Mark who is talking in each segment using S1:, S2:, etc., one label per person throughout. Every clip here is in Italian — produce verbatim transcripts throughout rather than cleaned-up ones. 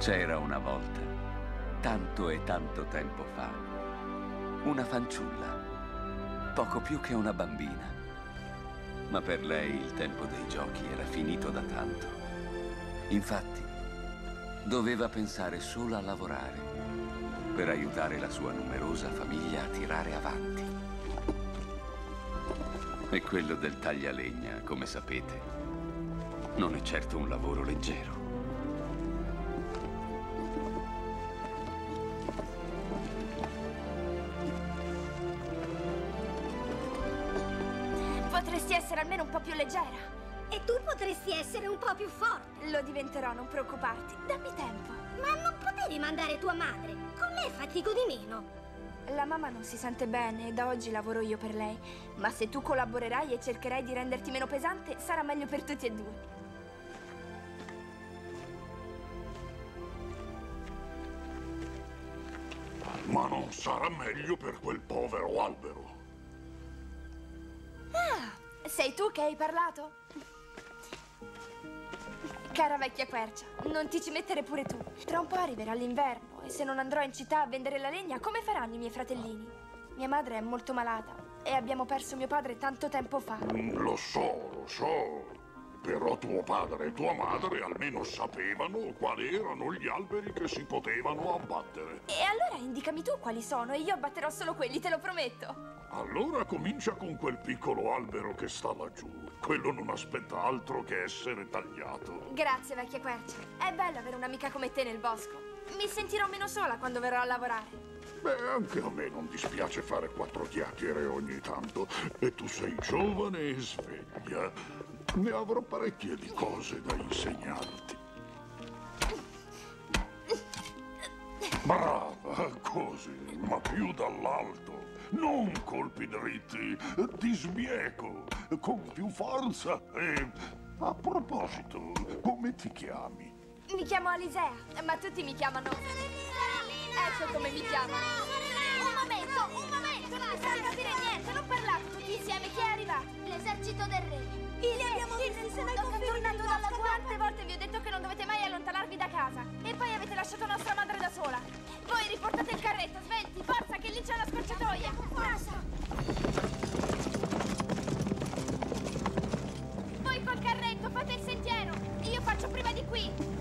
S1: C'era una volta, tanto e tanto tempo fa, una fanciulla, poco più che una bambina. Ma per lei il tempo dei giochi era finito da tanto. Infatti, doveva pensare solo a lavorare per aiutare la sua numerosa famiglia a tirare avanti. E quello del taglialegna, come sapete, non è certo un lavoro leggero.
S2: Potresti essere almeno un po' più leggera.
S3: E tu potresti essere un po' più forte.
S2: Lo diventerò, non preoccuparti. Dammi tempo.
S3: Ma non potevi mandare tua madre. Con me fatico di meno.
S2: La mamma non si sente bene e da oggi lavoro io per lei. Ma se tu collaborerai e cercherai di renderti meno pesante, sarà meglio per tutti e due.
S4: Ma non sarà meglio per quel povero albero.
S2: Ah, sei tu che hai parlato? Cara vecchia quercia, non ti ci mettere pure tu. Tra un po' arriverà l'inverno e se non andrò in città a vendere la legna, come faranno i miei fratellini? Mia madre è molto malata e abbiamo perso mio padre tanto tempo fa.
S4: Mm, lo so, lo so. Però tuo padre e tua madre almeno sapevano quali erano gli alberi che si potevano abbattere.
S2: E allora indicami tu quali sono e io abbatterò solo quelli, te lo prometto.
S4: Allora comincia con quel piccolo albero che sta laggiù. Quello non aspetta altro che essere tagliato.
S2: Grazie, vecchia quercia. È bello avere un'amica come te nel bosco. Mi sentirò meno sola quando verrò a lavorare.
S4: Beh, anche a me non dispiace fare quattro chiacchiere ogni tanto. E tu sei giovane e sveglia. Ne avrò parecchie di cose da insegnarti. Brava, così, ma più dall'alto. Non colpi dritti, ti sbieco, con più forza. E a proposito, come ti chiami?
S2: Mi chiamo Alisea, ma tutti mi chiamano... Ecco come mi chiamano. Un momento, un momento, non mi fate capire niente, non parlate tutti insieme, chi è arrivato?
S3: L'esercito del re.
S2: Il re, abbiamo il secondo che è tornato dalla guerra. Quante volte vi ho detto che non dovete mai allontanarvi da casa? E poi avete lasciato nostra madre da sola. Voi riportate il carretto, sventi, forza che lì c'è una scorciatoia. Forza! Voi col carretto fate il sentiero. Io faccio prima di qui.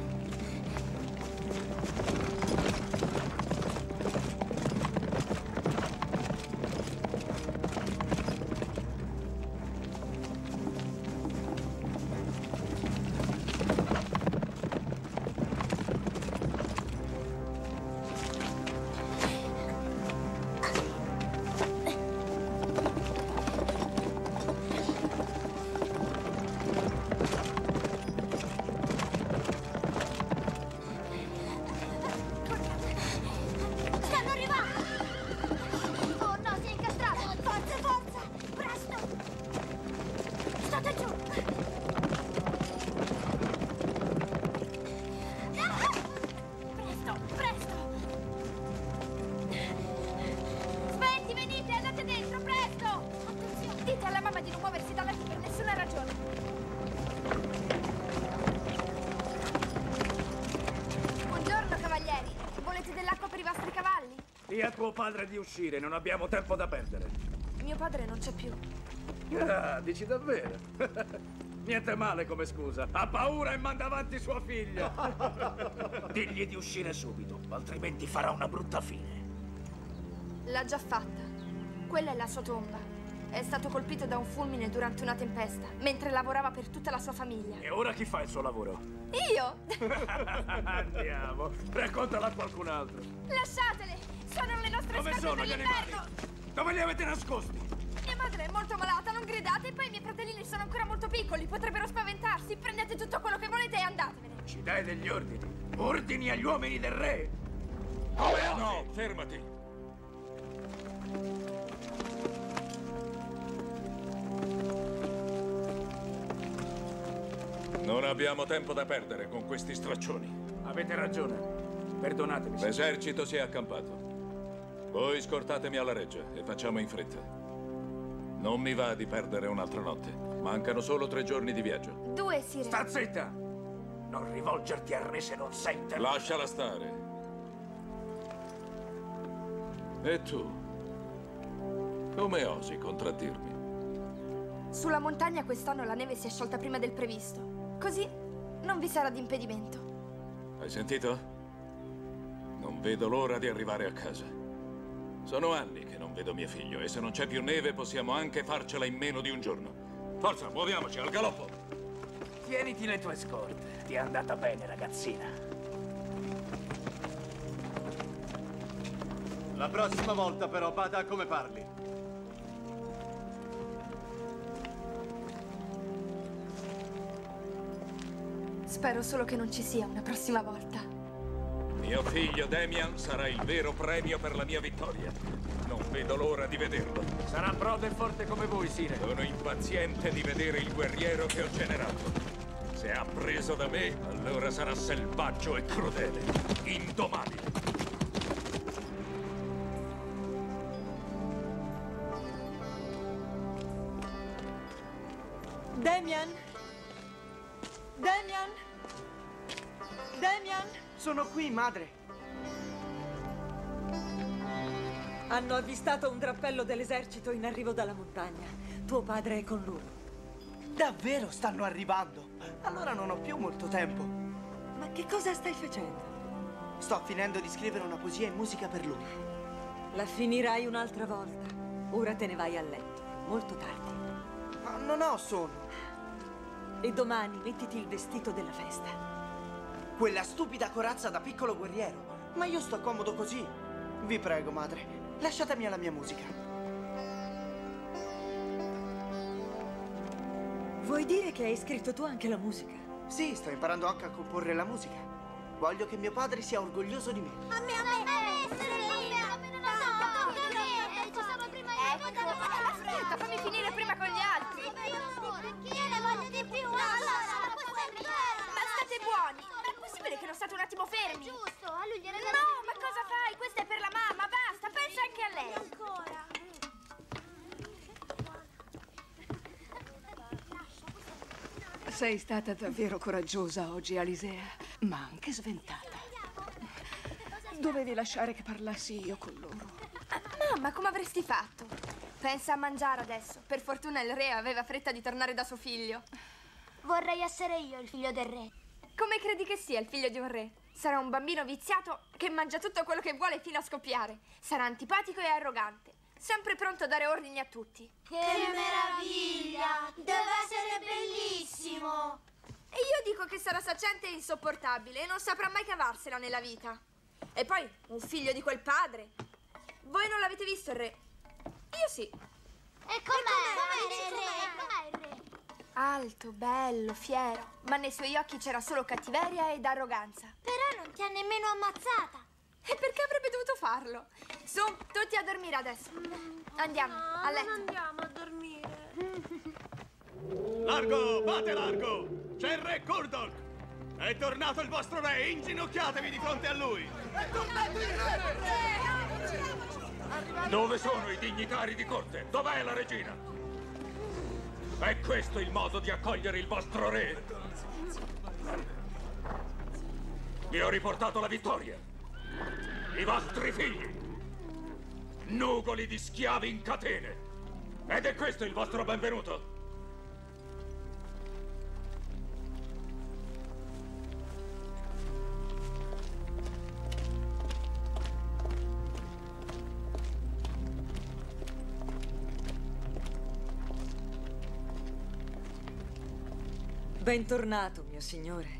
S5: Dì a tuo padre di uscire, non abbiamo tempo da perdere.
S2: Mio padre non c'è più.
S5: Ah, dici davvero? Niente male come scusa. Ha paura e manda avanti sua figlia. Digli di uscire subito, altrimenti farà una brutta fine.
S2: L'ha già fatta. Quella è la sua tomba. È stato colpito da un fulmine durante una tempesta, mentre lavorava per tutta la sua famiglia.
S5: E ora chi fa il suo lavoro?
S2: Io!
S5: Andiamo, raccontala a qualcun altro.
S2: Lasciatele! Sono le nostre
S5: Dove
S2: scarpe
S5: sono
S2: per
S5: gli
S2: l'inverno!
S5: animali? Dove li avete nascosti?
S2: Mia madre è molto malata, non gridate, e poi i miei fratellini sono ancora molto piccoli, potrebbero spaventarsi. Prendete tutto quello che volete e andatevene.
S5: Ci dai degli ordini? Ordini agli uomini del re? Come osi?
S6: No, fermati! Non abbiamo tempo da perdere con questi straccioni.
S5: Avete ragione. Perdonatemi.
S6: L'esercito si è accampato. Voi scortatemi alla reggia e facciamo in fretta. Non mi va di perdere un'altra notte. Mancano solo tre giorni di viaggio.
S2: Due, Sire.
S5: Sta zitta! Non rivolgerti a me se non sei interessato.
S6: Lasciala stare. E tu? Come osi contraddirmi?
S2: Sulla montagna quest'anno la neve si è sciolta prima del previsto. Così non vi sarà d'impedimento.
S6: Hai sentito? Non vedo l'ora di arrivare a casa. Sono anni che non vedo mio figlio e se non c'è più neve possiamo anche farcela in meno di un giorno. Forza, muoviamoci, al galoppo!
S5: Tieniti le tue scorte. Ti è andata bene, ragazzina.
S7: La prossima volta però bada a come parli.
S2: Spero solo che non ci sia una prossima volta.
S6: Mio figlio Damian sarà il vero premio per la mia vittoria. Non vedo l'ora di vederlo.
S5: Sarà prodo e forte come voi, Sire.
S6: Sono impaziente di vedere il guerriero che ho generato. Se ha preso da me, allora sarà selvaggio e crudele, indomabile.
S8: Damian? Damian? Damian?
S9: Sono qui, madre.
S8: Hanno avvistato un drappello dell'esercito in arrivo dalla montagna. Tuo padre è con loro.
S9: Davvero stanno arrivando? Allora non ho più molto tempo.
S8: Ma che cosa stai facendo?
S9: Sto finendo di scrivere una poesia in musica per lui.
S8: La finirai un'altra volta. Ora te ne vai a letto. Molto tardi.
S9: Ma non ho sonno.
S8: E domani mettiti il vestito della festa.
S9: Quella stupida corazza da piccolo guerriero. Ma io sto comodo così. Vi prego, madre, lasciatemi alla mia musica.
S8: Vuoi dire che hai scritto tu anche la musica?
S9: Sì, sto imparando anche a comporre la musica. Voglio che mio padre sia orgoglioso di me.
S3: A me, a me, a me, a me, no, ci sono prima io.
S2: Aspetta, fammi finire prima con gli altri.
S3: Io ne voglio di più.
S2: Ma state buoni. Ma è possibile che non state un attimo fermi?
S3: Giusto, a lui gliene
S2: No, ma cosa fai? Questa è per la mamma, basta, pensa anche a lei.
S3: ancora.
S10: Sei stata davvero coraggiosa oggi, Alisea, ma anche sventata. Dovevi lasciare che parlassi io con loro.
S2: Ah, mamma, come avresti fatto? Pensa a mangiare adesso. Per fortuna il re aveva fretta di tornare da suo figlio.
S3: Vorrei essere io il figlio del re.
S2: Come credi che sia il figlio di un re? Sarà un bambino viziato che mangia tutto quello che vuole fino a scoppiare. Sarà antipatico e arrogante, sempre pronto a dare ordini a tutti.
S3: Che meraviglia! Deve essere bellissimo!
S2: E io dico che sarà saccente e insopportabile e non saprà mai cavarsela nella vita. E poi, un figlio di quel padre. Voi non l'avete visto il re? Io sì.
S3: E com'è? Com'è il re? Com'è il re?
S2: Alto, bello, fiero, ma nei suoi occhi c'era solo cattiveria ed arroganza.
S3: Però non ti ha nemmeno ammazzata.
S2: E perché avrebbe dovuto farlo? Su, tutti a dormire adesso. Andiamo,
S3: No,
S2: a letto.
S3: non andiamo a dormire.
S7: Largo, bate largo! C'è il re Kurdok! È tornato il vostro re, inginocchiatevi di fronte a lui!
S6: Dove sono i dignitari di corte? Dov'è la regina? È questo il modo di accogliere il vostro re? Vi ho riportato la vittoria. I vostri figli. Nugoli di schiavi in catene. Ed è questo il vostro benvenuto?
S8: Bentornato, mio signore.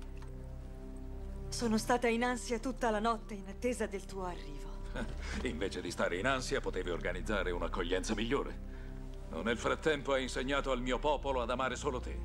S8: Sono stata in ansia tutta la notte in attesa del tuo arrivo.
S6: Invece di stare in ansia, potevi organizzare un'accoglienza migliore. O nel frattempo hai insegnato al mio popolo ad amare solo te.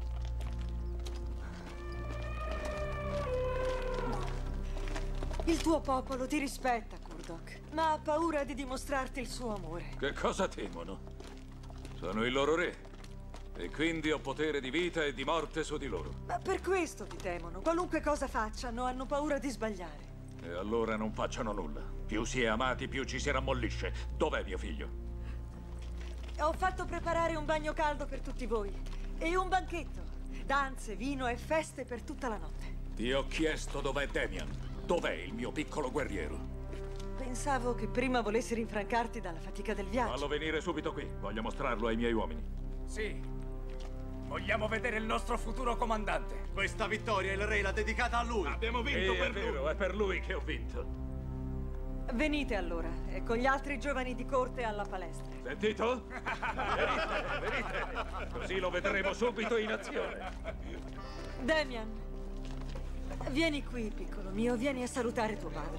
S8: Il tuo popolo ti rispetta, Kurdok, ma ha paura di dimostrarti il suo amore.
S6: Che cosa temono? Sono il loro re. E quindi ho potere di vita e di morte su di loro.
S8: Ma per questo ti temono. Qualunque cosa facciano, hanno paura di sbagliare.
S6: E allora non facciano nulla. Più si è amati, più ci si rammollisce. Dov'è mio figlio?
S8: Ho fatto preparare un bagno caldo per tutti voi. E un banchetto. Danze, vino e feste per tutta la notte.
S6: Ti ho chiesto dov'è Damian. Dov'è il mio piccolo guerriero?
S8: Pensavo che prima volessi rinfrancarti dalla fatica del viaggio.
S6: Fallo venire subito qui. Voglio mostrarlo ai miei uomini.
S5: Sì. Vogliamo vedere il nostro futuro comandante.
S7: Questa vittoria il re l'ha dedicata a lui.
S6: Abbiamo vinto per lui. È vero, è per lui che ho vinto.
S8: Venite allora, e con gli altri giovani di corte alla palestra.
S6: Sentito? Venite, venite. Così lo vedremo subito in azione.
S8: Damian, vieni qui, piccolo mio, vieni a salutare tuo padre.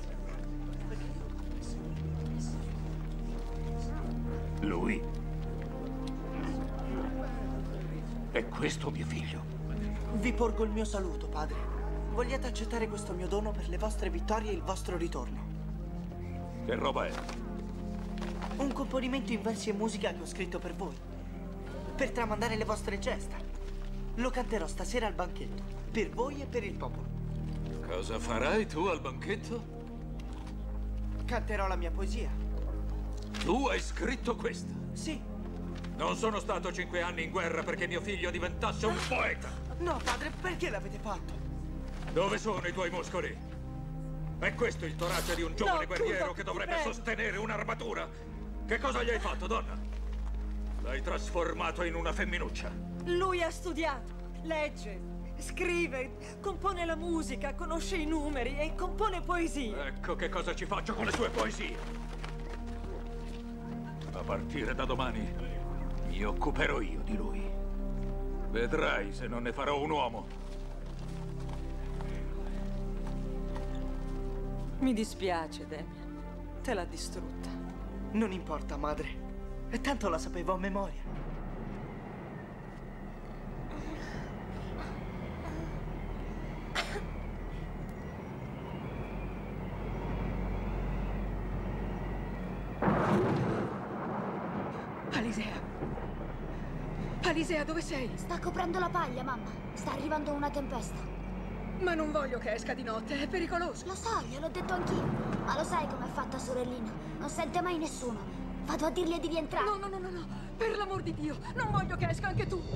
S4: Lui? È questo mio figlio?
S9: Vi porgo il mio saluto, padre. Vogliate accettare questo mio dono per le vostre vittorie e il vostro ritorno?
S6: Che roba è?
S9: Un componimento in versi e musica che ho scritto per voi. Per tramandare le vostre gesta. Lo canterò stasera al banchetto. Per voi e per il popolo.
S6: Cosa farai tu al banchetto?
S9: Canterò la mia poesia.
S6: Tu hai scritto questa?
S9: Sì.
S6: Non sono stato cinque anni in guerra perché mio figlio diventasse un poeta.
S9: No, padre, perché l'avete fatto?
S6: Dove sono i tuoi muscoli? È questo il torace di un giovane
S8: No,
S6: guerriero
S8: Kurdock,
S6: che dovrebbe
S8: ti prego.
S6: sostenere un'armatura? Che cosa gli hai fatto, donna? L'hai trasformato in una femminuccia.
S8: Lui ha studiato, legge, scrive, compone la musica, conosce i numeri e compone poesie.
S6: Ecco che cosa ci faccio con le sue poesie. A partire da domani mi occuperò io di lui. Vedrai se non ne farò un uomo.
S8: Mi dispiace, Damian. Te l'ha distrutta.
S9: Non importa, madre. E tanto la sapevo a memoria.
S10: Alisea. Alisea, dove sei?
S3: Sta coprendo la paglia, mamma. Sta arrivando una tempesta.
S10: Ma non voglio che esca di notte, è pericoloso.
S3: Lo so, gliel'ho detto anch'io. Ma lo sai com'è fatta sorellina? Non sente mai nessuno. Vado a dirle di rientrare.
S10: No, no, no, no, no. Per l'amor di Dio, non voglio che esca anche tu.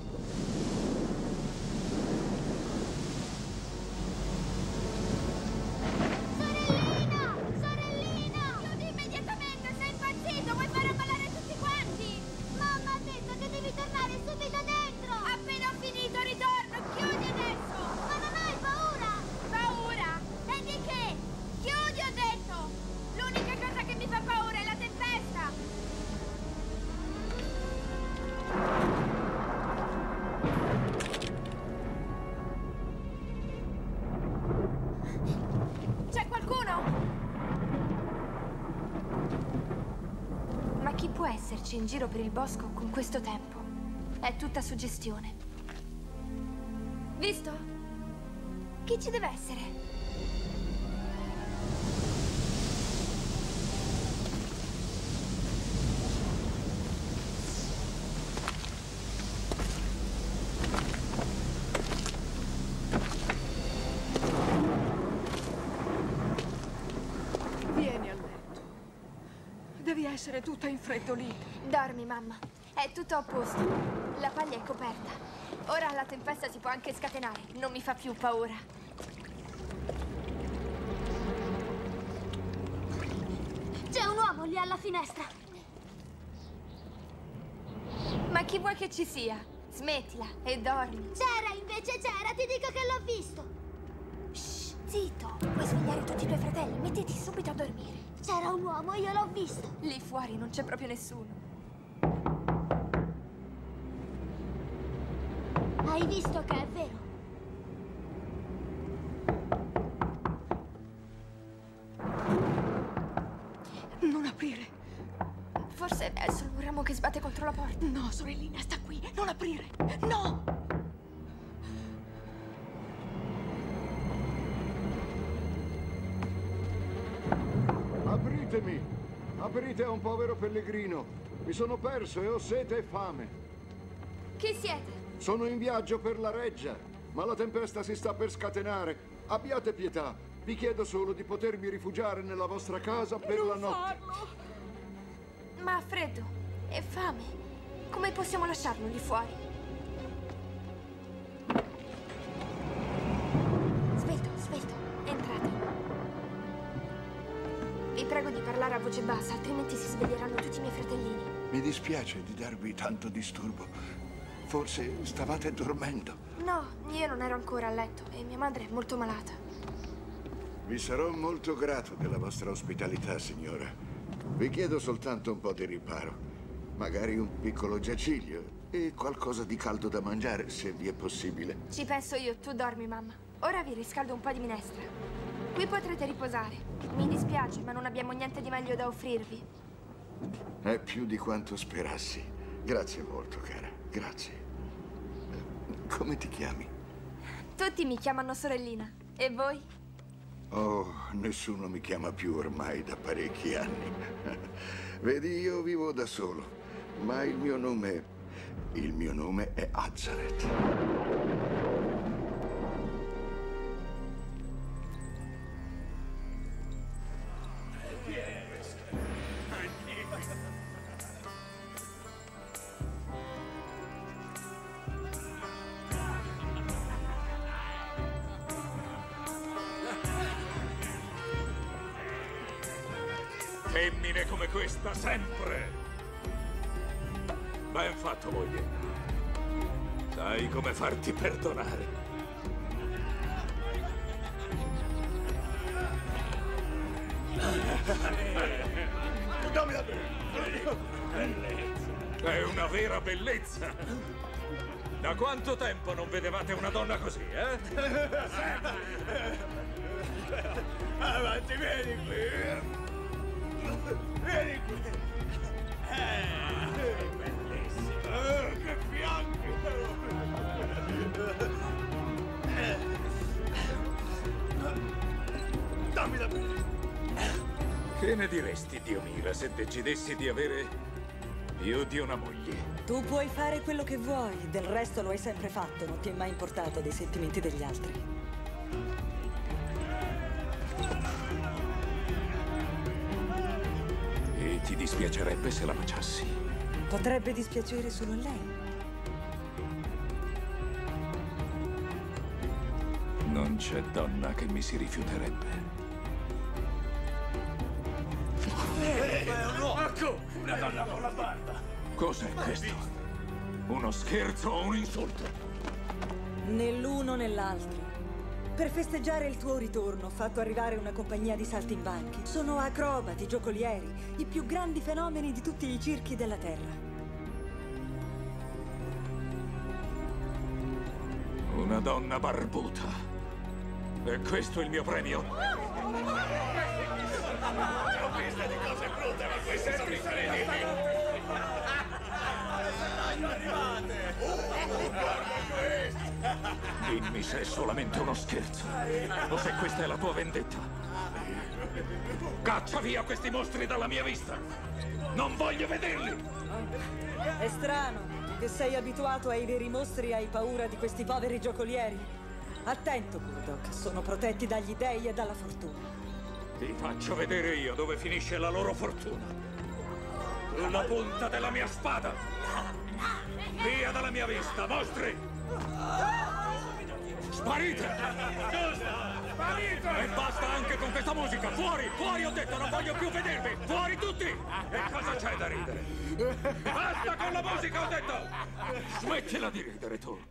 S3: Sorellina! Sorellina! Chiudi immediatamente, sei impazzito! Vuoi fare ballare tutti quanti? Mamma ha detto che devi tornare subito dentro! Appena ho finito ritorno, chiudi adesso! Ma non hai paura?
S2: Paura?
S3: E di che?
S2: Chiudi, ho detto! L'unica cosa che mi fa paura è la tempesta! C'è qualcuno? Ma chi può esserci in giro per il bosco con questo tempo? È tutta suggestione. Visto? Chi ci deve essere?
S10: Vieni a letto. Devi essere tutta infreddolita.
S2: Dormi, mamma. È tutto a posto. La paglia è coperta. Ora la tempesta si può anche scatenare. Non mi fa più paura.
S3: C'è un uomo lì alla finestra.
S2: Ma chi vuoi che ci sia? Smettila e dormi.
S3: C'era, invece c'era. Ti dico che l'ho visto.
S2: Shh, zitto. Puoi svegliare tutti i tuoi fratelli. Mettiti subito a dormire.
S3: C'era un uomo, io l'ho visto.
S2: Lì fuori non c'è proprio nessuno.
S3: Hai visto che è vero?
S10: Non aprire.
S2: Forse è solo un ramo che sbatte contro la porta.
S10: No, sorellina, sta qui. Non aprire. No!
S11: Apritemi! Aprite a un povero pellegrino. Mi sono perso e ho sete e fame.
S2: Chi siete?
S11: Sono in viaggio per la reggia, ma la tempesta si sta per scatenare. Abbiate pietà. Vi chiedo solo di potermi rifugiare nella vostra casa per
S10: non
S11: la notte.
S10: Farlo.
S2: Ma ha freddo e fame. Come possiamo lasciarlo lì fuori? parlare a voce bassa, altrimenti si sveglieranno tutti i miei fratellini.
S11: Mi dispiace di darvi tanto disturbo. Forse stavate dormendo.
S2: No, io non ero ancora a letto e mia madre è molto malata.
S11: Vi sarò molto grato della vostra ospitalità, signora. Vi chiedo soltanto un po' di riparo. Magari un piccolo giaciglio e qualcosa di caldo da mangiare, se vi è possibile.
S2: Ci penso io, tu dormi, mamma. Ora vi riscaldo un po' di minestra. Qui potrete riposare. Mi dispiace, ma non abbiamo niente di meglio da offrirvi.
S11: È più di quanto sperassi. Grazie molto, cara. Grazie. Come ti chiami?
S2: Tutti mi chiamano sorellina. E voi?
S11: Oh, nessuno mi chiama più ormai da parecchi anni. Vedi, io vivo da solo, ma il mio nome... il mio nome è Azaret.
S6: Femmine come questa sempre! Ben fatto, moglie. Sai come farti perdonare.
S7: Dammi la bellezza.
S6: È una vera bellezza. Da quanto tempo non vedevate una donna così, eh?
S7: Avanti, vieni qui. Vieni qui! Eh, bellissimo! Eh, che fianchi! Eh. Dammi da bere!
S6: Che ne diresti, Dio Mira, se decidessi di avere più di una moglie?
S8: Tu puoi fare quello che vuoi, del resto lo hai sempre fatto, non ti è mai importato dei sentimenti degli altri.
S6: E ti dispiacerebbe se la baciassi?
S8: Potrebbe dispiacere solo a lei.
S6: Non c'è donna che mi si rifiuterebbe.
S7: Eh, è un uomo! Ecco, una donna con la barba!
S6: Cos'è questo? Uno scherzo o un insulto?
S8: Né l'uno né l'altro. Per festeggiare il tuo ritorno ho fatto arrivare una compagnia di saltimbanchi. Sono acrobati, giocolieri, i più grandi fenomeni di tutti i circhi della Terra.
S6: Una donna barbuta. E questo è il mio premio?
S7: Ho visto di cose brutte, ma queste sono i sereni! Sono arrivate! Oh, guarda questo!
S6: Dimmi se è solamente uno scherzo o se questa è la tua vendetta. Caccia via questi mostri dalla mia vista! Non voglio vederli!
S8: È strano, tu che sei abituato ai veri mostri e hai paura di questi poveri giocolieri. Attento, Murdoch, sono protetti dagli dei e dalla fortuna.
S6: Ti faccio vedere io dove finisce la loro fortuna. Sulla punta della mia spada! Via dalla mia vista, mostri! Sparite! Sparite! E basta anche con questa musica! Fuori! Fuori, ho detto! Non voglio più vedervi! Fuori tutti! E cosa c'è da ridere? Basta con la musica, ho detto! Smettila di ridere, tu!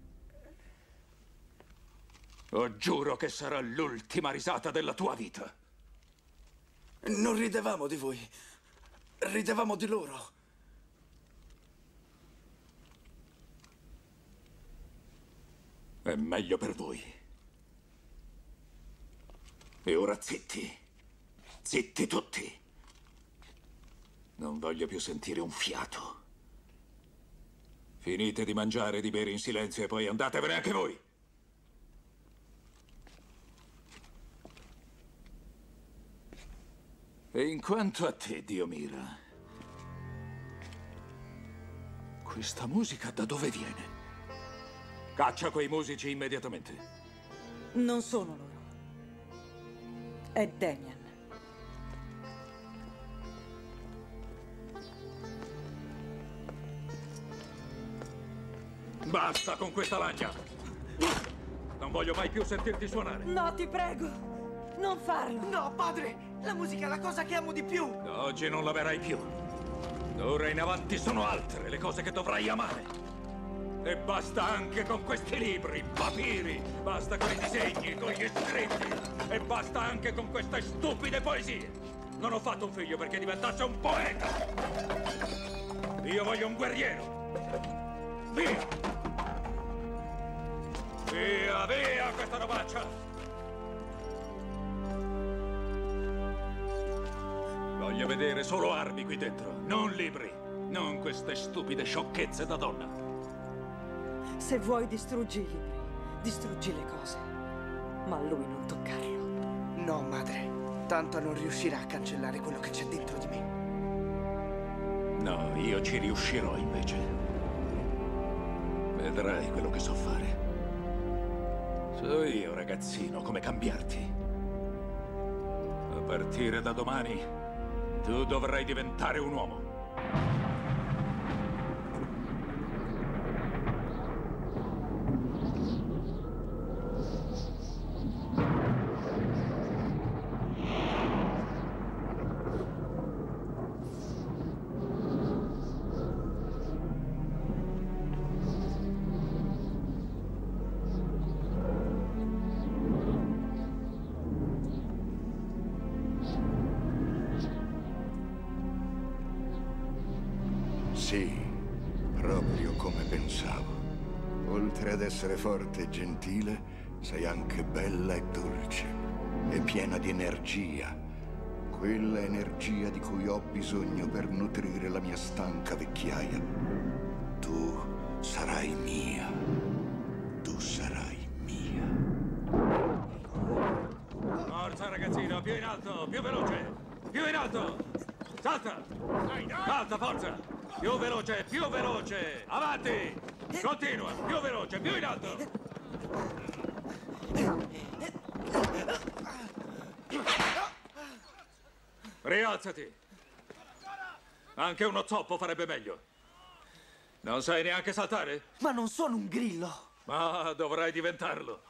S6: Oh, giuro che sarà l'ultima risata della tua vita!
S7: Non ridevamo di voi. Ridevamo di loro.
S6: È meglio per voi. E ora zitti. Zitti tutti. Non voglio più sentire un fiato. Finite di mangiare e di bere in silenzio e poi andatevene anche voi. E in quanto a te, Dio Mira, questa musica da dove viene? Caccia quei musici immediatamente.
S8: Non sono loro. È Damian.
S6: Basta con questa lagna! Non voglio mai più sentirti suonare.
S8: No, ti prego! Non farlo!
S9: No, padre! La musica è la cosa che amo di più!
S6: Da oggi non l'amerai più. D'ora in avanti sono altre le cose che dovrai amare. E basta anche con questi libri, papiri, basta con i disegni, con gli scritti, e basta anche con queste stupide poesie. Non ho fatto un figlio perché diventasse un poeta. Io voglio un guerriero. Via! Via, via questa robaccia! Voglio vedere solo armi qui dentro, non libri, non queste stupide sciocchezze da donna.
S8: Se vuoi distruggi i libri, distruggi le cose, ma a lui non toccarlo.
S9: No, madre. Tanto non riuscirà a cancellare quello che c'è dentro di me.
S6: No, io ci riuscirò invece. Vedrai quello che so fare. So io, ragazzino, come cambiarti. A partire da domani, tu dovrai diventare un uomo.
S11: Sì, proprio come pensavo. Oltre ad essere forte e gentile, sei anche bella e dolce e piena di energia. Quella energia di cui ho bisogno per nutrire la mia stanca vecchiaia. Tu sarai mia. Tu sarai mia.
S6: Forza, ragazzino, più in alto, più veloce, più in alto. Salta! Salta, forza! Più veloce, più veloce! Avanti! Continua, più veloce, più in alto! Rialzati! Anche uno zoppo farebbe meglio. Non sai neanche saltare?
S9: Ma non sono un grillo!
S6: Ma dovrai diventarlo.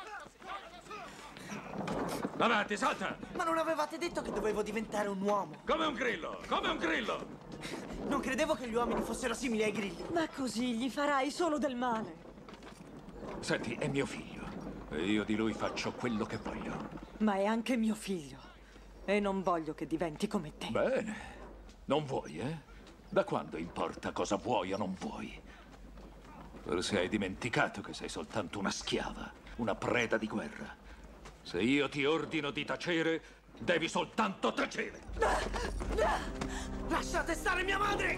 S6: Avanti, salta!
S9: Ma non avevate detto che dovevo diventare un uomo?
S6: Come un grillo, come un grillo!
S9: Non credevo che gli uomini fossero simili ai grilli.
S8: Ma così gli farai solo del male.
S6: Senti, è mio figlio. E io di lui faccio quello che voglio.
S8: Ma è anche mio figlio. E non voglio che diventi come te.
S6: Bene. Non vuoi, eh? Da quando importa cosa vuoi o non vuoi? Forse hai dimenticato che sei soltanto una schiava, una preda di guerra. Se io ti ordino di tacere, devi soltanto tacere.
S9: Lasciate stare mia madre!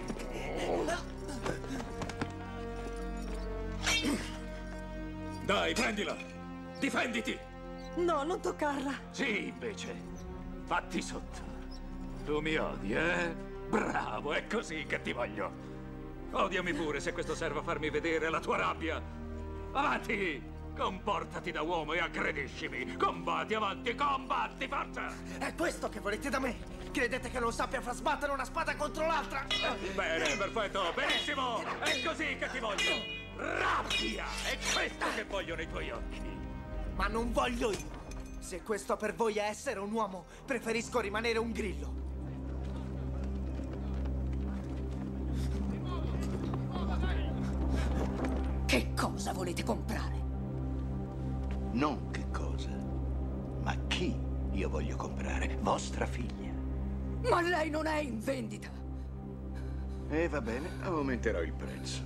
S6: Dai, prendila! Difenditi!
S8: No, non toccarla!
S6: Sì, invece. Fatti sotto. Tu mi odi, eh? Bravo, è così che ti voglio. Odiami pure se questo serve a farmi vedere la tua rabbia. Avanti! Comportati da uomo e aggrediscimi! Combatti, avanti, combatti, forza!
S9: È questo che volete da me? Credete che non sappia far sbattere una spada contro l'altra?
S6: Bene, perfetto, benissimo! È così che ti voglio! Rabbia! È questo che vogliono i tuoi occhi!
S9: Ma non voglio io! Se questo per voi è essere un uomo, preferisco rimanere un grillo!
S10: Che cosa volete comprare?
S11: Non che cosa, ma chi io voglio comprare? Vostra figlia.
S10: Ma lei non è in vendita!
S11: E va bene, aumenterò il prezzo.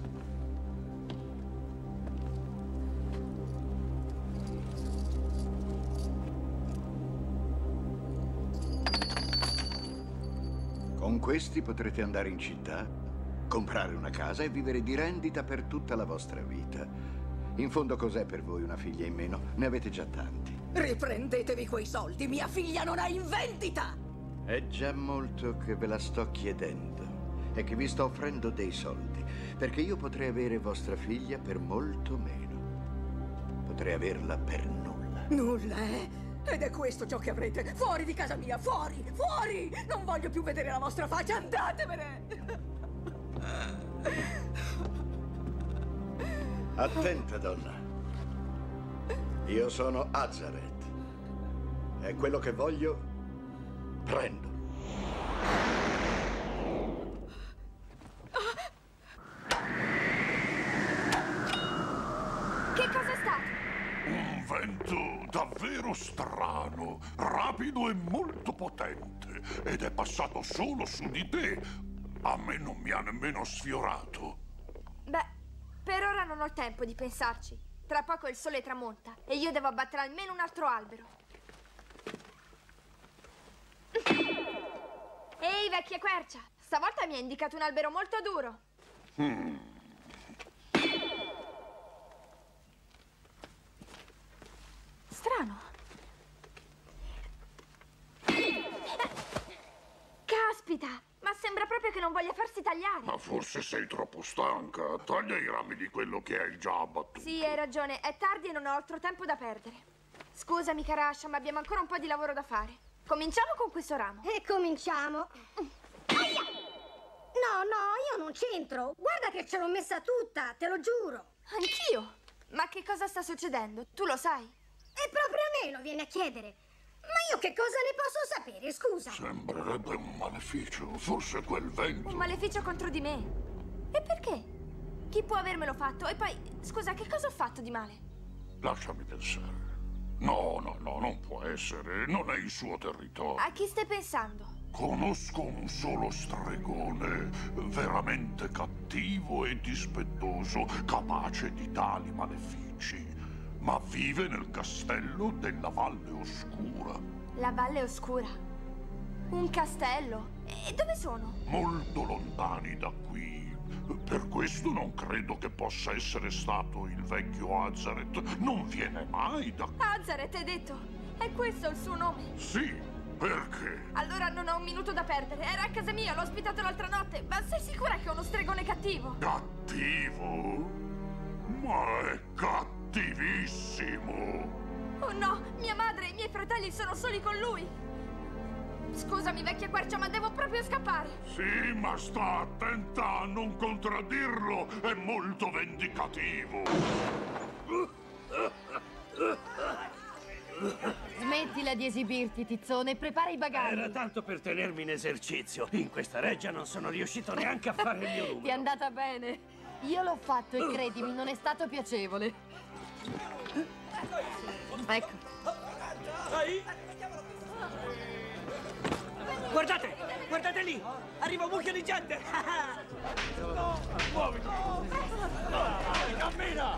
S11: Con questi potrete andare in città, comprare una casa e vivere di rendita per tutta la vostra vita. In fondo cos'è per voi una figlia in meno? Ne avete già tanti.
S10: Riprendetevi quei soldi! Mia figlia non è in vendita!
S11: È già molto che ve la sto chiedendo e che vi sto offrendo dei soldi, perché io potrei avere vostra figlia per molto meno. Potrei averla per nulla.
S10: Nulla, eh? Ed è questo ciò che avrete! Fuori di casa mia! Fuori! Fuori! Non voglio più vedere la vostra faccia! Andatevene!
S11: Attenta, donna. Io sono Azareth. E quello che voglio
S5: Prendo.
S2: Che cos'è stato?
S4: Un vento davvero strano, rapido e molto potente. Ed è passato solo su di te. A me non mi ha nemmeno sfiorato.
S2: Beh, per ora non ho tempo di pensarci. Tra poco il sole tramonta e io devo abbattere almeno un altro albero. Ehi, vecchia quercia! Stavolta mi ha indicato un albero molto duro.
S4: Hmm.
S2: Strano. Caspita! Ma sembra proprio che non voglia farsi tagliare.
S4: Ma forse sei troppo stanca. Taglia i rami di quello che hai già abbattuto.
S2: Sì, hai ragione. È tardi e non ho altro tempo da perdere. Scusami, Karasha, ma abbiamo ancora un po' di lavoro da fare. Cominciamo con questo ramo.
S3: E cominciamo. Aia! No, no, io non c'entro. Guarda che ce l'ho messa tutta, te lo giuro.
S2: Anch'io? Ma che cosa sta succedendo? Tu lo sai?
S3: E proprio a me lo viene a chiedere. Ma io che cosa ne posso sapere, scusa?
S4: Sembrerebbe un maleficio. Forse quel vento.
S2: Un maleficio contro di me. E perché? Chi può avermelo fatto? E poi, scusa, che cosa ho fatto di male?
S4: Lasciami pensare. No, no, no, non può essere. Non è il suo territorio.
S2: A chi stai pensando?
S4: Conosco un solo stregone, veramente cattivo e dispettoso, capace di tali malefici, ma vive nel castello della Valle Oscura.
S2: La Valle Oscura? Un castello? E dove sono?
S4: Molto lontani da qui. Per questo non credo che possa essere stato il vecchio Azaret. Non viene mai da qui.
S2: Azaret, hai detto? È questo il suo nome?
S4: Sì. Perché?
S2: Allora non ho un minuto da perdere. Era a casa mia, l'ho ospitato l'altra notte. Ma sei sicura che è uno stregone cattivo?
S4: Cattivo? Ma è cattivissimo!
S2: Oh no, mia madre e i miei fratelli sono soli con lui. Scusami, vecchia quercia, ma devo proprio scappare.
S4: Sì, ma sta attenta a non contraddirlo. È molto vendicativo.
S12: Smettila di esibirti, Tizzone, prepara i bagagli.
S5: Era tanto per tenermi in esercizio. In questa reggia non sono riuscito neanche a fare il mio numero.
S12: Ti è andata bene. Io l'ho fatto e credimi, non è stato piacevole. Ecco.
S9: Guardate, guardate lì! Arriva un mucchio di gente!
S5: No, muoviti! No, cammina!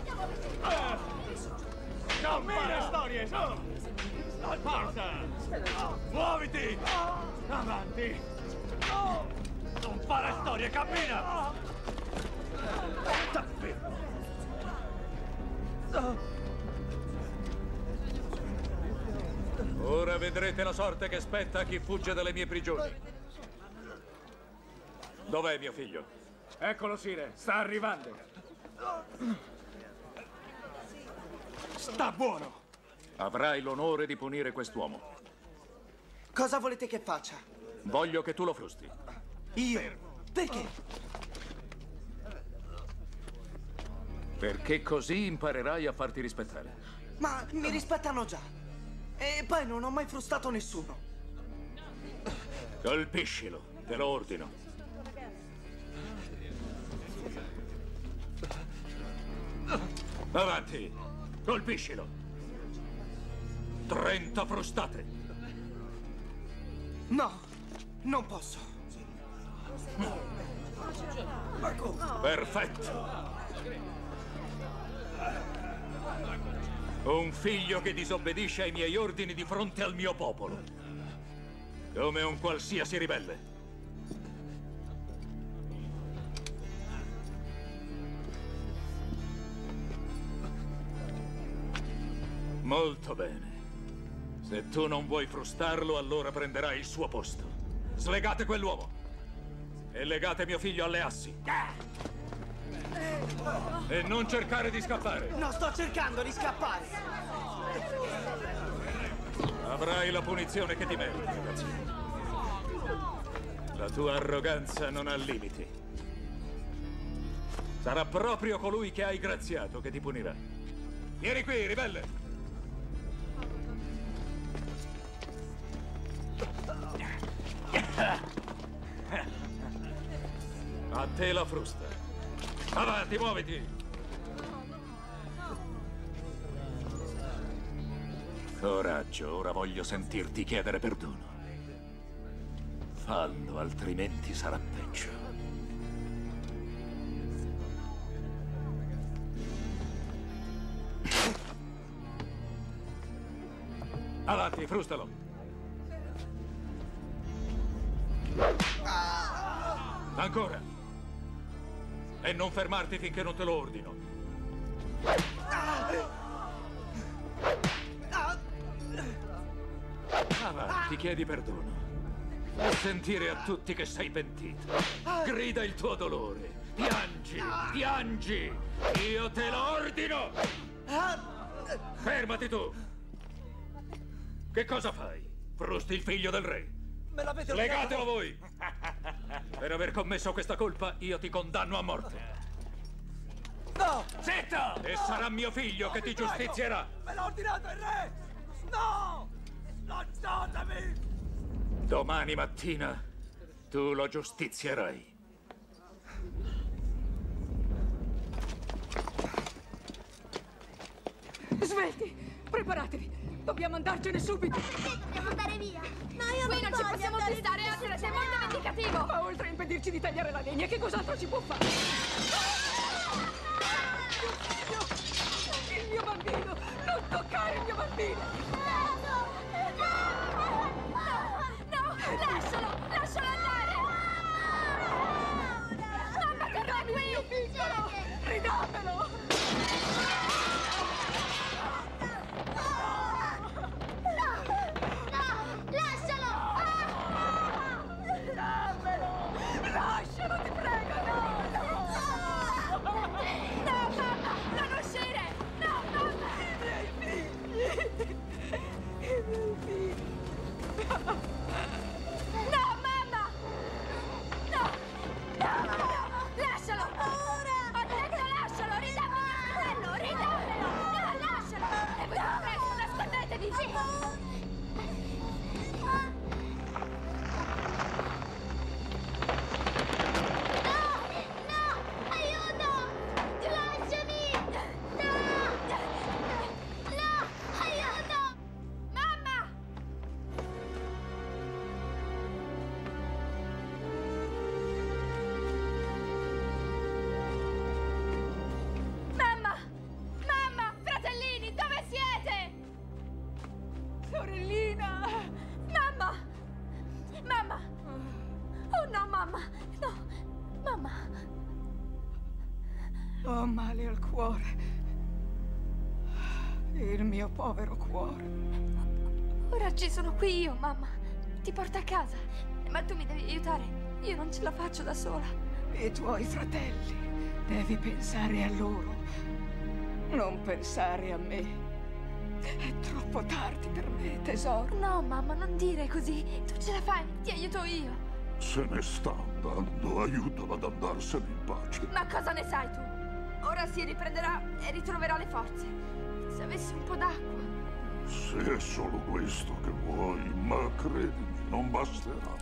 S5: Cammina, storie, su! Forza! Muoviti! Avanti! Non fare storie, cammina! Sta fermo!
S6: Ora vedrete la sorte che spetta a chi fugge dalle mie prigioni. Dov'è mio figlio?
S5: Eccolo, Sire, sta arrivando. Sta buono!
S6: Avrai l'onore di punire quest'uomo.
S9: Cosa volete che faccia?
S6: Voglio che tu lo frusti.
S9: Io? Perché?
S6: Perché così imparerai a farti rispettare.
S9: Ma mi rispettano già. E poi non ho mai frustato nessuno.
S6: Colpiscilo, te lo ordino. Avanti, colpiscilo. Trenta frustate.
S9: No, non posso.
S6: Perfetto. Un figlio che disobbedisce ai miei ordini di fronte al mio popolo. Come un qualsiasi ribelle. Molto bene. Se tu non vuoi frustarlo, allora prenderai il suo posto. Slegate quell'uomo. E legate mio figlio alle assi. E non cercare di scappare.
S9: Non sto cercando di scappare.
S6: Avrai la punizione che ti meriti, ragazzi. La tua arroganza non ha limiti. Sarà proprio colui che hai graziato che ti punirà. Vieni qui, ribelle! A te la frusta. Avanti, muoviti! Coraggio, ora voglio sentirti chiedere perdono. Fallo, altrimenti sarà peggio. Avanti, frustalo. Ancora. E non fermarti finché non te lo ordino. Avanti, chiedi perdono. Fa sentire a tutti che sei pentito. Grida il tuo dolore. Piangi, piangi. Io te lo ordino. Fermati tu. Che cosa fai? Frusti il figlio del re.
S9: Me l'avete
S6: Legatelo voi. Per aver commesso questa colpa, io ti condanno a morte.
S9: No!
S6: Zitto! E sarà mio figlio che ti giustizierà.
S9: Me l'ha ordinato il re! No! Lasciatemi!
S6: Domani mattina tu lo giustizierai.
S10: Svelti! Preparatevi! Dobbiamo andarcene subito!
S3: Perché dobbiamo andare via? No, io
S2: Qui
S3: non
S2: non ci
S3: voglio
S2: possiamo
S3: andare
S2: più stare,
S3: via.
S2: Atlas, sei molto vendicativo!
S10: Ma oltre a impedirci di tagliare la legna, che cos'altro ci può fare? Il mio bambino! Non toccare il mio bambino!
S3: No,
S2: Lascialo! Lascialo andare! Mamma, torna qui!
S10: Il mio piccolo! Ridammelo! Lascialo, ti prego, no!
S2: No, mamma! Non uscire! No, mamma!
S10: I miei figli! I miei figli!
S2: No, mamma! No! No! Lascialo! Ora! Ho detto lascialo! Ridammi mio fratello! Ridammelo! No, lascialo! E voi presto, nascondetevi! Sì!
S10: Sorellina!
S2: Mamma! Mamma! Oh no, mamma! No! Mamma!
S10: Ho male al cuore. Il mio povero cuore.
S2: Ora ci sono qui io, mamma. Ti porto a casa. Ma tu mi devi aiutare. Io non ce la faccio da sola.
S10: I tuoi fratelli. Devi pensare a loro. Non pensare a me. È troppo tardi per me, tesoro.
S2: No, mamma, non dire così. Tu ce la fai, ti aiuto io.
S4: Se ne sta andando, aiutala ad andarsene in pace.
S2: Ma cosa ne sai tu? Ora si riprenderà e ritroverà le forze. Se avessi un po' d'acqua.
S4: Se è solo questo che vuoi, ma credimi, non basterà.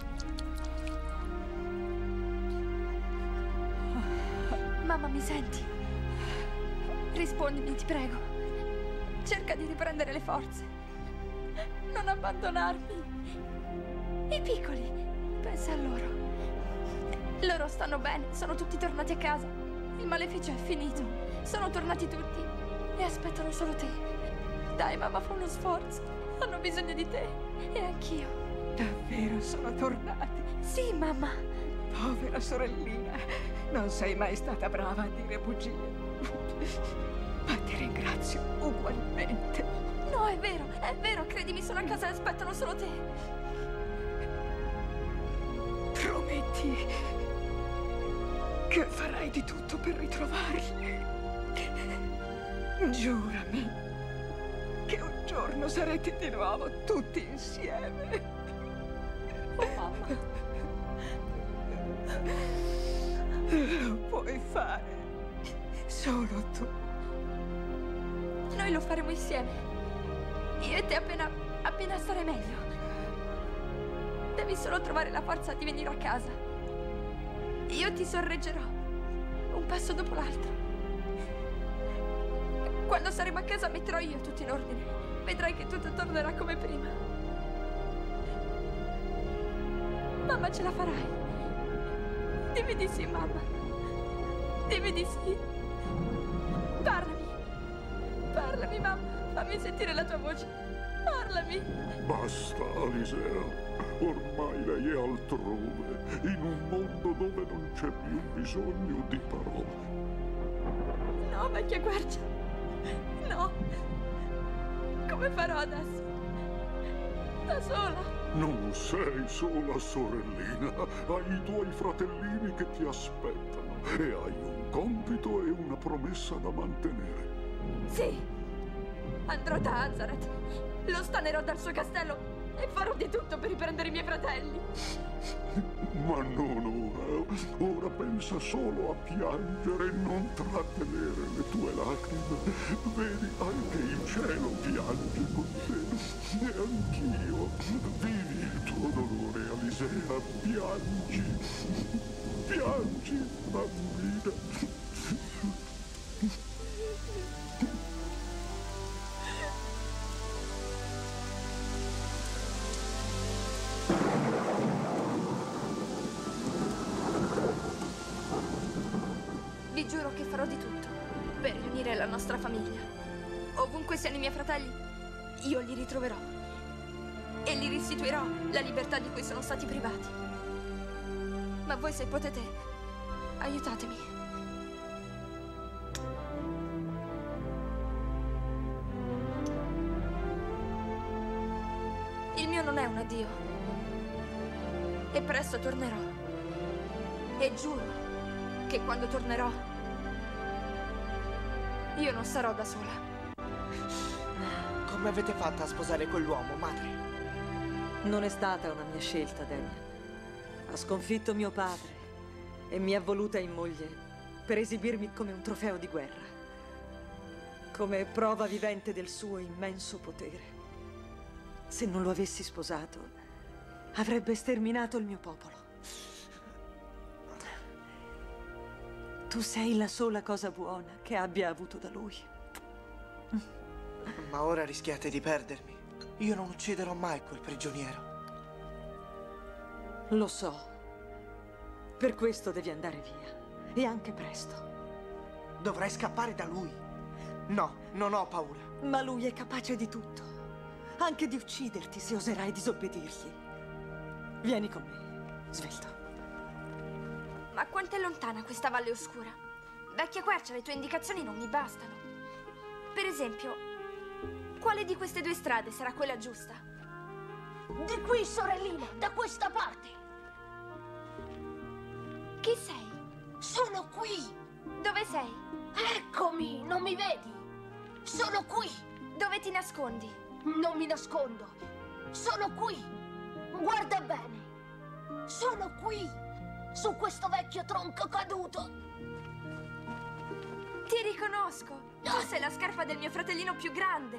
S2: Mamma, mi senti? Rispondimi, ti prego. Cerca di riprendere le forze. Non abbandonarmi. I piccoli, pensa a loro. Loro stanno bene, sono tutti tornati a casa. Il maleficio è finito. Sono tornati tutti e aspettano solo te. Dai, mamma, fa uno sforzo. Hanno bisogno di te. E anch'io.
S10: Davvero sono tornati?
S2: Sì, mamma.
S10: Povera sorellina. Non sei mai stata brava a dire bugie. Ma ti ringrazio ugualmente.
S2: No, è vero, è vero, credimi, sono a casa e aspettano solo te.
S10: Prometti che farai di tutto per ritrovarli. Giurami che un giorno sarete di nuovo tutti insieme.
S2: Oh, mamma.
S10: Lo puoi fare solo tu.
S2: Noi lo faremo insieme. Io e te appena, appena starei meglio. Devi solo trovare la forza di venire a casa. Io ti sorreggerò, un passo dopo l'altro. Quando saremo a casa metterò io tutto in ordine. Vedrai che tutto tornerà come prima. Mamma, ce la farai. Dimmi di sì, mamma. Dimmi di sì. Parlami. Parlami, mamma. Fammi sentire la tua voce. Parlami.
S4: Basta, Alisea. Ormai lei è altrove, in un mondo dove non c'è più bisogno di parole.
S2: No, vecchia quercia. No. Come farò adesso? Da sola?
S4: Non sei sola, sorellina. Hai i tuoi fratellini che ti aspettano e hai un compito e una promessa da mantenere.
S2: Sì. Andrò da Hazzaret. Lo stanerò dal suo castello e farò di tutto per riprendere i miei fratelli.
S4: Ma non ora. Ora pensa solo a piangere e non trattenere le tue lacrime. Vedi, anche il cielo piange con te. E anch'io. Vivi il tuo dolore, Alisea. Piangi. Piangi, bambina.
S2: Vi giuro che farò di tutto per riunire la nostra famiglia. Ovunque siano i miei fratelli, io li ritroverò e li restituirò la libertà di cui sono stati privati. Ma voi, se potete, aiutatemi. Il mio non è un addio. E presto tornerò. E giuro che quando tornerò, io non sarò da sola.
S9: Come avete fatto a sposare quell'uomo, madre?
S8: Non è stata una mia scelta, Damian. Ha sconfitto mio padre e mi ha voluta in moglie per esibirmi come un trofeo di guerra, come prova vivente del suo immenso potere. Se non lo avessi sposato, avrebbe sterminato il mio popolo. Tu sei la sola cosa buona che abbia avuto da lui.
S9: Ma ora rischiate di perdermi. Io non ucciderò mai quel prigioniero.
S8: Lo so. Per questo devi andare via. E anche presto.
S9: Dovrai scappare da lui. No, non ho paura.
S8: Ma lui è capace di tutto. Anche di ucciderti se oserai disobbedirgli. Vieni con me, svelto.
S2: Ma quanto è lontana questa valle oscura? Vecchia quercia, le tue indicazioni non mi bastano. Per esempio, quale di queste due strade sarà quella giusta?
S3: Di qui, sorellina, da questa parte.
S2: Chi sei?
S3: Sono qui.
S2: Dove sei?
S3: Eccomi, non mi vedi? Sono qui.
S2: Dove ti nascondi?
S3: Non mi nascondo. Sono qui. Guarda bene. Sono qui. Su questo vecchio tronco caduto.
S2: Ti riconosco. Tu sei la scarpa del mio fratellino più grande.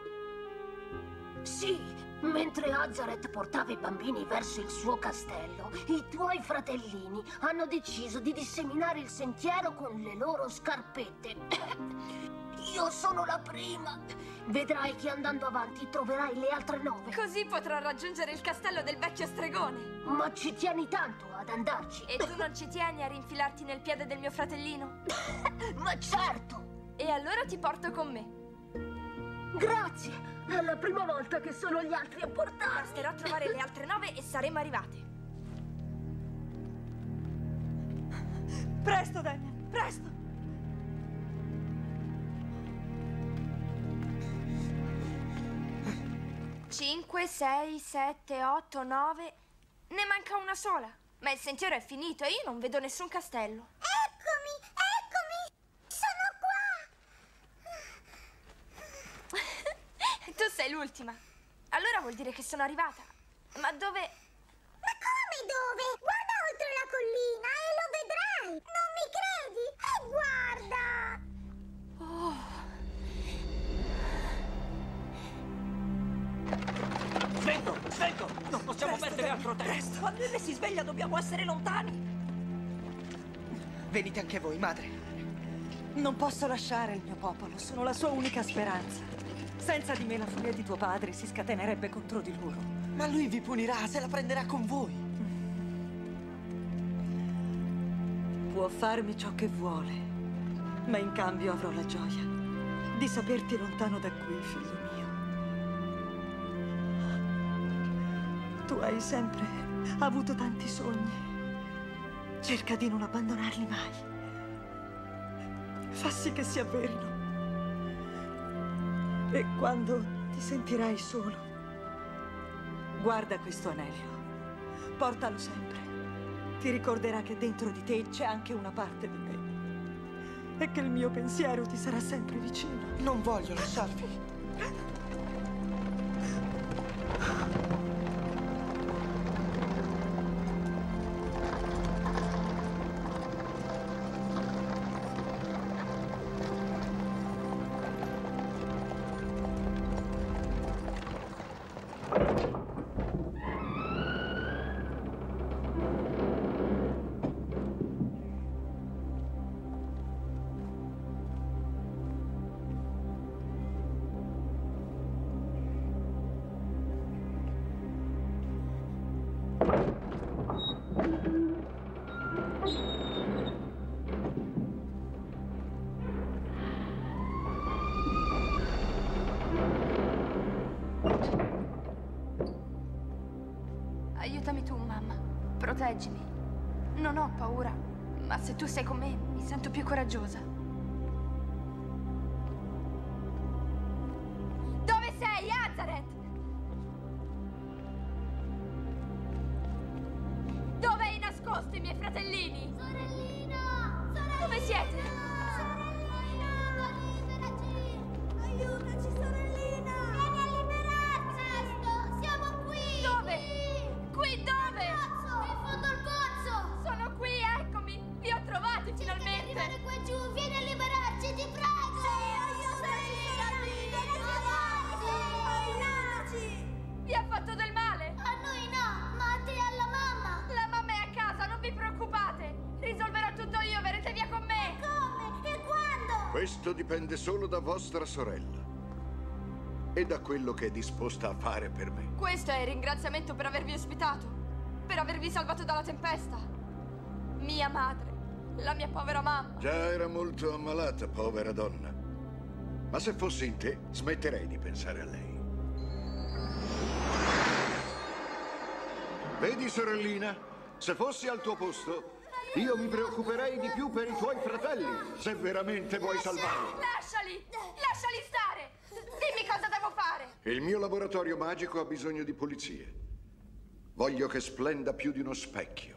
S3: Sì, mentre Hazzaret portava i bambini verso il suo castello, i tuoi fratellini hanno deciso di disseminare il sentiero con le loro scarpette. Io sono la prima. Vedrai che andando avanti troverai le altre nove.
S2: Così potrò raggiungere il castello del vecchio stregone.
S3: Ma ci tieni tanto ad andarci.
S2: E tu non ci tieni a rinfilarti nel piede del mio fratellino?
S3: Ma certo.
S2: E allora ti porto con me.
S3: Grazie. È la prima volta che sono gli altri a portarmi.
S2: Basterà trovare le altre nove e saremo arrivate.
S8: Presto, Damian, presto.
S2: cinque, sei, sette, otto, nove. Ne manca una sola. Ma il sentiero è finito e io non vedo nessun castello.
S3: Eccomi, eccomi. Sono qua.
S2: Tu sei l'ultima. Allora vuol dire che sono arrivata. Ma dove...
S3: Ma come dove? Guarda oltre la collina e lo vedrai. Non mi credi? E guarda.
S2: Oh...
S5: Svelto, svelto! Non possiamo perdere altro
S8: protesta. Quando Emme si sveglia dobbiamo essere lontani.
S9: Venite anche voi, madre.
S8: Non posso lasciare il mio popolo, sono la sua unica speranza. Senza di me la furia di tuo padre si scatenerebbe contro di loro.
S9: Ma lui vi punirà, se la prenderà con voi.
S8: Può farmi ciò che vuole, ma in cambio avrò la gioia di saperti lontano da qui, figlio mio. Tu hai sempre avuto tanti sogni. Cerca di non abbandonarli mai. Fa sì che si avverino. E quando ti sentirai solo, guarda questo anello. Portalo sempre. Ti ricorderà che dentro di te c'è anche una parte di me. E che il mio pensiero ti sarà sempre vicino.
S9: Non voglio lasciarvi.
S2: Aiutami tu, mamma. Proteggimi. Non ho paura, ma se tu sei con me, mi sento più coraggiosa. Dove sei, Azareth? Dove hai nascosto i miei fratellini?
S3: Sorellina! Sorellina!
S2: Dove siete?
S3: Sorellina! Liberaci! Aiutaci, sorellina! Vieni a liberarci! Presto! Siamo qui!
S2: Dove? Qui dove?
S3: In fondo al pozzo!
S2: Sono qui, eccomi! Vi ho trovati finalmente!
S3: Cerca di arrivare qua giù! Vieni a liberarci, ti prego! Sì, aiutaci, sorellina! Aiutaci!
S2: Vi ha fatto del male?
S3: A noi no, ma a te e alla mamma!
S2: La mamma è a casa, non vi preoccupate! Risolverò tutto io, verrete via con me!
S3: Come? E quando?
S11: Questo dipende solo da vostra sorella e da quello che è disposta a fare per me.
S2: Questo è il ringraziamento per avervi ospitato, per avervi salvato dalla tempesta. Mia madre, la mia povera mamma.
S11: Già era molto ammalata, povera donna. Ma se fossi in te, smetterei di pensare a lei. Vedi, sorellina? Se fossi al tuo posto, io mi preoccuperei di più per i tuoi fratelli, se veramente vuoi salvarli.
S2: Lasciali! Lasciali stare! Dimmi cosa devo fare!
S11: Il mio laboratorio magico ha bisogno di pulizie. Voglio che splenda più di uno specchio.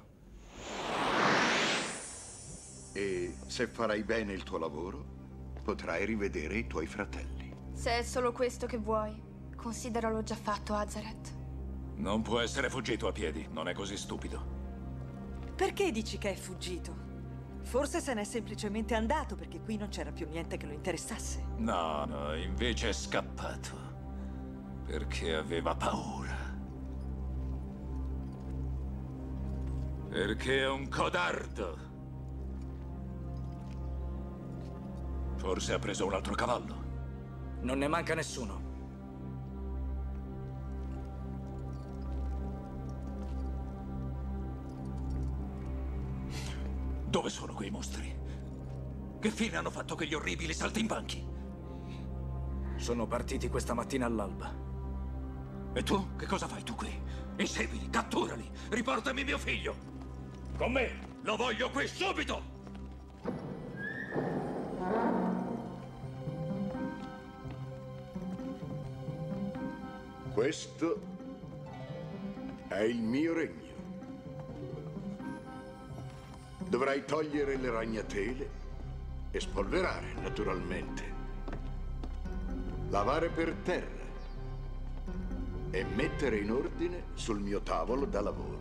S11: E se farai bene il tuo lavoro, potrai rivedere i tuoi fratelli.
S2: Se è solo questo che vuoi, consideralo già fatto, Azareth.
S6: Non può essere fuggito a piedi, non è così stupido.
S8: Perché dici che è fuggito? Forse se n'è semplicemente andato perché qui non c'era più niente che lo interessasse.
S6: No, no, invece è scappato. Perché aveva paura. Perché è un codardo. Forse ha preso un altro cavallo.
S5: Non ne manca nessuno.
S6: Dove sono quei mostri? Che fine hanno fatto quegli orribili saltimbanchi?
S5: Sono partiti questa mattina all'alba.
S6: E tu? Che cosa fai tu qui? Inseguili, catturali, riportami mio figlio! Con me! Lo voglio qui subito!
S11: Questo è il mio regno. Dovrai togliere le ragnatele e spolverare, naturalmente. Lavare per terra e mettere in ordine sul mio tavolo da lavoro.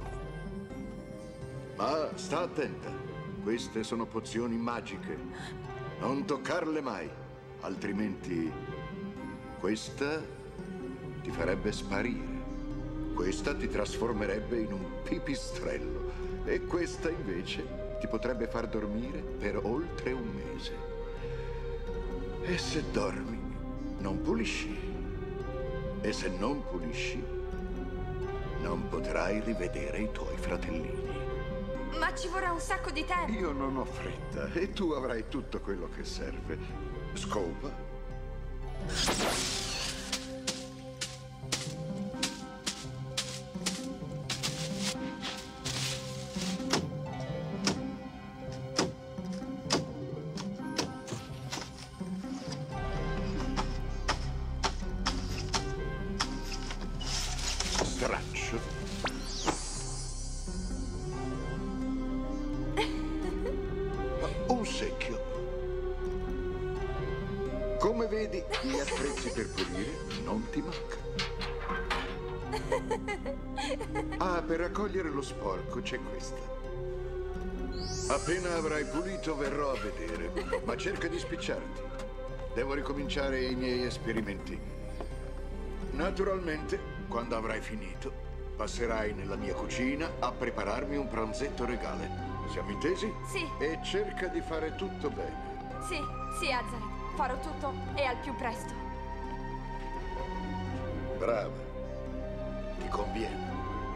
S11: Ma sta attenta, queste sono pozioni magiche. Non toccarle mai, altrimenti questa ti farebbe sparire. Questa ti trasformerebbe in un pipistrello e questa invece ti potrebbe far dormire per oltre un mese. E se dormi, non pulisci. E se non pulisci, non potrai rivedere i tuoi fratellini.
S2: Ma ci vorrà un sacco di tempo.
S11: Io non ho fretta e tu avrai tutto quello che serve. Scopa. Straccio. Un secchio. Come vedi, gli attrezzi per pulire non ti mancano. Ah, per raccogliere lo sporco c'è questa. Appena avrai pulito verrò a vedere, ma cerca di spicciarti. Devo ricominciare i miei esperimenti. Naturalmente, quando avrai finito, passerai nella mia cucina a prepararmi un pranzetto regale. Siamo intesi?
S2: Sì.
S11: E cerca di fare tutto bene.
S2: Sì, sì, Azaret. Farò tutto e al più presto.
S11: Brava. Ti conviene.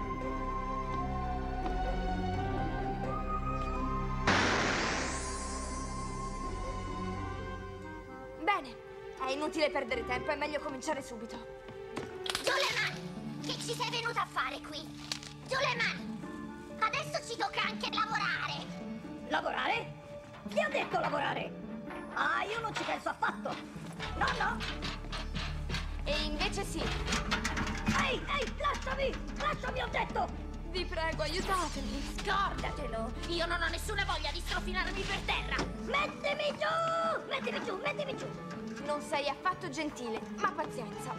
S2: Bene. È inutile perdere tempo, è meglio cominciare subito.
S3: Giù le mani! Che ci sei venuta a fare qui? Giù le mani! Adesso ci tocca anche lavorare!
S13: Lavorare? Chi ha detto lavorare? Ah, io non ci penso affatto! No, no!
S2: E invece sì!
S13: Ehi, ehi, lasciami! Lasciami, ho detto!
S2: Vi prego, aiutatemi!
S3: Scordatelo! Io non ho nessuna voglia di strofinarmi per terra!
S13: Mettimi giù! Mettimi giù, mettimi giù!
S2: Non sei affatto gentile, ma pazienza.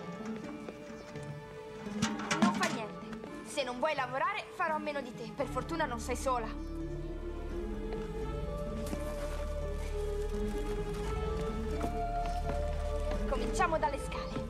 S2: Non fa niente. Se non vuoi lavorare, farò a meno di te. Per fortuna non sei sola. Cominciamo dalle scale.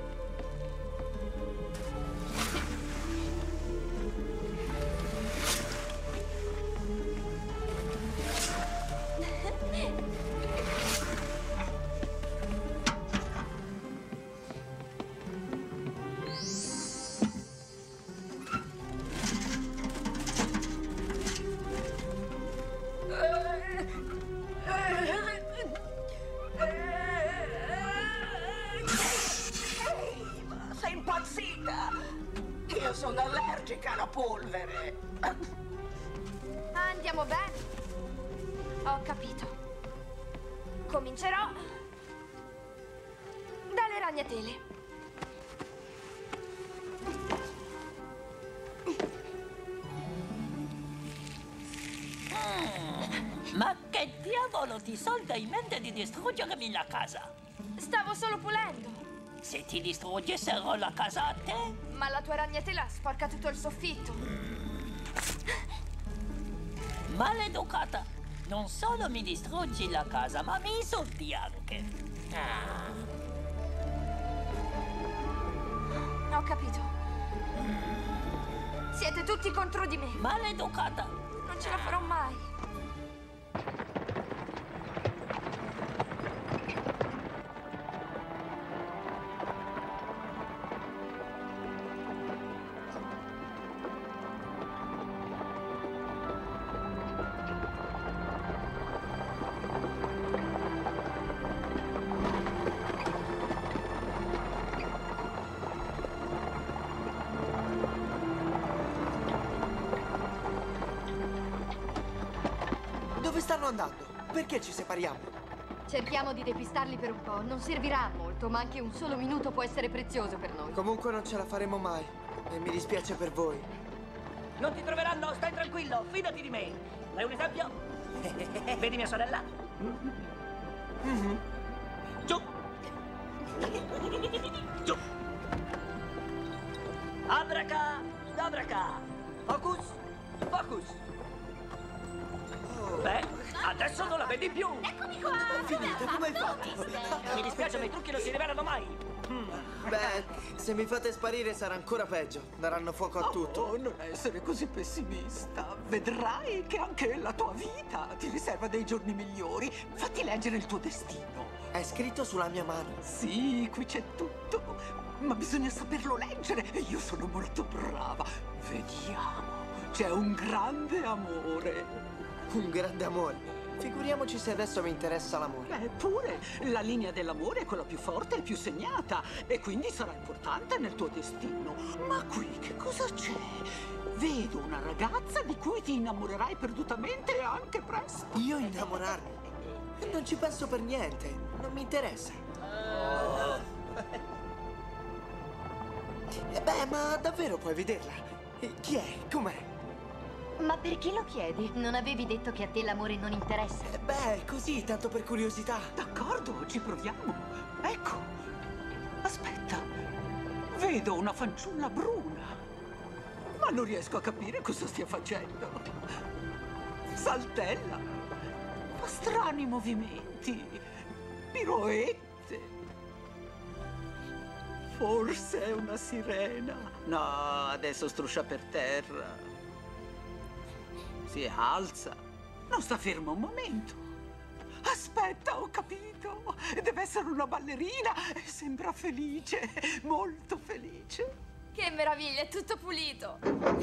S10: Io sono allergica alla polvere.
S2: Andiamo bene. Ho capito. Comincerò dalle ragnatele.
S14: Mm, ma che diavolo ti salta in mente di distruggermi la casa?
S2: Stavo solo pulendo.
S14: Se ti distruggessero la casa a te?
S2: Ma la tua ragnatela sporca tutto il soffitto.
S14: Maleducata! Non solo mi distruggi la casa, ma mi insulti anche. Ah.
S2: Ho capito. Siete tutti contro di me.
S14: Maleducata!
S2: Non ce la farò mai.
S9: Dove stanno andando? Perché ci separiamo?
S12: Cerchiamo di depistarli per un po'. Non servirà a molto, ma anche un solo minuto può essere prezioso per noi.
S9: Comunque non ce la faremo mai. E mi dispiace per voi.
S13: Non ti troveranno, stai tranquillo, fidati di me. Vuoi un esempio? Vedi mia sorella?
S9: Mm-hmm.
S13: Giù! Giù! Abraca! Abraca! Focus! Focus! Beh,
S14: Adesso non la vedi più!
S3: Eccomi qua!
S9: Finita, come hai fatto?
S14: Mi dispiace, ma i trucchi non si rivelano mai!
S9: Beh, se mi fate sparire sarà ancora peggio. Daranno fuoco a tutto.
S15: Oh, non essere così pessimista. Vedrai che anche la tua vita ti riserva dei giorni migliori. Fatti leggere il tuo destino.
S9: È scritto sulla mia mano.
S15: Sì, qui c'è tutto. Ma bisogna saperlo leggere e io sono molto brava. Vediamo. C'è un grande amore.
S9: Un grande amore? Figuriamoci se adesso mi interessa l'amore.
S15: Beh, pure. La linea dell'amore è quella più forte e più segnata. E quindi sarà importante nel tuo destino. Ma qui che cosa c'è? Vedo una ragazza di cui ti innamorerai perdutamente e anche presto.
S9: Io innamorarmi? Non ci penso per niente. Non mi interessa. Oh. Eh beh, ma davvero puoi vederla? Chi è? Com'è?
S12: Ma perché lo chiedi? Non avevi detto che a te l'amore non interessa?
S9: Eh beh, così, tanto per curiosità.
S15: D'accordo, ci proviamo. Ecco. Aspetta. Vedo una fanciulla bruna. Ma non riesco a capire cosa stia facendo. Saltella. Fa strani movimenti. Piroette. Forse è una sirena. No, adesso struscia per terra. Si alza. Non sta ferma un momento. Aspetta, ho capito. Deve essere una ballerina e sembra felice, molto felice.
S2: Che meraviglia, è tutto pulito.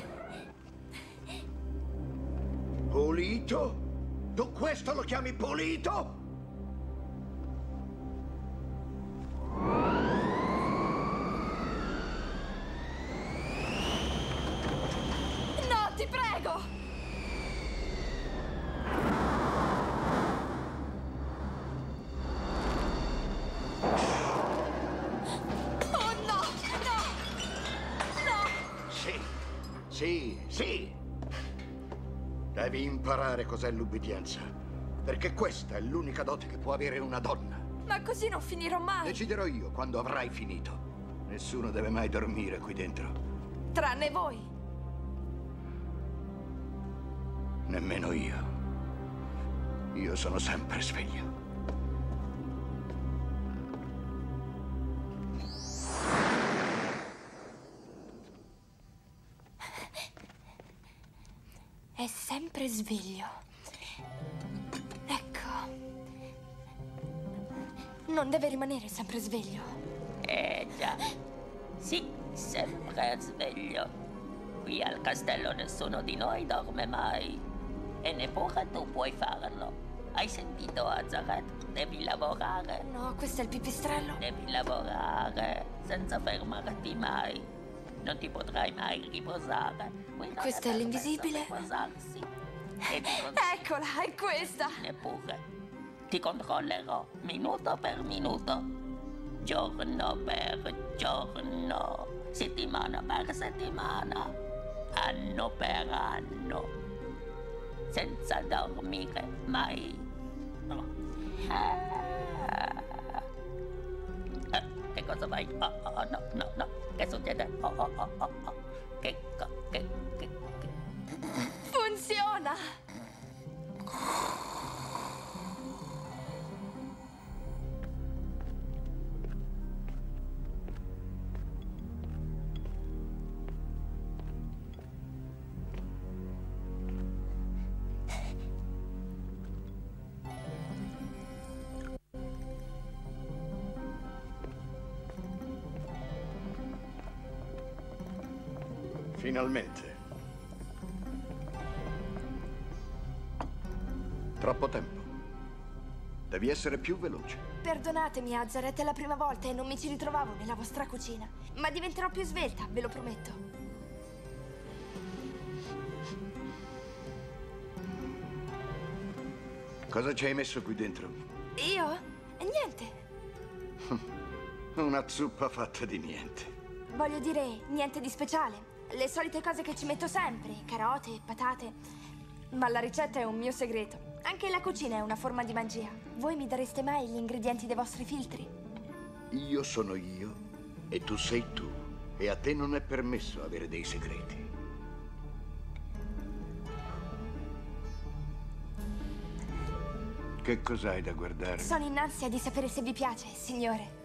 S11: Pulito? Tu questo lo chiami pulito?
S2: No, ti prego!
S11: Sì, sì. Devi imparare cos'è l'ubbidienza. Perché questa è l'unica dote che può avere una donna.
S2: Ma così non finirò mai.
S11: Deciderò io quando avrai finito. Nessuno deve mai dormire qui dentro.
S2: Tranne voi.
S11: Nemmeno io. Io sono sempre sveglio.
S2: È sempre sveglio. Ecco. Non deve rimanere sempre sveglio.
S14: Eh già. Sì, sempre sveglio. Qui al castello nessuno di noi dorme mai. E neppure tu puoi farlo. Hai sentito, Azaret? Devi lavorare.
S2: No, questo è il pipistrello.
S14: Devi lavorare senza fermarti mai. Non ti potrai mai riposare.
S2: Questa è l'invisibile. Eccola, è questa.
S14: Neppure. Ti controllerò minuto per minuto. Giorno per giorno. Settimana per settimana. Anno per anno. Senza dormire mai. Ah. Eh, che cosa vai? Oh, oh, no, no, no. Che succede? Oh, oh, oh, oh, oh. Che, che, che, che...
S2: Funziona!
S11: Finalmente. Troppo tempo. Devi essere più veloce.
S2: Perdonatemi, Azaret, è la prima volta e non mi ci ritrovavo nella vostra cucina. Ma diventerò più svelta, ve lo prometto.
S11: Cosa ci hai messo qui dentro?
S2: Io? Niente.
S11: Una zuppa fatta di niente.
S2: Voglio dire, niente di speciale. Le solite cose che ci metto sempre, carote, patate. Ma la ricetta è un mio segreto. Anche la cucina è una forma di magia. Voi mi dareste mai gli ingredienti dei vostri filtri?
S11: Io sono io e tu sei tu. E a te non è permesso avere dei segreti. Che cos'hai da guardare?
S2: Sono in ansia di sapere se vi piace, signore.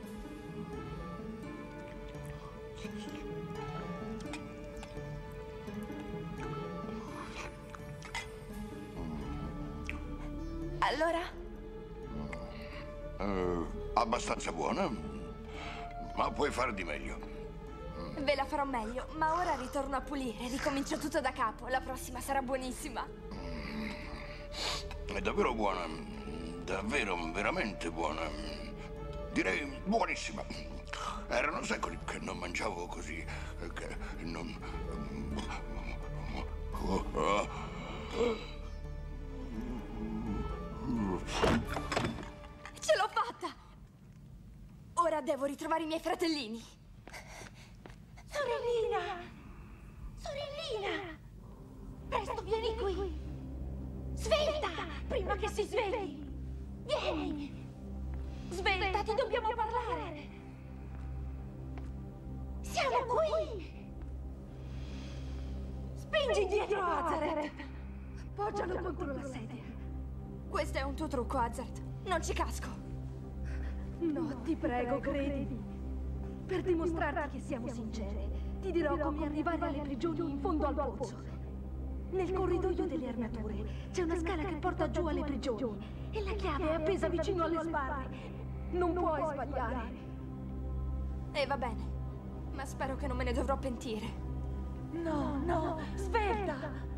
S2: Allora?
S11: Uh, abbastanza buona, ma puoi fare di meglio.
S2: Ve la farò meglio, ma ora ritorno a pulire. Ricomincio tutto da capo. La prossima sarà buonissima.
S11: È davvero buona. Davvero, veramente buona. Direi buonissima. Erano secoli che non mangiavo così. Che non...
S2: Ce l'ho fatta! Ora devo ritrovare i miei fratellini.
S3: Sorellina! Sorellina! Presto, vieni qui! Svelta! Prima che si svegli! Vieni! Svelta, ti dobbiamo parlare! Siamo qui! Spingi indietro, Hazard!
S2: Poggialo contro la sedia. Questo è un tuo trucco, Hazard. Non ci casco.
S16: No, ti prego, credi. Per dimostrarti che siamo sincere, ti dirò come arrivare alle prigioni in fondo al pozzo. Nel corridoio delle armature c'è una scala che porta giù alle prigioni e la chiave è appesa vicino alle spalle. Non puoi sbagliare.
S2: E va bene, ma spero che non me ne dovrò pentire.
S16: No, no, svelta!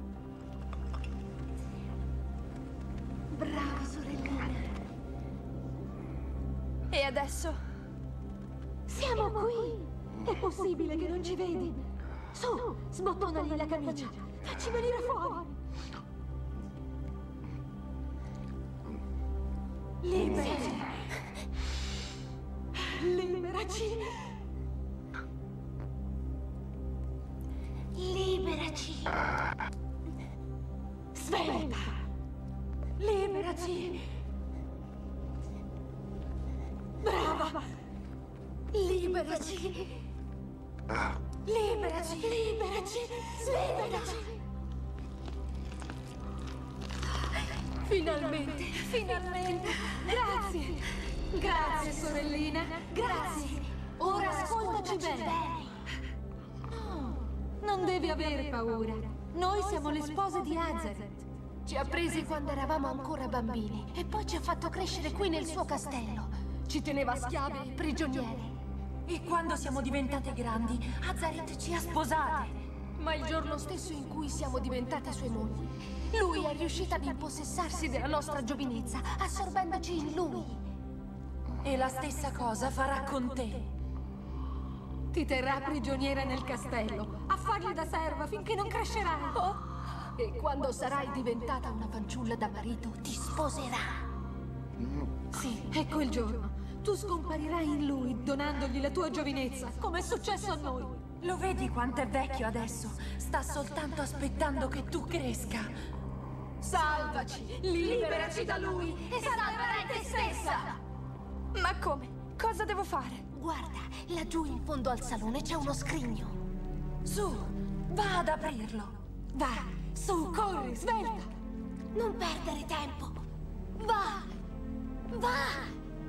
S3: Brava, sorellina.
S2: E adesso?
S16: Siamo qui! È possibile che non ci vedi? Su, sbottonagli la camicia. Facci venire fuori. Liberaci. Liberaci.
S3: Liberaci.
S16: Svelta. Liberaci. Brava. Liberaci. Liberaci. Liberaci. Liberaci. Finalmente, finalmente. Grazie. Grazie, sorellina. Grazie. Ora ascoltaci bene. No, non devi avere paura. Noi siamo le spose di Hazard. Ci ha presi quando eravamo ancora bambini e poi ci ha fatto crescere qui nel suo castello. Ci teneva schiave e prigioniere. E quando siamo diventate grandi, Hazard ci ha sposate. Ma il giorno stesso in cui siamo diventate sue mogli, lui è riuscito ad impossessarsi della nostra giovinezza, assorbendoci in lui. E la stessa cosa farà con te. Ti terrà prigioniera nel castello, a fargli da serva finché non crescerai. Oh. E quando sarai diventata una fanciulla da marito, ti sposerà. Sì, è quel giorno. Tu scomparirai in lui, donandogli la tua giovinezza, come è successo a noi. Lo vedi quanto è vecchio adesso? Sta soltanto aspettando che tu cresca. Salvaci, liberaci da lui e salverai te stessa!
S2: Ma come? Cosa devo fare?
S16: Guarda, laggiù in fondo al salone c'è uno scrigno. Su, va ad aprirlo. Va, su, corri, svelta.
S3: Non perdere tempo. Va! Va!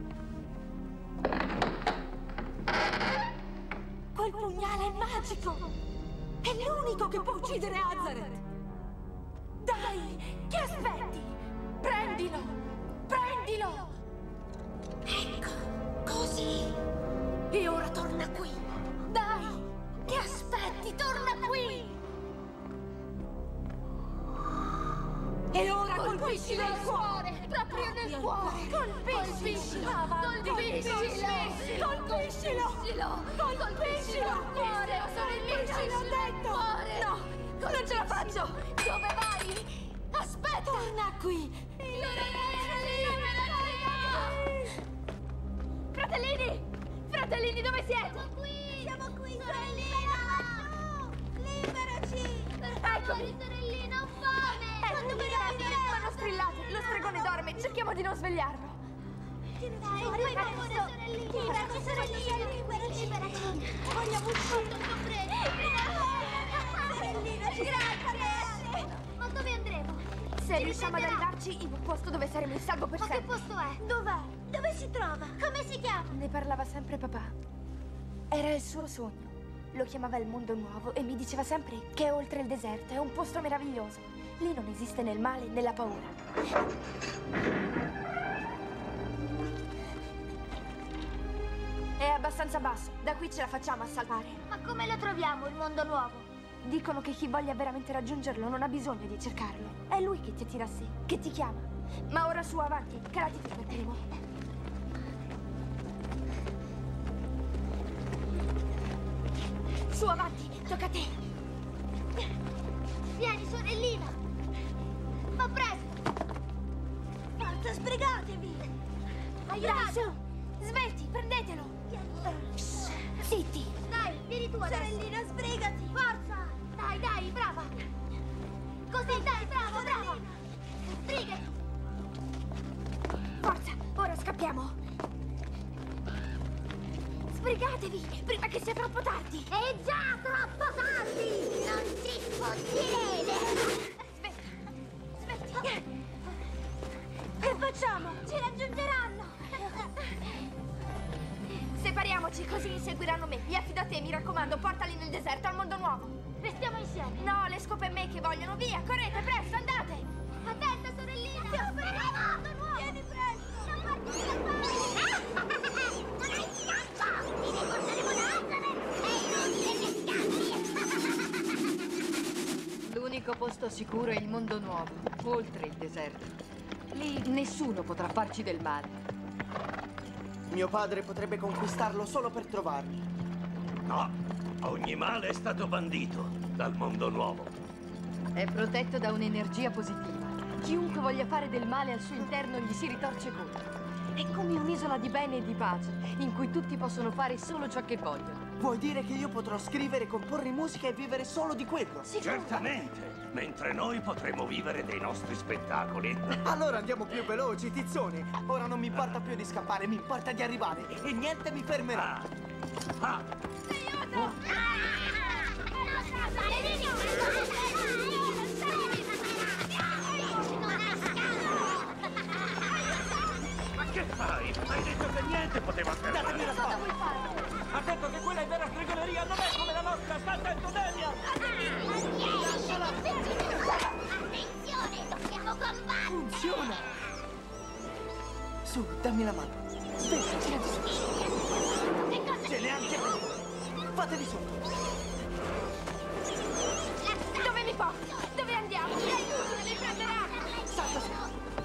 S16: Quel pugnale è magico! È l'unico che può uccidere Hazard! Dai, che aspetti? Prendilo! Prendilo!
S3: Ecco, così!
S16: E ora torna qui! Dai, che aspetti? Torna qui! E ora colpiscilo al cuore! Proprio nel cuore! Colpiscilo! Colpiscilo! Colpiscilo! Colpiscilo al cuore! Colpiscilo, ho detto! No, non ce la faccio! Dove vai? Aspetta! Torna qui!
S2: Fratellini! Fratellini, dove siete?
S3: Siamo qui! Siamo qui, sorellina! Liberaci! Per favore, sorellina, ho fame!
S2: Eh, dove vanno strillate? Lo stregone dorme, cerchiamo di non svegliarlo.
S3: Dai, fai favore, sorellina! Liberaci, sorellina! Liberaci! Liberaci! Vogliamo uscire! Non credo! Sorellina, ci grazie! Ma dove andremo?
S2: Se riusciamo ad arrivarci in un posto dove saremo in salvo per
S3: Ma
S2: sempre.
S3: che posto è? Dov'è? Dove si trova? Come si chiama?
S2: Ne parlava sempre papà. Era il suo sogno. Lo chiamava il mondo nuovo e mi diceva sempre che è oltre il deserto, è un posto meraviglioso. Lì non esiste né il male né la paura. È abbastanza basso, da qui ce la facciamo a salvare.
S3: Ma come lo troviamo, il mondo nuovo?
S2: Dicono che chi voglia veramente raggiungerlo non ha bisogno di cercarlo. È lui che ti attira a sé, che ti chiama. Ma ora su, avanti, calatiti per primo. Su, avanti, tocca a te.
S3: Vieni, sorellina. Ma presto. Forza, sbrigatevi.
S2: Dai, su, svelti, prendetelo. Psst, zitti.
S3: Dai, vieni tu adesso. Sorellina, sbrigati. Forza. Dai, dai, brava. Così, dai, bravo, bravo. Sbrigati.
S2: Forza, ora scappiamo. Sbrigatevi, prima che sia troppo tardi.
S3: È già troppo tardi. Non si possiede.
S2: Smetti, smetti. Che facciamo?
S3: Ci raggiungeranno.
S2: Separiamoci, così inseguiranno me. Li affido a te, mi raccomando, portali nel deserto, al mondo nuovo.
S3: Restiamo insieme.
S2: No, le scope e me che vogliono. Via, correte, presto, andate.
S3: Attenta, sorellina. Ti aspettiamo. Vieni presto. Non farti scappare. Non hai scampo. Ti riporteremo Nazareth. È inutile che scappi.
S12: L'unico posto sicuro è il mondo nuovo, oltre il deserto. Lì nessuno potrà farci del male.
S9: Mio padre potrebbe conquistarlo solo per trovarmi.
S7: No, ogni male è stato bandito dal mondo nuovo.
S12: È protetto da un'energia positiva. Chiunque voglia fare del male al suo interno gli si ritorce contro. È come un'isola di bene e di pace, in cui tutti possono fare solo ciò che vogliono.
S9: Vuoi dire che io potrò scrivere, comporre musica e vivere solo di quello?
S7: Certamente, mentre noi potremo vivere dei nostri spettacoli.
S9: Allora andiamo più veloci, tizzoni. Ora non mi importa più di scappare, mi importa di arrivare e niente mi fermerà.
S7: Ah.
S3: Aiuto! Non scappare, vieni!
S7: Ma che fai? Hai detto che niente poteva fermare.
S9: Datemi la
S12: Cosa vuoi fare?
S15: Ha detto che quella è vera stregoneria, non è come la nostra, sta attento, Delia!
S3: Lasciala! Attenzione, dobbiamo combattere!
S9: Funziona! Su, dammi la mano. Sveglia, tirati su.
S3: Che cosa?
S9: Ce n'è anche uno. Fatevi sotto.
S2: Dove mi porti? Dove andiamo? Aiuto, mi prenderà!
S9: Salta su.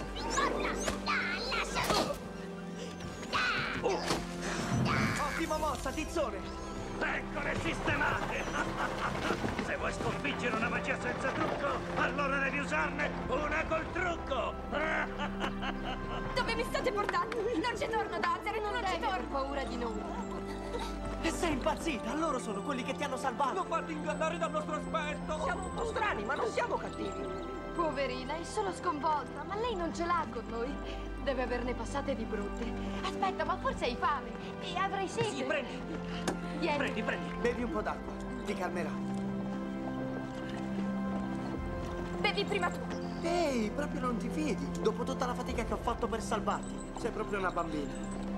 S9: Ottima mossa, tizzone!
S7: Pecore sistemate! Se vuoi sconfiggere una magia senza trucco, allora devi usarne una col trucco!
S2: Dove mi state portando? Non ci torno, Nazareth, non, non ci
S12: Devi aver
S2: torno!
S12: paura di noi.
S9: E sei impazzita? Loro sono quelli che ti hanno salvato!
S15: Non farti ingannare dal nostro aspetto!
S9: Siamo un po' strani, ma non siamo cattivi!
S12: Poverina, è solo sconvolta, ma lei non ce l'ha con noi. Deve averne passate di brutte. Aspetta, ma forse hai fame e avrai sete.
S15: Sì, prendi!
S12: Vieni.
S15: Prendi, prendi!
S9: Bevi un po' d'acqua, ti calmerà.
S2: Bevi prima tu.
S9: Ehi, proprio non ti fidi. Dopo tutta la fatica che ho fatto per salvarti, sei proprio una bambina.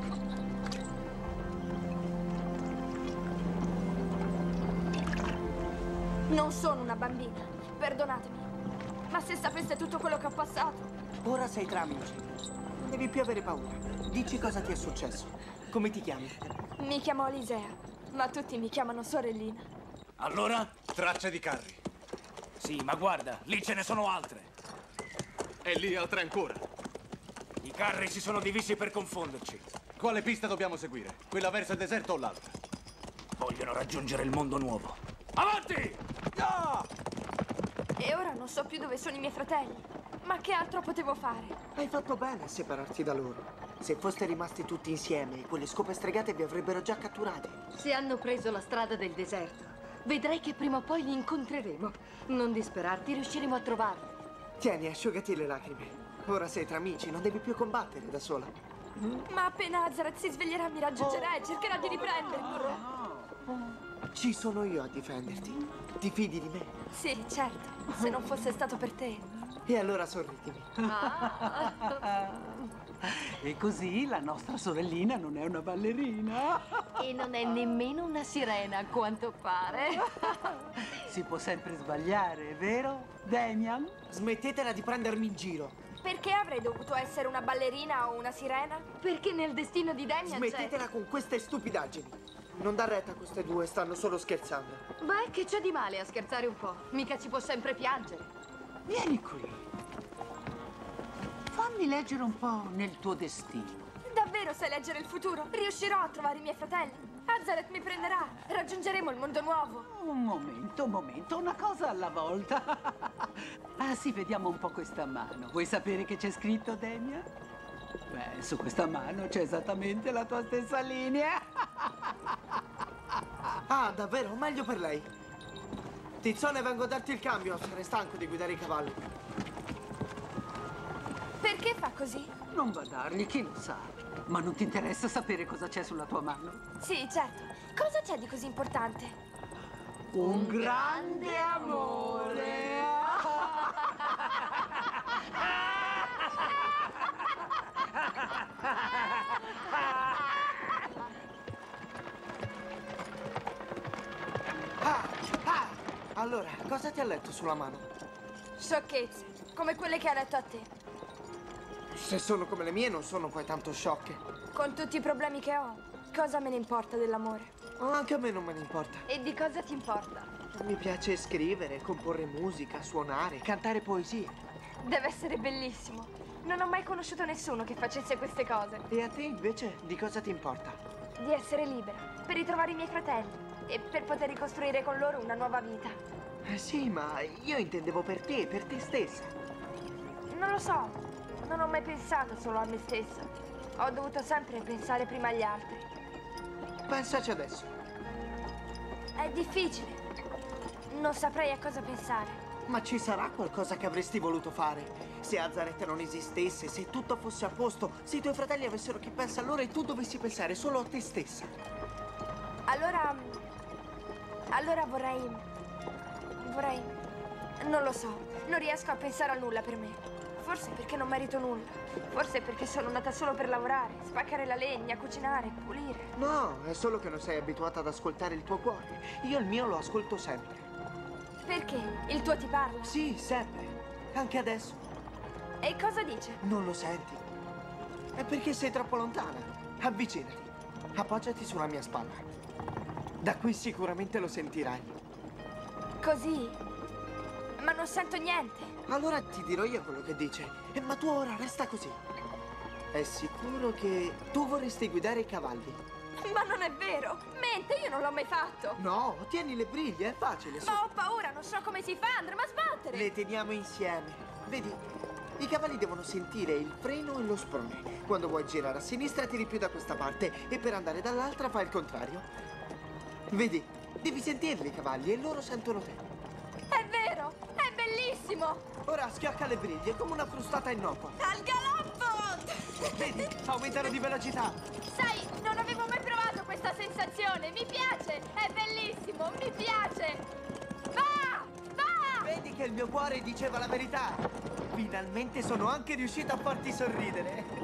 S2: Non sono una bambina, perdonatemi. Ma se sapeste tutto quello che ho passato...
S9: Ora sei tra amici. Non devi più avere paura. Dici cosa ti è successo. Come ti chiami?
S2: Mi chiamo Alisea, ma tutti mi chiamano sorellina.
S5: Allora?
S17: Tracce di carri.
S5: Sì, ma guarda, lì ce ne sono altre.
S17: E lì altre ancora.
S5: I carri si sono divisi per confonderci.
S17: Quale pista dobbiamo seguire? Quella verso il deserto o l'altra?
S5: Vogliono raggiungere il mondo nuovo. Avanti!
S9: No!
S2: E ora non so più dove sono i miei fratelli. Ma che altro potevo fare?
S9: Hai fatto bene a separarti da loro. Se foste rimasti tutti insieme, quelle scope stregate vi avrebbero già catturati.
S12: Se hanno preso la strada del deserto, vedrai che prima o poi li incontreremo. Non disperarti, riusciremo a trovarli.
S9: Tieni, asciugati le lacrime. Ora sei tra amici, non devi più combattere da sola.
S2: Ma appena Nazareth si sveglierà mi raggiungerà e cercherà di riprendermi.
S9: Ci sono io a difenderti. Ti fidi di me?
S2: Sì, certo. Se non fosse stato per te...
S9: E allora sorridimi.
S15: E così la nostra sorellina non è una ballerina.
S12: E non è nemmeno una sirena, a quanto pare.
S15: Si può sempre sbagliare, vero, Damian?
S9: Smettetela di prendermi in giro.
S2: Perché avrei dovuto essere una ballerina o una sirena?
S12: Perché nel destino di Damian c'è...
S9: Smettetela con queste stupidaggini. Non dar retta a queste due, stanno solo scherzando.
S12: Beh, che c'è di male a scherzare un po'? Mica ci può sempre piangere.
S15: Vieni qui. Fammi leggere un po' nel tuo destino.
S2: Davvero sai leggere il futuro? Riuscirò a trovare i miei fratelli. Azaret mi prenderà. Raggiungeremo il mondo nuovo.
S15: Un momento, un momento, una cosa alla volta. Ah sì, vediamo un po' questa mano. Vuoi sapere che c'è scritto, Damian? Beh, su questa mano c'è esattamente la tua stessa linea.
S9: Ah, davvero? Meglio per lei. Tizzone, vengo a darti il cambio. Sarei stanco di guidare i cavalli.
S2: Perché fa così?
S15: Non badargli, chi lo sa. Ma non ti interessa sapere cosa c'è sulla tua mano?
S2: Sì, certo. Cosa c'è di così importante?
S15: Un grande amore.
S9: Ah, ah. Allora, cosa ti ha letto sulla mano?
S2: Sciocchezze, come quelle che ha letto a te.
S9: Se sono come le mie, non sono poi tanto sciocche.
S2: Con tutti i problemi che ho, cosa me ne importa dell'amore?
S9: Anche a me non me ne importa.
S2: E di cosa ti importa?
S9: Mi piace scrivere, comporre musica, suonare, cantare poesie.
S2: Deve essere bellissimo. Non ho mai conosciuto nessuno che facesse queste cose.
S9: E a te invece di cosa ti importa?
S2: Di essere libera, per ritrovare i miei fratelli e per poter ricostruire con loro una nuova vita.
S9: Eh sì, ma io intendevo per te, per te stessa.
S2: Non lo so, non ho mai pensato solo a me stessa. Ho dovuto sempre pensare prima agli altri.
S9: Pensaci adesso.
S2: È difficile. Non saprei a cosa pensare.
S9: Ma ci sarà qualcosa che avresti voluto fare? Se Azaret non esistesse, se tutto fosse a posto, se i tuoi fratelli avessero chi pensa a loro e tu dovessi pensare solo a te stessa.
S2: Allora... Allora vorrei... Vorrei... Non lo so. Non riesco a pensare a nulla per me. Forse perché non merito nulla. Forse perché sono nata solo per lavorare, spaccare la legna, cucinare, pulire.
S9: No, è solo che non sei abituata ad ascoltare il tuo cuore. Io il mio lo ascolto sempre.
S2: Perché? Il tuo ti parla?
S9: Sì, sempre. Anche adesso.
S2: E cosa dice?
S9: Non lo senti. È perché sei troppo lontana. Avvicinati. Appoggiati sulla mia spalla. Da qui sicuramente lo sentirai.
S2: Così? Ma non sento niente.
S9: Allora ti dirò io quello che dice. Eh, ma tu ora resta così. È sicuro che tu vorresti guidare i cavalli?
S2: Ma non è vero! Mente, io non l'ho mai fatto!
S9: No, tieni le briglie, è facile.
S2: Ma ho paura, non so come si fa, andremo a sbattere!
S9: Le teniamo insieme. Vedi, i cavalli devono sentire il freno e lo sprone. Quando vuoi girare a sinistra tiri più da questa parte e per andare dall'altra fai il contrario. Vedi, devi sentirli i cavalli e loro sentono te.
S2: È vero! È bellissimo!
S9: Ora schiocca le briglie come una frustata innocua.
S2: Al galoppo!
S9: Vedi, aumentano di velocità.
S2: Sai, non avevo mai provato questa sensazione. Mi piace, è bellissimo, mi piace. Va! Va!
S9: Vedi che il mio cuore diceva la verità. Finalmente sono anche riuscito a farti sorridere.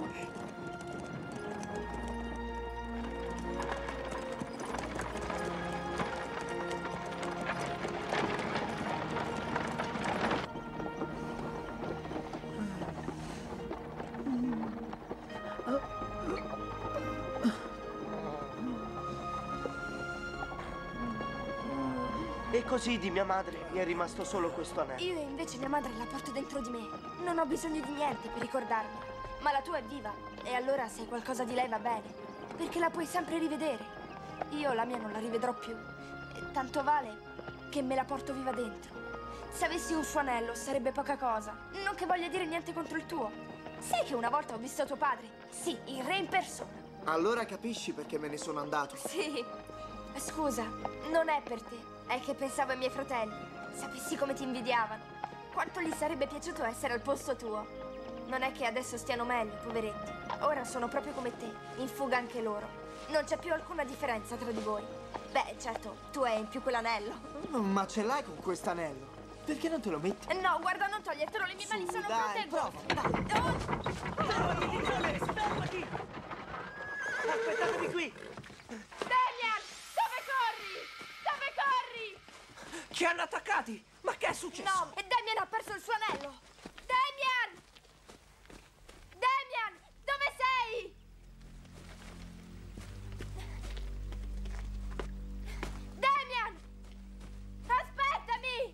S9: E così di mia madre mi è rimasto solo questo anello.
S2: Io invece mia madre la porto dentro di me. Non ho bisogno di niente per ricordarmela. Ma la tua è viva. E allora se hai qualcosa di lei va bene. Perché la puoi sempre rivedere. Io la mia non la rivedrò più. E tanto vale che me la porto viva dentro. Se avessi un suo anello sarebbe poca cosa. Non che voglia dire niente contro il tuo. Sai che una volta ho visto tuo padre? Sì, il re in persona.
S9: Allora capisci perché me ne sono andato.
S2: Sì. Scusa, non è per te. È che pensavo ai miei fratelli. Sapessi come ti invidiavano. Quanto gli sarebbe piaciuto essere al posto tuo. Non è che adesso stiano meglio, poveretti. Ora sono proprio come te, in fuga anche loro. Non c'è più alcuna differenza tra di voi. Beh, certo, tu hai in più quell'anello.
S9: Ma ce l'hai con quest'anello? Perché non te lo metti?
S2: No, guarda, non togliertelo, le mie mani sono
S9: dai,
S2: proteggo.
S9: Però, Edizione, fermati! Aspettatevi qui!
S2: Damian, dove corri? Dove corri?
S9: Ci hanno attaccati! Ma che è successo?
S2: No, e Damian ha perso il suo anello. Damian! Damian, dove sei? Damian! Aspettami!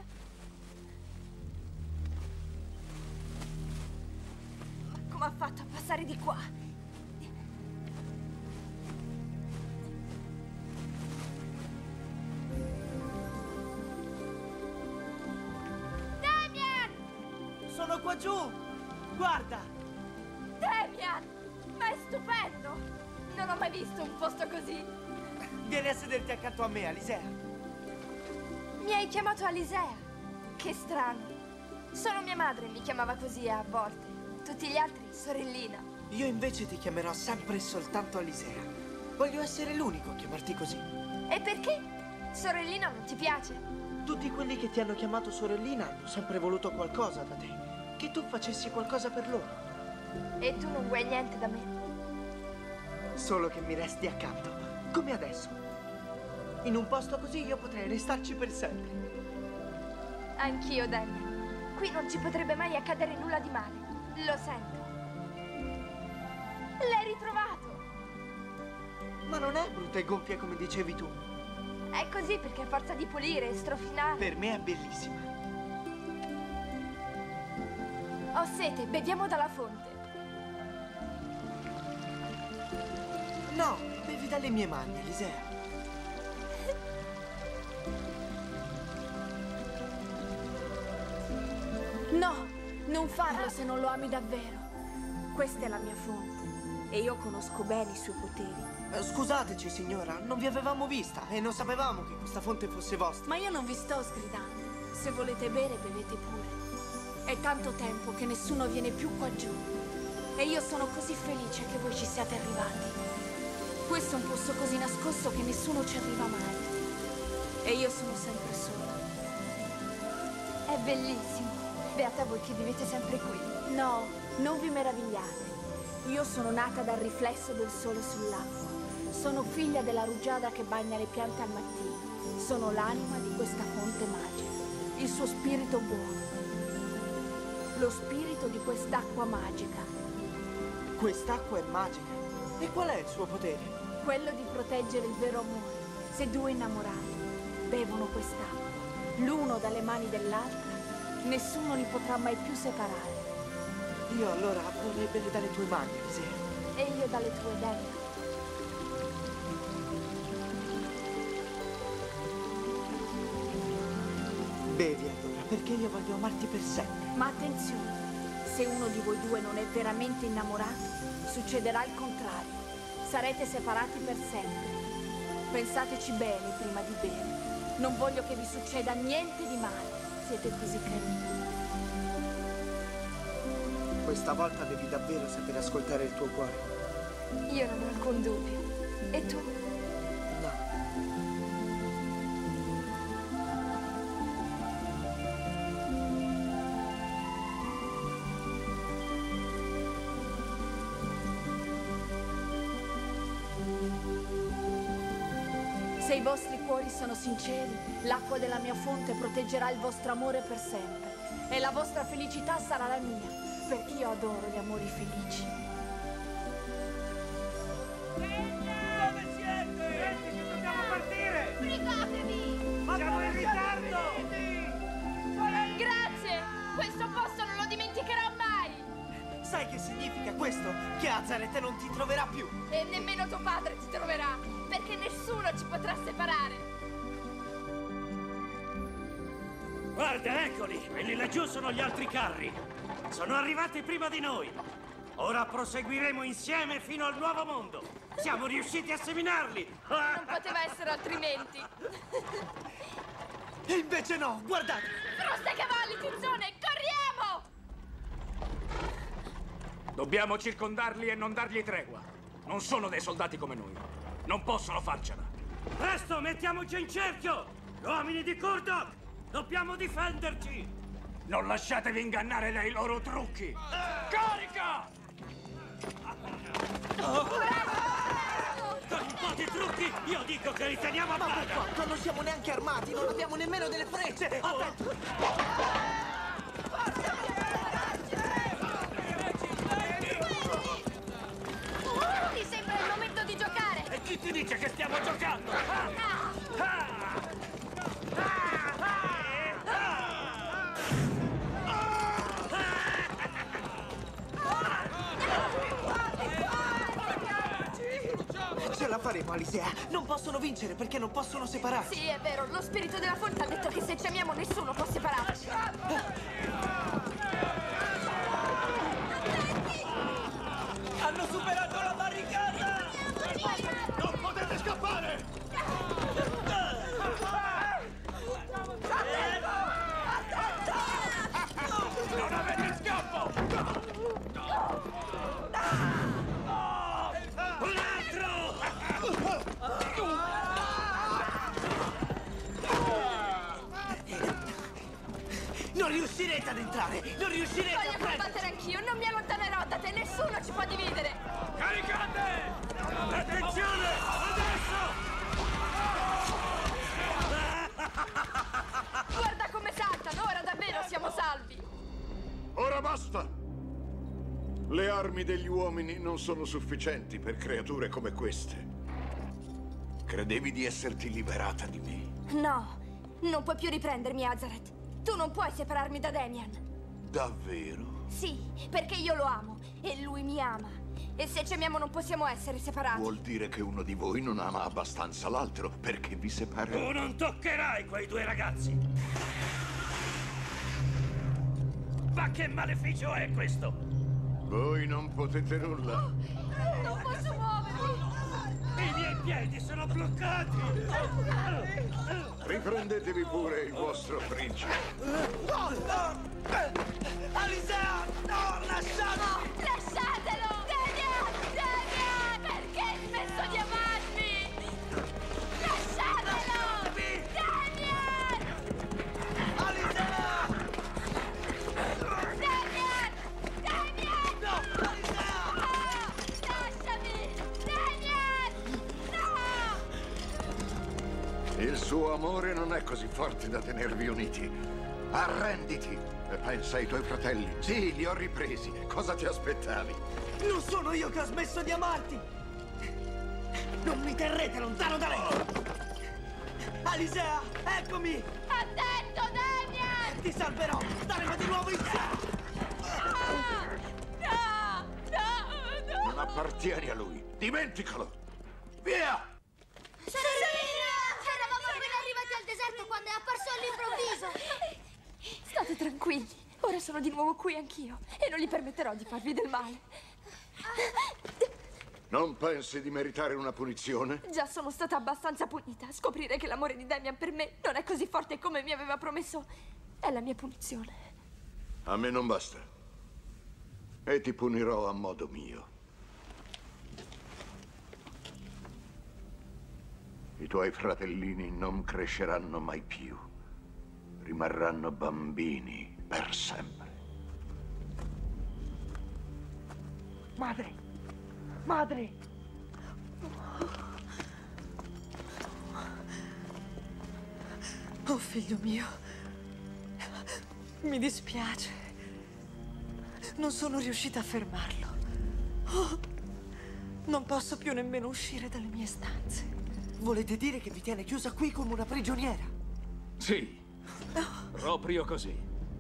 S2: Ma come ha fatto a passare di qua? Damian!
S9: Sono qua giù! Guarda!
S2: Damian! Ma è stupendo! Non ho mai visto un posto così!
S9: Vieni a sederti accanto a me, Alisea.
S2: Mi hai chiamato Alisea? Che strano. Solo mia madre mi chiamava così a volte. Tutti gli altri, sorellina.
S9: Io invece ti chiamerò sempre e soltanto Alisea. Voglio essere l'unico a chiamarti così.
S2: E perché? Sorellina non ti piace?
S9: Tutti quelli che ti hanno chiamato sorellina hanno sempre voluto qualcosa da te. Che tu facessi qualcosa per loro.
S2: E tu non vuoi niente da me?
S9: Solo che mi resti accanto, come adesso. In un posto così io potrei restarci per sempre.
S2: Anch'io, Damian. Qui non ci potrebbe mai accadere nulla di male. Lo sento. L'hai ritrovato!
S9: Ma non è brutta e gonfia come dicevi tu.
S2: È così perché a forza di pulire e strofinare...
S9: Per me è bellissima.
S2: Ho sete, beviamo dalla fonte.
S9: No, bevi dalle mie mani, Alisea.
S18: No, non farlo se non lo ami davvero. Questa è la mia fonte e io conosco bene i suoi poteri.
S9: Eh, scusateci, signora, non vi avevamo vista e non sapevamo che questa fonte fosse vostra.
S18: Ma io non vi sto sgridando. Se volete bere, bevete pure. È tanto tempo che nessuno viene più qua giù. E io sono così felice che voi ci siate arrivati. Questo è un posto così nascosto che nessuno ci arriva mai. E io sono sempre sola.
S2: È bellissimo. Beata voi che vivete sempre qui.
S18: No, non vi meravigliate. Io sono nata dal riflesso del sole sull'acqua. Sono figlia della rugiada che bagna le piante al mattino. Sono l'anima di questa fonte magica. Il suo spirito buono. Lo spirito di quest'acqua magica.
S9: Quest'acqua è magica. E qual è il suo potere?
S18: Quello di proteggere il vero amore. Se due innamorati bevono quest'acqua, l'uno dalle mani dell'altra, nessuno li potrà mai più separare.
S9: Io allora vorrei bere dalle tue mani, Alisea.
S2: E io dalle tue, Damian.
S9: Bevi allora, perché io voglio amarti per sempre.
S18: Ma attenzione, se uno di voi due non è veramente innamorato, succederà il contrario. Sarete separati per sempre. Pensateci bene prima di bere. Non voglio che vi succeda niente di male. Siete così carini.
S9: Questa volta devi davvero sapere ascoltare il tuo cuore.
S2: Io non ho alcun dubbio. E tu?
S9: No.
S18: Se i vostri cuori sono sinceri, l'acqua della mia fonte proteggerà il vostro amore per sempre. E la vostra felicità sarà la mia, perché io adoro gli amori felici.
S7: Dove siete? Senti che dobbiamo partire!
S3: Sbrigatevi!
S7: Ma siamo in ritardo!
S2: Grazie! Questo posto non lo dimenticherò mai!
S9: Sai che significa questo? Che Azaret non ti troverà più!
S2: E nemmeno tuo padre ti troverà, perché nessuno ci potrà separare!
S7: Guarda, eccoli! Quelli laggiù sono gli altri carri! Sono arrivati prima di noi! Ora proseguiremo insieme fino al nuovo mondo! Siamo riusciti a seminarli!
S2: Non poteva essere altrimenti!
S9: E invece no, guardate!
S2: Frusta ai cavalli, Tizzone! Corriamo!
S5: Dobbiamo circondarli e non dargli tregua. Non sono dei soldati come noi. Non possono farcela.
S7: Presto, mettiamoci in cerchio! Uomini di Kurdok! Dobbiamo difenderci!
S5: Non lasciatevi ingannare dai loro trucchi! Carica!
S7: Con un po' di trucchi, io dico che li teniamo a
S9: Ma per
S7: bada!
S9: quanto non siamo neanche armati, non abbiamo nemmeno delle frecce! Attento!
S3: Mi sembra il momento di giocare!
S5: E chi ti dice che stiamo giocando? Ah! Ah!
S9: Ce la faremo, Alisea! Non possono vincere perché non possono separarci!
S2: Sì, è vero, lo spirito della fonte ha detto che se ci amiamo nessuno può separarci.
S5: Hanno superato la barricata! Non potete scappare! Non avete scampo!
S7: Un altro!
S9: Non riuscirete ad entrare! Non riuscirete
S2: Voglio
S9: a prendere!
S2: combattere anch'io, non mi allontanerò da te, nessuno ci può dividere!
S5: Caricate! Attenzione! Adesso!
S2: Guarda come saltano, ora davvero siamo salvi!
S11: Ora basta! Le armi degli uomini non sono sufficienti per creature come queste. Credevi di esserti liberata di me?
S2: No, non puoi più riprendermi, Azareth. Tu non puoi separarmi da Damian.
S11: Davvero?
S2: Sì, perché io lo amo e lui mi ama. E se ci amiamo non possiamo essere separati.
S11: Vuol dire che uno di voi non ama abbastanza l'altro perché vi separerà.
S7: Tu non toccherai quei due ragazzi! Ma che maleficio è questo?
S11: Voi non potete nulla.
S2: Non posso muovermi!
S7: I miei piedi sono bloccati!
S11: Riprendetevi pure il vostro principe.
S9: No, no! Alisea! No, lasciatelo!
S2: No, lasciatelo! Damian! Damian! Perché hai smesso di amarmi? Lasciatelo! Damian!
S9: Alisea!
S2: Damian! Damian!
S9: No, Alisea!
S2: No! Lasciami! Damian! No!
S11: Il suo amore non è così forte da tenervi uniti. Arrenditi e pensa ai tuoi fratelli. Sì, li ho ripresi. Cosa ti aspettavi?
S9: Non sono io che ho smesso di amarti! Non mi terrete lontano da lei! Alisea, eccomi!
S2: Attento, Damian!
S9: Ti salverò! Staremo di nuovo insieme!
S2: No! No! No!
S11: Non appartieni a lui. Dimenticalo. Via!
S3: Sorellina! Eravamo appena arrivati al deserto quando è apparso all'improvviso!
S2: State tranquilli, ora sono di nuovo qui anch'io e non gli permetterò di farvi del male.
S11: Non pensi di meritare una punizione?
S2: Già sono stata abbastanza punita. Scoprire che l'amore di Damian per me non è così forte come mi aveva promesso è la mia punizione.
S11: A me non basta. E ti punirò a modo mio. I tuoi fratellini non cresceranno mai più. Rimarranno bambini per sempre.
S9: Madre! Madre!
S8: Oh, figlio mio. Mi dispiace. Non sono riuscita a fermarlo. Oh, non posso più nemmeno uscire dalle mie stanze.
S9: Volete dire che vi tiene chiusa qui come una prigioniera?
S6: Sì, proprio così.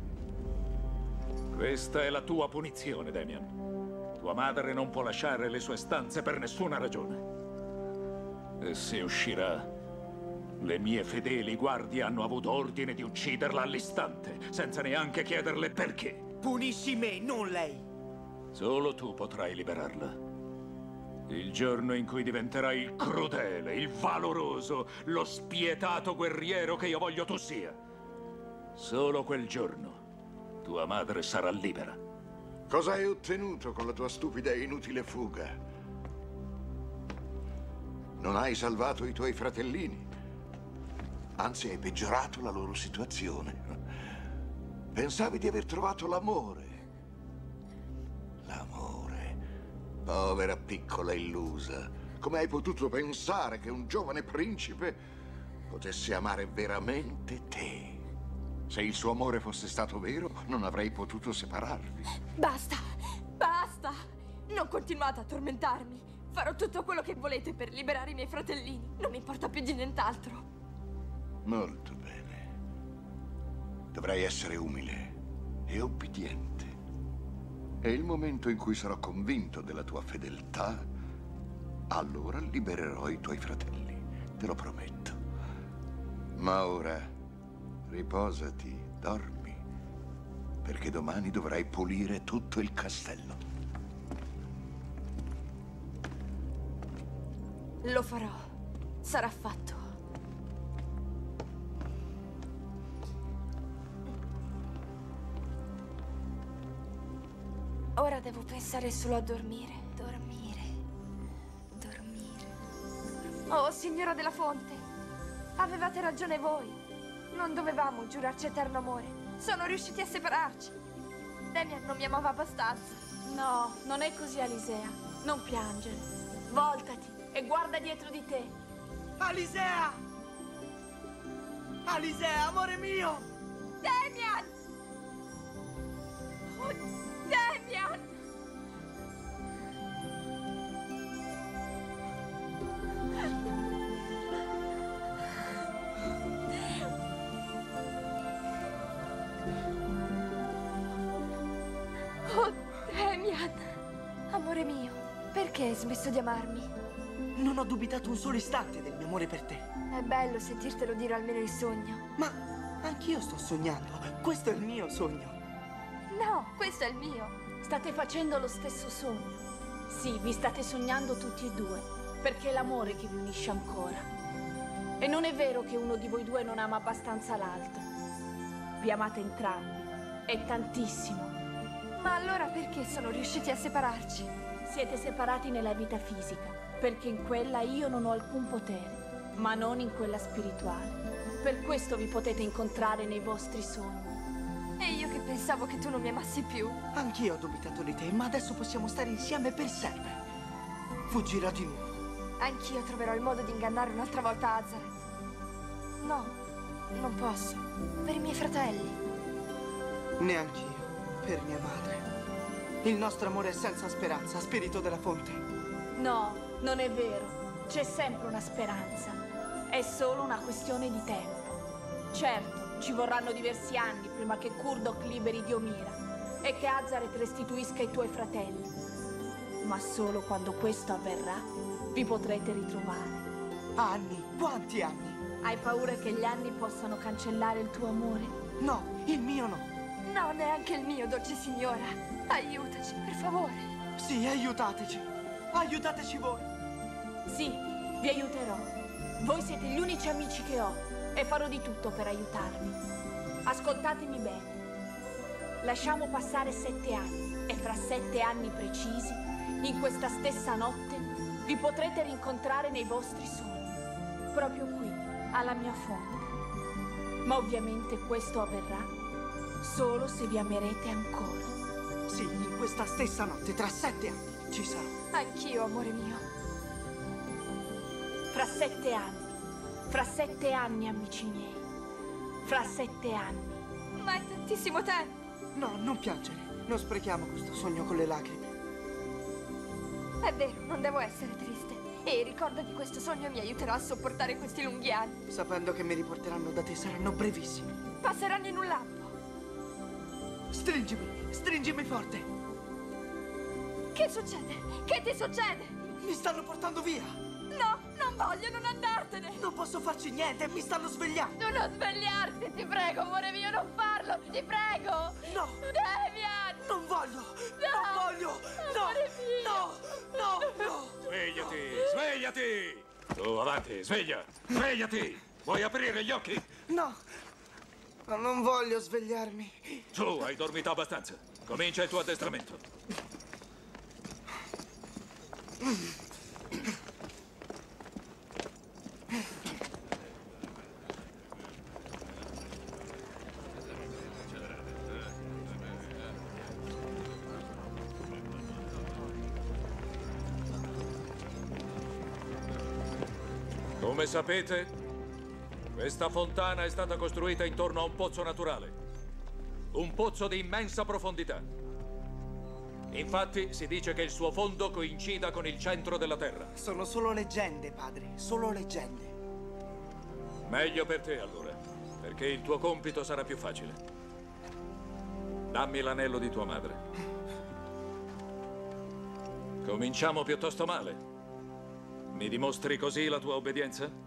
S6: Questa è la tua punizione, Damian. Tua madre non può lasciare le sue stanze per nessuna ragione. E se uscirà, le mie fedeli guardie hanno avuto ordine di ucciderla all'istante, senza neanche chiederle perché.
S9: Punisci me, non lei!
S6: Solo tu potrai liberarla. Il giorno in cui diventerai il crudele, il valoroso, lo spietato guerriero che io voglio tu sia. Solo quel giorno tua madre sarà libera.
S11: Cosa hai ottenuto con la tua stupida e inutile fuga? Non hai salvato i tuoi fratellini. Anzi, hai peggiorato la loro situazione. Pensavi di aver trovato l'amore. L'amore. Povera piccola illusa. Come hai potuto pensare che un giovane principe potesse amare veramente te? Se il suo amore fosse stato vero, non avrei potuto separarvi.
S2: Basta, basta! Non continuate a tormentarmi. Farò tutto quello che volete per liberare i miei fratellini. Non mi importa più di nient'altro.
S11: Molto bene. Dovrai essere umile e obbediente. E il momento in cui sarò convinto della tua fedeltà, allora libererò i tuoi fratelli. Te lo prometto. Ma ora riposati, dormi, perché domani dovrai pulire tutto il castello.
S2: Lo farò. Sarà fatto. Ora devo pensare solo a dormire, dormire, dormire. Oh, signora della fonte, avevate ragione voi. Non dovevamo giurarci eterno amore. Sono riusciti a separarci. Damian non mi amava abbastanza.
S18: No, non è così, Alisea. Non piangere. Voltati e guarda dietro di te.
S9: Alisea! Alisea, amore mio!
S2: Damian! Oh, Damian! Oh, Damian! Amore mio, perché hai smesso di amarmi?
S9: Non ho dubitato un solo istante del mio amore per te.
S2: È bello sentirtelo dire almeno in sogno.
S9: Ma anch'io sto sognando. Questo è il mio sogno.
S2: No, questo è il mio.
S18: State facendo lo stesso sogno. Sì, vi state sognando tutti e due, perché è l'amore che vi unisce ancora. E non è vero che uno di voi due non ama abbastanza l'altro. Vi amate entrambi. È tantissimo.
S2: Ma allora perché sono riusciti a separarci?
S18: Siete separati nella vita fisica, perché in quella io non ho alcun potere, ma non in quella spirituale. Per questo vi potete incontrare nei vostri sogni.
S2: E io che pensavo che tu non mi amassi più.
S9: Anch'io ho dubitato di te, ma adesso possiamo stare insieme per sempre. Fuggirò di nuovo.
S2: Anch'io troverò il modo di ingannare un'altra volta Azar. No, non posso. Per i miei fratelli.
S9: Neanch'io. Per mia madre. Il nostro amore è senza speranza, spirito della fonte.
S18: No, non è vero. C'è sempre una speranza. È solo una questione di tempo. Certo, ci vorranno diversi anni prima che Kurdok liberi Diomira e che Azaret restituisca i tuoi fratelli. Ma solo quando questo avverrà, vi potrete ritrovare.
S9: Anni? Quanti anni?
S18: Hai paura che gli anni possano cancellare il tuo amore?
S9: No, il mio no.
S2: No, neanche il mio, dolce signora. Aiutaci, per favore.
S9: Sì, aiutateci. Aiutateci voi.
S18: Sì, vi aiuterò. Voi siete gli unici amici che ho e farò di tutto per aiutarvi. Ascoltatemi bene. Lasciamo passare sette anni e fra sette anni precisi, in questa stessa notte, vi potrete rincontrare nei vostri sogni. Proprio qui, alla mia fonte. Ma ovviamente questo avverrà solo se vi amerete ancora.
S9: Sì, in questa stessa notte, tra sette anni, ci sarò.
S2: Anch'io, amore mio.
S18: Fra sette anni. Fra sette anni, amici miei. Fra sette anni.
S2: Ma è tantissimo tempo.
S9: No, non piangere. Non sprechiamo questo sogno con le lacrime.
S2: È vero, non devo essere triste. E il ricordo di questo sogno mi aiuterà a sopportare questi lunghi anni.
S9: Sapendo che mi riporteranno da te, saranno brevissimi.
S2: Passeranno in un lampo.
S9: Stringimi, stringimi forte.
S2: Che succede? Che ti succede?
S9: Mi stanno portando via.
S2: No, non voglio, non andartene.
S9: Non posso farci niente, mi stanno svegliando.
S2: Tu non svegliarti, ti prego, amore mio, non farlo, ti prego.
S9: No.
S2: Damian.
S9: Non voglio,
S2: no.
S9: non voglio. No, no, no, no.
S6: Svegliati, svegliati. Tu, avanti, sveglia, svegliati. Vuoi aprire gli occhi?
S9: No. Ma non voglio svegliarmi.
S6: Tu hai dormito abbastanza. Comincia il tuo addestramento. Come sapete, questa fontana è stata costruita intorno a un pozzo naturale. Un pozzo di immensa profondità. Infatti, si dice che il suo fondo coincida con il centro della Terra.
S9: Sono solo leggende, padre, solo leggende.
S6: Meglio per te, allora, perché il tuo compito sarà più facile. Dammi l'anello di tua madre. Cominciamo piuttosto male. Mi dimostri così la tua obbedienza?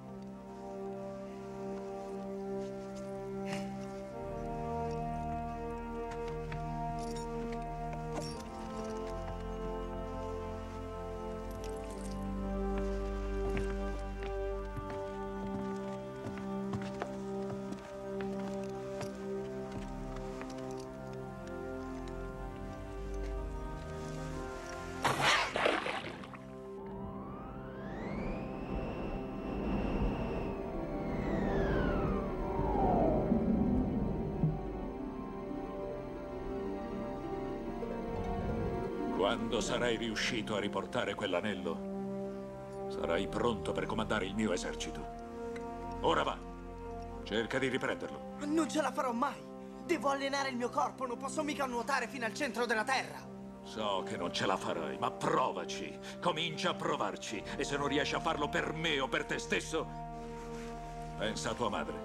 S6: Quando sarai riuscito a riportare quell'anello, sarai pronto per comandare il mio esercito. Ora va, cerca di riprenderlo.
S9: Non ce la farò mai. Devo allenare il mio corpo, non posso mica nuotare fino al centro della Terra.
S6: So che non ce la farai, ma provaci. Comincia a provarci. E se non riesci a farlo per me o per te stesso, pensa a tua madre.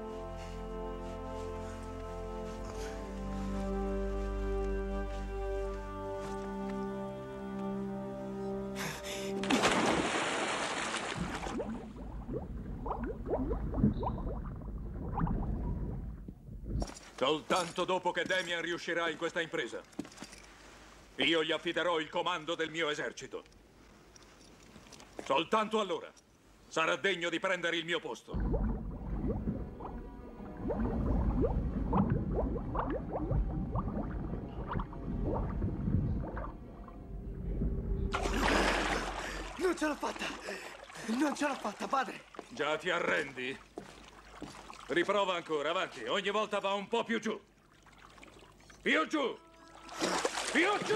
S6: Soltanto dopo che Damian riuscirà in questa impresa, io gli affiderò il comando del mio esercito. Soltanto allora sarà degno di prendere il mio posto.
S9: Non ce l'ho fatta! Non ce l'ho fatta, padre!
S6: Già ti arrendi? Riprova ancora, avanti. Ogni volta va un po' più giù. Più giù! Più giù!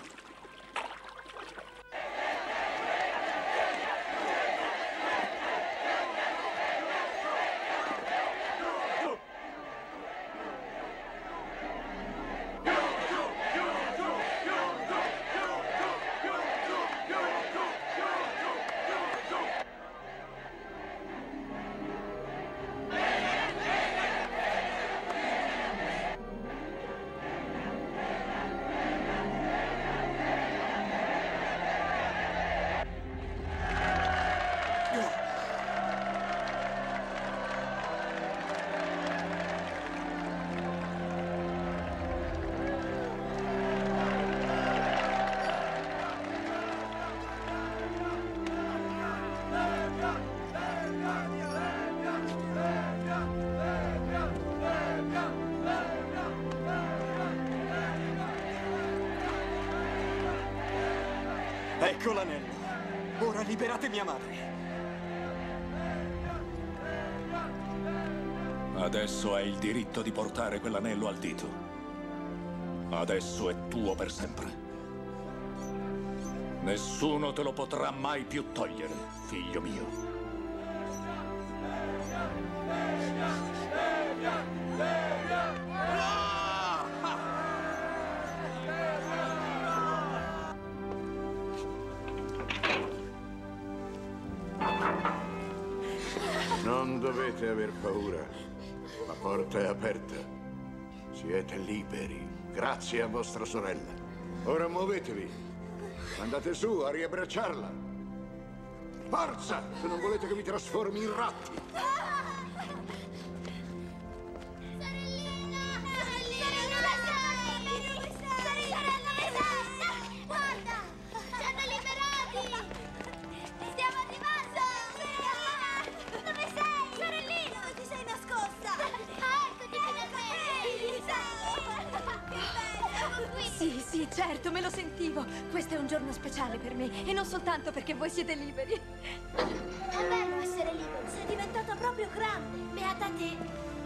S19: Ecco l'anello. Ora liberate mia madre.
S6: Adesso hai il diritto di portare quell'anello al dito. Adesso è tuo per sempre. Nessuno te lo potrà mai più togliere, figlio mio.
S11: Non dovete aver paura. La porta è aperta. Siete liberi, grazie a vostra sorella. Ora muovetevi. Andate su a riabbracciarla. Forza, se non volete che vi trasformi in ratti.
S2: Sì, sì, certo, me lo sentivo. Questo è un giorno speciale per me e non soltanto perché voi siete liberi.
S3: È bello essere libero, sei diventata proprio grande. Beata te.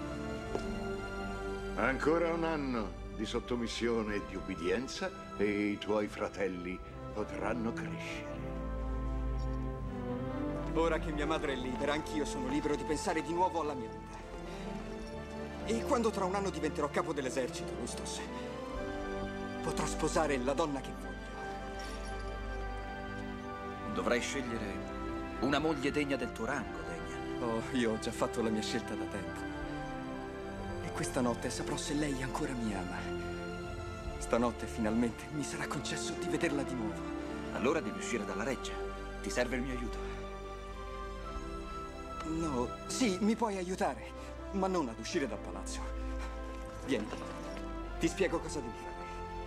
S11: Ancora un anno di sottomissione e di ubbidienza e i tuoi fratelli potranno crescere.
S19: Ora che mia madre è libera, anch'io sono libero di pensare di nuovo alla mia vita. E quando tra un anno diventerò capo dell'esercito, Rustos, potrò sposare la donna che voglio.
S5: Dovrai scegliere una moglie degna del tuo rango, Damian.
S19: Oh, io ho già fatto la mia scelta da tempo. E questa notte saprò se lei ancora mi ama. Stanotte, finalmente, mi sarà concesso di vederla di nuovo.
S5: Allora devi uscire dalla reggia. Ti serve il mio aiuto.
S19: No, sì, mi puoi aiutare, ma non ad uscire dal palazzo. Vieni, ti spiego cosa devi fare.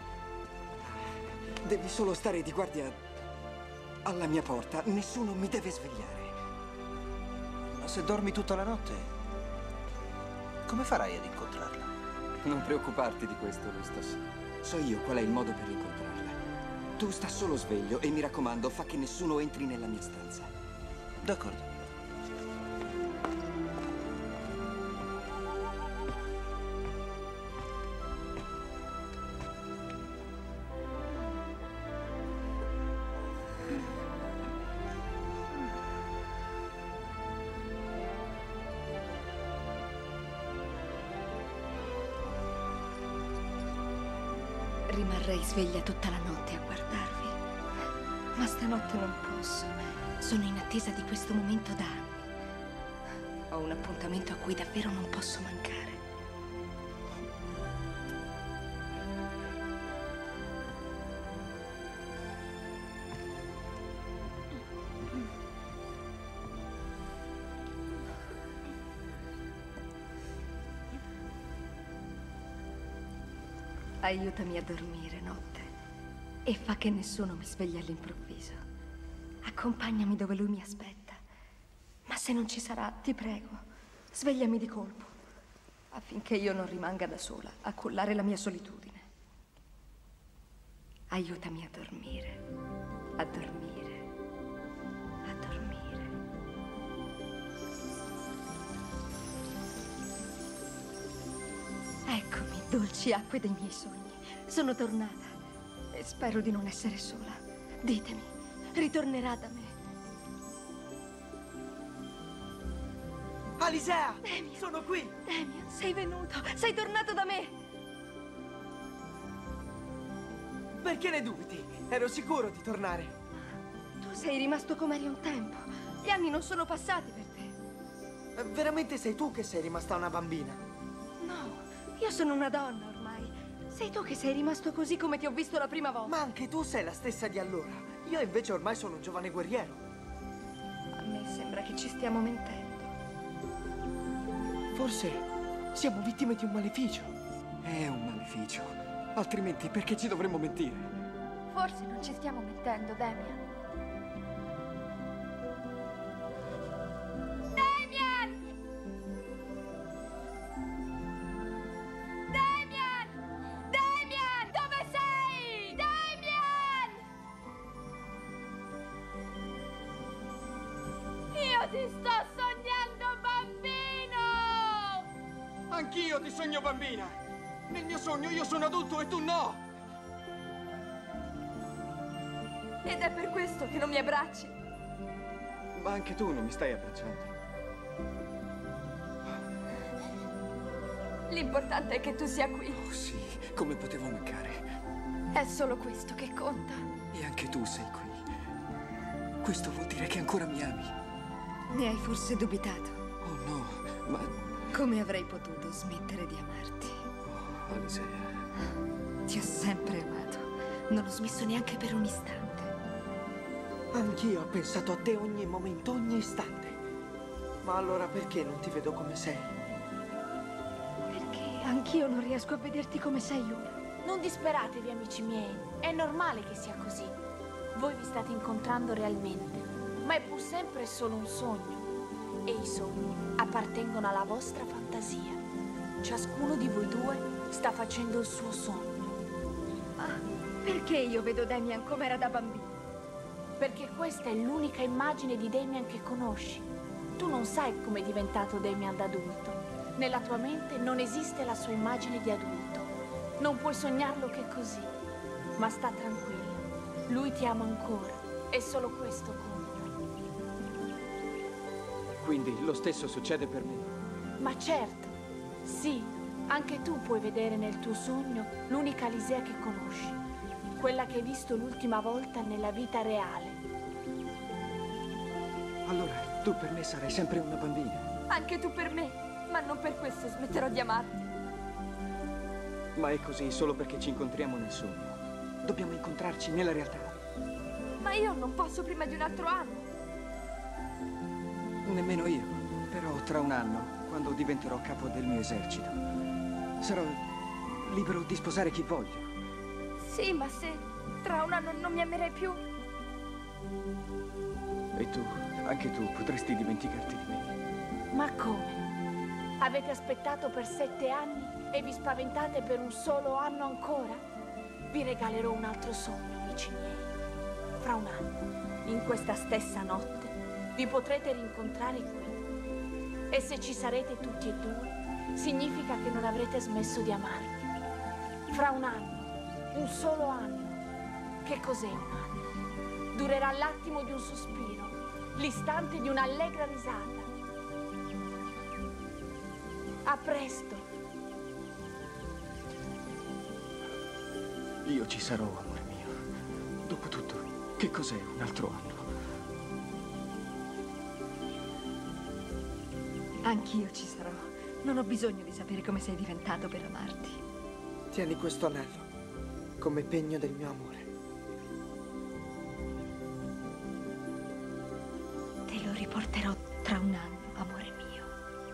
S19: Devi solo stare di guardia alla mia porta. Nessuno mi deve svegliare.
S5: Ma se dormi tutta la notte, come farai ad incontrarla?
S19: Non preoccuparti di questo, Rustos. So io qual è il modo per incontrarla. Tu sta solo sveglio e mi raccomando, fa che nessuno entri nella mia stanza.
S5: D'accordo.
S18: Rimarrei sveglia tutta la notte a guardarvi. Ma stanotte non posso. Sono in attesa di questo momento da anni. Ho un appuntamento a cui davvero non posso mancare. Aiutami a dormire, notte, e fa che nessuno mi svegli all'improvviso. Accompagnami dove lui mi aspetta. Ma se non ci sarà, ti prego, svegliami di colpo, affinché io non rimanga da sola a cullare la mia solitudine. Aiutami a dormire, a dormire, a dormire. Eccomi, dolci acque dei miei sogni. Sono tornata e spero di non essere sola. Ditemi, ritornerà da me?
S9: Alisea!
S18: Damian,
S9: sono qui!
S18: Damian, sei venuto! Sei tornato da me!
S9: Perché ne dubiti? Ero sicuro di tornare.
S18: Tu sei rimasto come eri un tempo. Gli anni non sono passati per te.
S9: Veramente sei tu che sei rimasta una bambina?
S18: No, io sono una donna ormai. Sei tu che sei rimasto così come ti ho visto la prima volta.
S9: Ma anche tu sei la stessa di allora. Io invece ormai sono un giovane guerriero.
S18: A me sembra che ci stiamo mentendo.
S9: Forse siamo vittime di un maleficio.
S19: È un maleficio. Altrimenti perché ci dovremmo mentire?
S2: Forse non ci stiamo mentendo, Damian.
S3: Damian! Damian! Damian! Dove sei? Damian! Io ti sto sognando, bambino!
S19: Anch'io ti sogno bambina! Nel mio sogno io sono adulto e tu no!
S2: Ed è per questo che non mi abbracci.
S19: Ma anche tu non mi stai abbracciando.
S2: L'importante è che tu sia qui.
S19: Oh sì, come potevo mancare?
S2: È solo questo che conta.
S19: E anche tu sei qui. Questo vuol dire che ancora mi ami.
S18: Ne hai forse dubitato?
S19: Oh no, ma...
S18: Come avrei potuto smettere di amarti?
S19: Oh, Alisea.
S18: Ti ho sempre amato. Non ho smesso neanche per un istante.
S9: Anch'io ho pensato a te ogni momento, ogni istante. Ma allora perché non ti vedo come sei?
S18: Perché anch'io non riesco a vederti come sei ora.
S20: Non disperatevi, amici miei. È normale che sia così. Voi vi state incontrando realmente, ma è pur sempre solo un sogno. E i sogni appartengono alla vostra fantasia. Ciascuno di voi due sta facendo il suo sogno.
S18: Ma perché io vedo Damian come era da bambino?
S20: Perché questa è l'unica immagine di Damian che conosci. Tu non sai come è diventato Damian da adulto. Nella tua mente non esiste la sua immagine di adulto. Non puoi sognarlo che così. Ma sta tranquilla. Lui ti ama ancora. E solo questo conta.
S19: Quindi lo stesso succede per me.
S20: Ma certo, sì, anche tu puoi vedere nel tuo sogno l'unica Alisea che conosci, quella che hai visto l'ultima volta nella vita reale.
S19: Allora, tu per me sarai sempre una bambina.
S2: Anche tu per me, ma non per questo smetterò di amarti.
S19: Ma è così solo perché ci incontriamo nel sogno. Dobbiamo incontrarci nella realtà.
S2: Ma io non posso prima di un altro anno.
S19: Nemmeno io. Però tra un anno, quando diventerò capo del mio esercito, sarò libero di sposare chi voglio.
S2: Sì, ma se tra un anno non mi amerai più...
S19: E tu, anche tu, potresti dimenticarti di me.
S20: Ma come? Avete aspettato per sette anni e vi spaventate per un solo anno ancora? Vi regalerò un altro sogno, amici miei. Fra un anno, in questa stessa notte, vi potrete rincontrare qui. E se ci sarete tutti e due, significa che non avrete smesso di amarmi. Fra un anno, un solo anno. Che cos'è un anno? Durerà l'attimo di un sospiro, l'istante di un'allegra risata. A presto.
S19: Io ci sarò, amore mio. Dopotutto, che cos'è un altro anno?
S8: Anch'io ci sarò. Non ho bisogno di sapere come sei diventato per amarti.
S9: Tieni questo anello come pegno del mio amore.
S8: Te lo riporterò tra un anno, amore mio.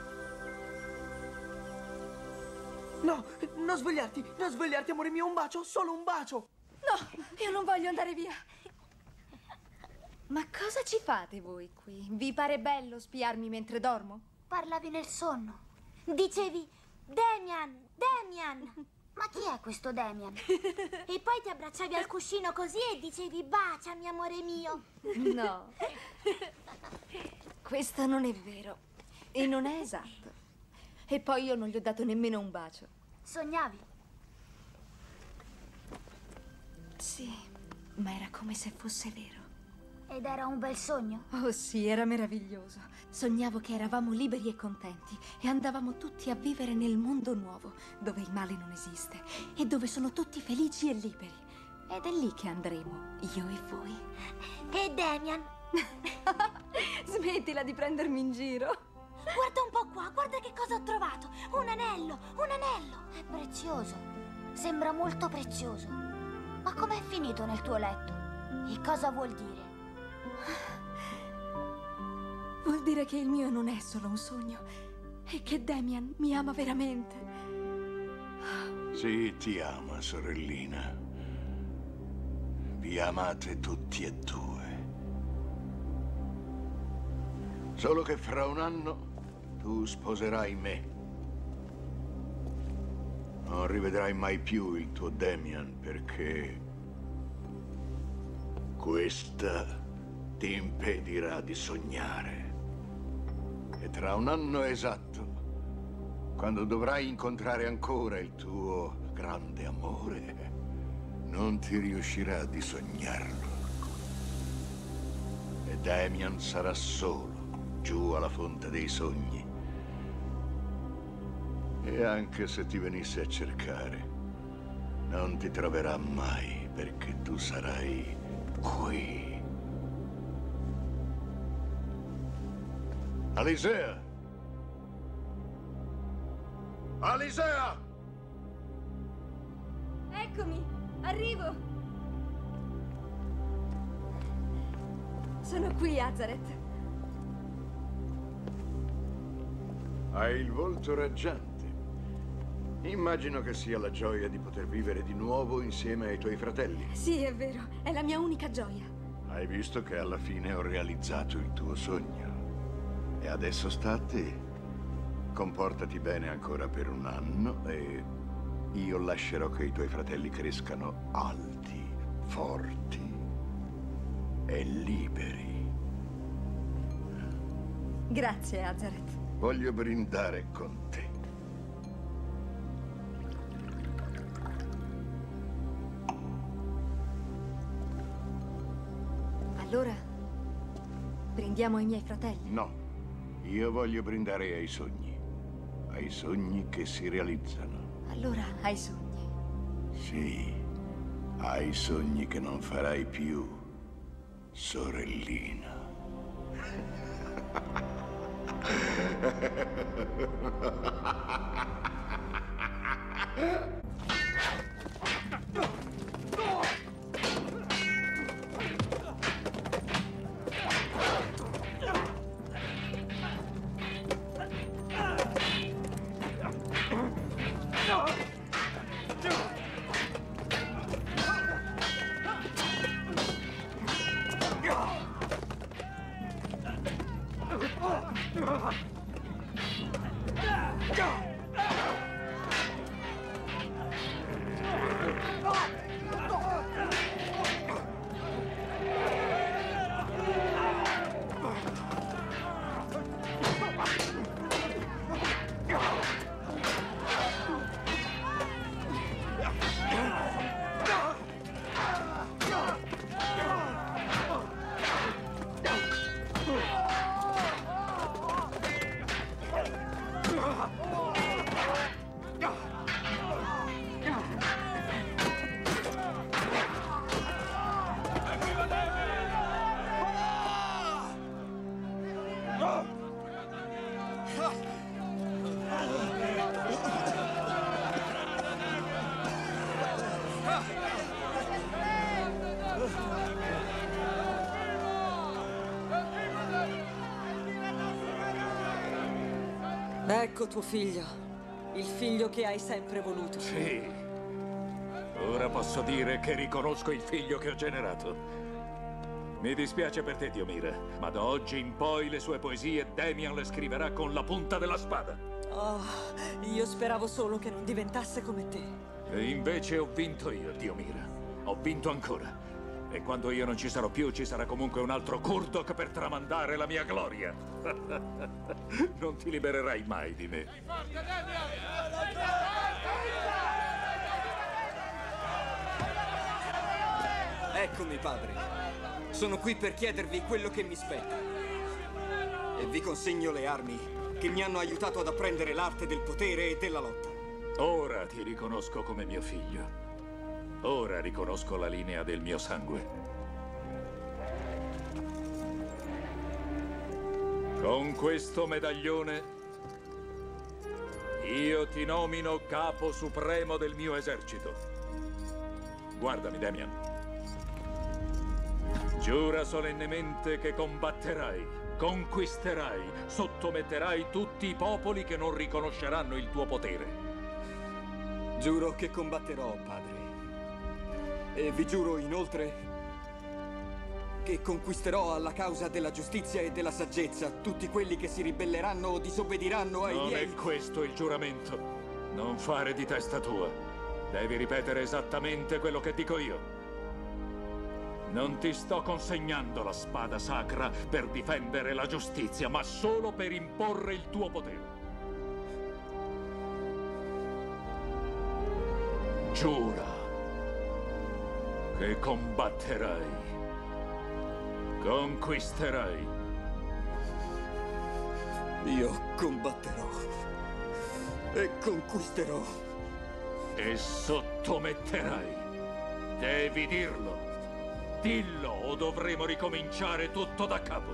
S9: No, non svegliarti, non svegliarti, amore mio, un bacio, solo un bacio.
S2: No, io non voglio andare via.
S18: Ma cosa ci fate voi qui? Vi pare bello spiarmi mentre dormo?
S3: Parlavi nel sonno. Dicevi, Damian, Damian. Ma chi è questo Damian? E poi ti abbracciavi al cuscino così e dicevi, baciami, amore mio.
S18: No. Questo non è vero. E non è esatto. E poi io non gli ho dato nemmeno un bacio.
S3: Sognavi?
S18: Sì, ma era come se fosse vero.
S3: Ed era un bel sogno?
S18: Oh sì, era meraviglioso. Sognavo che eravamo liberi e contenti e andavamo tutti a vivere nel mondo nuovo, dove il male non esiste e dove sono tutti felici e liberi. Ed è lì che andremo, io e voi.
S3: E Damian?
S18: Smettila di prendermi in giro.
S3: Guarda un po' qua, guarda che cosa ho trovato. Un anello, un anello. È prezioso. Sembra molto prezioso. Ma com'è finito nel tuo letto? E cosa vuol dire?
S18: Vuol dire che il mio non è solo un sogno e che Damian mi ama veramente.
S11: Sì, ti ama, sorellina. Vi amate tutti e due. Solo che fra un anno tu sposerai me. Non rivedrai mai più il tuo Damian perché questa ti impedirà di sognare. E tra un anno esatto, quando dovrai incontrare ancora il tuo grande amore, non ti riuscirà di sognarlo. E Damian sarà solo giù alla fonte dei sogni. E anche se ti venisse a cercare, non ti troverà mai perché tu sarai qui. Alisea! Alisea!
S18: Eccomi, arrivo. Sono qui, Azareth.
S11: Hai il volto raggiante. Immagino che sia la gioia di poter vivere di nuovo insieme ai tuoi fratelli.
S18: Sì, è vero, è la mia unica gioia.
S11: Hai visto che alla fine ho realizzato il tuo sogno. E adesso sta a te. Comportati bene ancora per un anno e io lascerò che i tuoi fratelli crescano alti, forti e liberi.
S18: Grazie, Azareth.
S11: Voglio brindare con te.
S18: Allora, prendiamo i miei fratelli?
S11: No. Io voglio brindare ai sogni. Ai sogni che si realizzano.
S8: Allora, hai sogni?
S11: Sì, ai sogni che non farai più, sorellina.
S8: Ecco tuo figlio, il figlio che hai sempre voluto.
S6: Sì. Ora posso dire che riconosco il figlio che ho generato. Mi dispiace per te, Diomira, ma da oggi in poi le sue poesie Damian le scriverà con la punta della spada.
S8: Oh, io speravo solo che non diventasse come te.
S6: E invece ho vinto io, Diomira. Ho vinto ancora. E quando io non ci sarò più, ci sarà comunque un altro Kurdok per tramandare la mia gloria. Non ti libererai mai di me.
S19: Eccomi, padre. Sono qui per chiedervi quello che mi spetta. E vi consegno le armi che mi hanno aiutato ad apprendere l'arte del potere e della lotta.
S6: Ora ti riconosco come mio figlio. Ora riconosco la linea del mio sangue. Con questo medaglione io ti nomino capo supremo del mio esercito. Guardami, Damian. Giura solennemente che combatterai, conquisterai, sottometterai tutti i popoli che non riconosceranno il tuo potere.
S19: Giuro che combatterò, padre. E vi giuro inoltre che conquisterò alla causa della giustizia e della saggezza tutti quelli che si ribelleranno o disobbediranno ai
S6: non
S19: miei...
S6: Non è questo il giuramento. Non fare di testa tua. Devi ripetere esattamente quello che dico io. Non ti sto consegnando la spada sacra per difendere la giustizia, ma solo per imporre il tuo potere. Giura che combatterai, conquisterai.
S19: Io combatterò e conquisterò.
S6: E sottometterai. Devi dirlo. Dillo o dovremo ricominciare tutto da capo.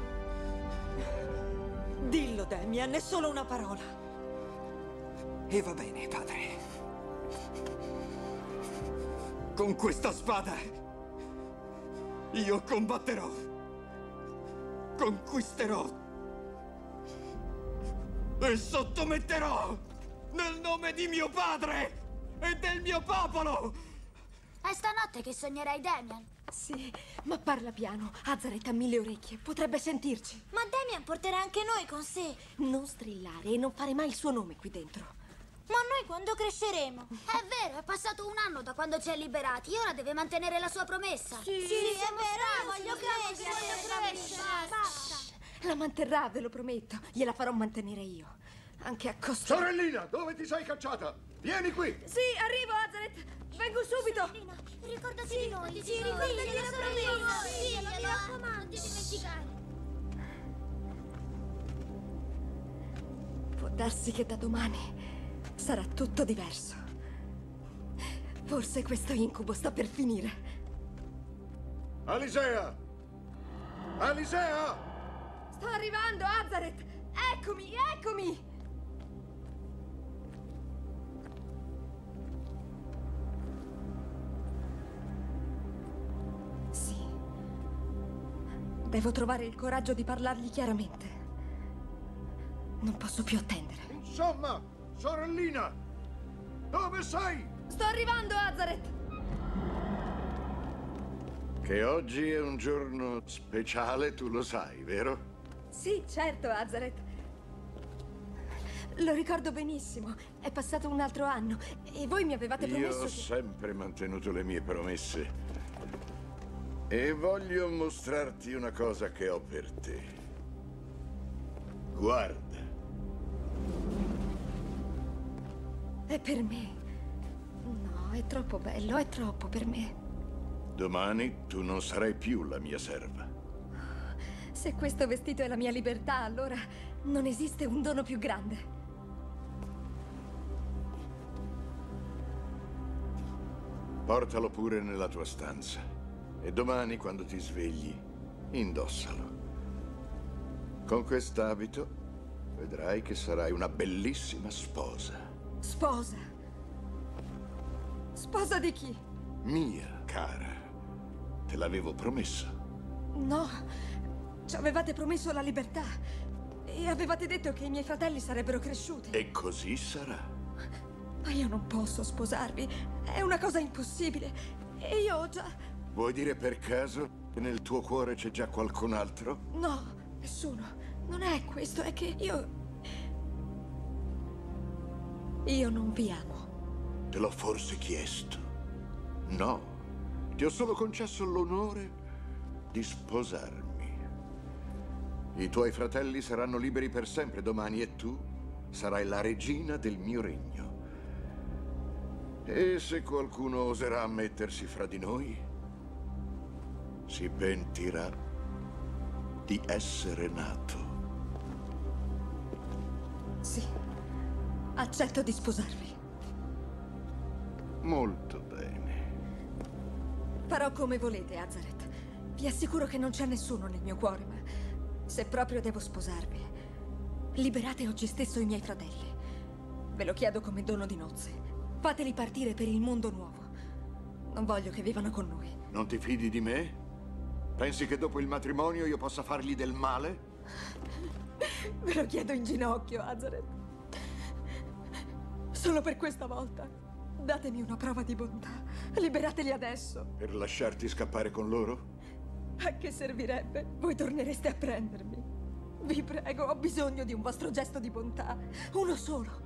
S8: Dillo, Damian, è solo una parola.
S19: E va bene, padre. Con questa spada io combatterò, conquisterò e sottometterò nel nome di mio padre e del mio popolo.
S3: È stanotte che sognerai Damian.
S8: Sì, ma parla piano. Azaret ha mille orecchie, potrebbe sentirci.
S3: Ma Damian porterà anche noi con sé.
S8: Non strillare e non fare mai il suo nome qui dentro.
S3: Ma noi quando cresceremo? È vero, è passato un anno da quando ci ha liberati. Ora deve mantenere la sua promessa.
S16: Sì, sì, sì è vero, voglio crescere, voglio crescere.
S3: Basta.
S8: La manterrà, ve lo prometto. Gliela farò mantenere io. Anche a costo...
S4: Sorellina, dove ti sei cacciata? Vieni qui!
S8: Sì, arrivo, Azaret. Vengo subito.
S3: Sorellina, ricordati
S16: sì,
S3: di noi.
S16: Sì, ricordati della promessa.
S3: Sì, mi raccomando, non ti dimenticare.
S8: darsi che da domani sarà tutto diverso. Forse questo incubo sta per finire.
S11: Alisea! Alisea!
S8: Sto arrivando, Azareth! Eccomi, eccomi! Sì. Devo trovare il coraggio di parlargli chiaramente. Non posso più attendere.
S11: Insomma, sorellina! Dove sei?
S8: Sto arrivando, Azareth!
S11: Che oggi è un giorno speciale, tu lo sai, vero?
S8: Sì, certo, Azareth. Lo ricordo benissimo. È passato un altro anno e voi mi avevate promesso
S11: Io ho
S8: che...
S11: sempre mantenuto le mie promesse. E voglio mostrarti una cosa che ho per te. Guarda.
S8: È per me. No, è troppo bello, è troppo per me.
S11: Domani tu non sarai più la mia serva.
S8: Se questo vestito è la mia libertà, allora non esiste un dono più grande.
S11: Portalo pure nella tua stanza. E domani, quando ti svegli, indossalo. Con quest'abito vedrai che sarai una bellissima sposa.
S8: Sposa? Sposa di chi?
S11: Mia, cara. Te l'avevo promesso.
S8: No, ci avevate promesso la libertà. E avevate detto che i miei fratelli sarebbero cresciuti.
S11: E così sarà.
S8: Ma io non posso sposarvi. È una cosa impossibile. E io ho già...
S11: Vuoi dire per caso che nel tuo cuore c'è già qualcun altro?
S8: No, nessuno. Non è questo, è che io... Io non vi amo.
S11: Te l'ho forse chiesto? No. Ti ho solo concesso l'onore di sposarmi. I tuoi fratelli saranno liberi per sempre domani e tu sarai la regina del mio regno. E se qualcuno oserà mettersi fra di noi, si pentirà di essere nato.
S8: Sì, accetto di sposarvi.
S11: Molto bene.
S8: Farò come volete, Azareth. Vi assicuro che non c'è nessuno nel mio cuore, ma se proprio devo sposarvi, liberate oggi stesso i miei fratelli. Ve lo chiedo come dono di nozze. Fateli partire per il mondo nuovo. Non voglio che vivano con noi.
S11: Non ti fidi di me? Pensi che dopo il matrimonio io possa fargli del male?
S8: Ve lo chiedo in ginocchio, Azareth. Solo per questa volta. Datemi una prova di bontà. Liberateli adesso.
S11: Per lasciarti scappare con loro?
S8: A che servirebbe? Voi tornereste a prendermi. Vi prego, ho bisogno di un vostro gesto di bontà. Uno solo.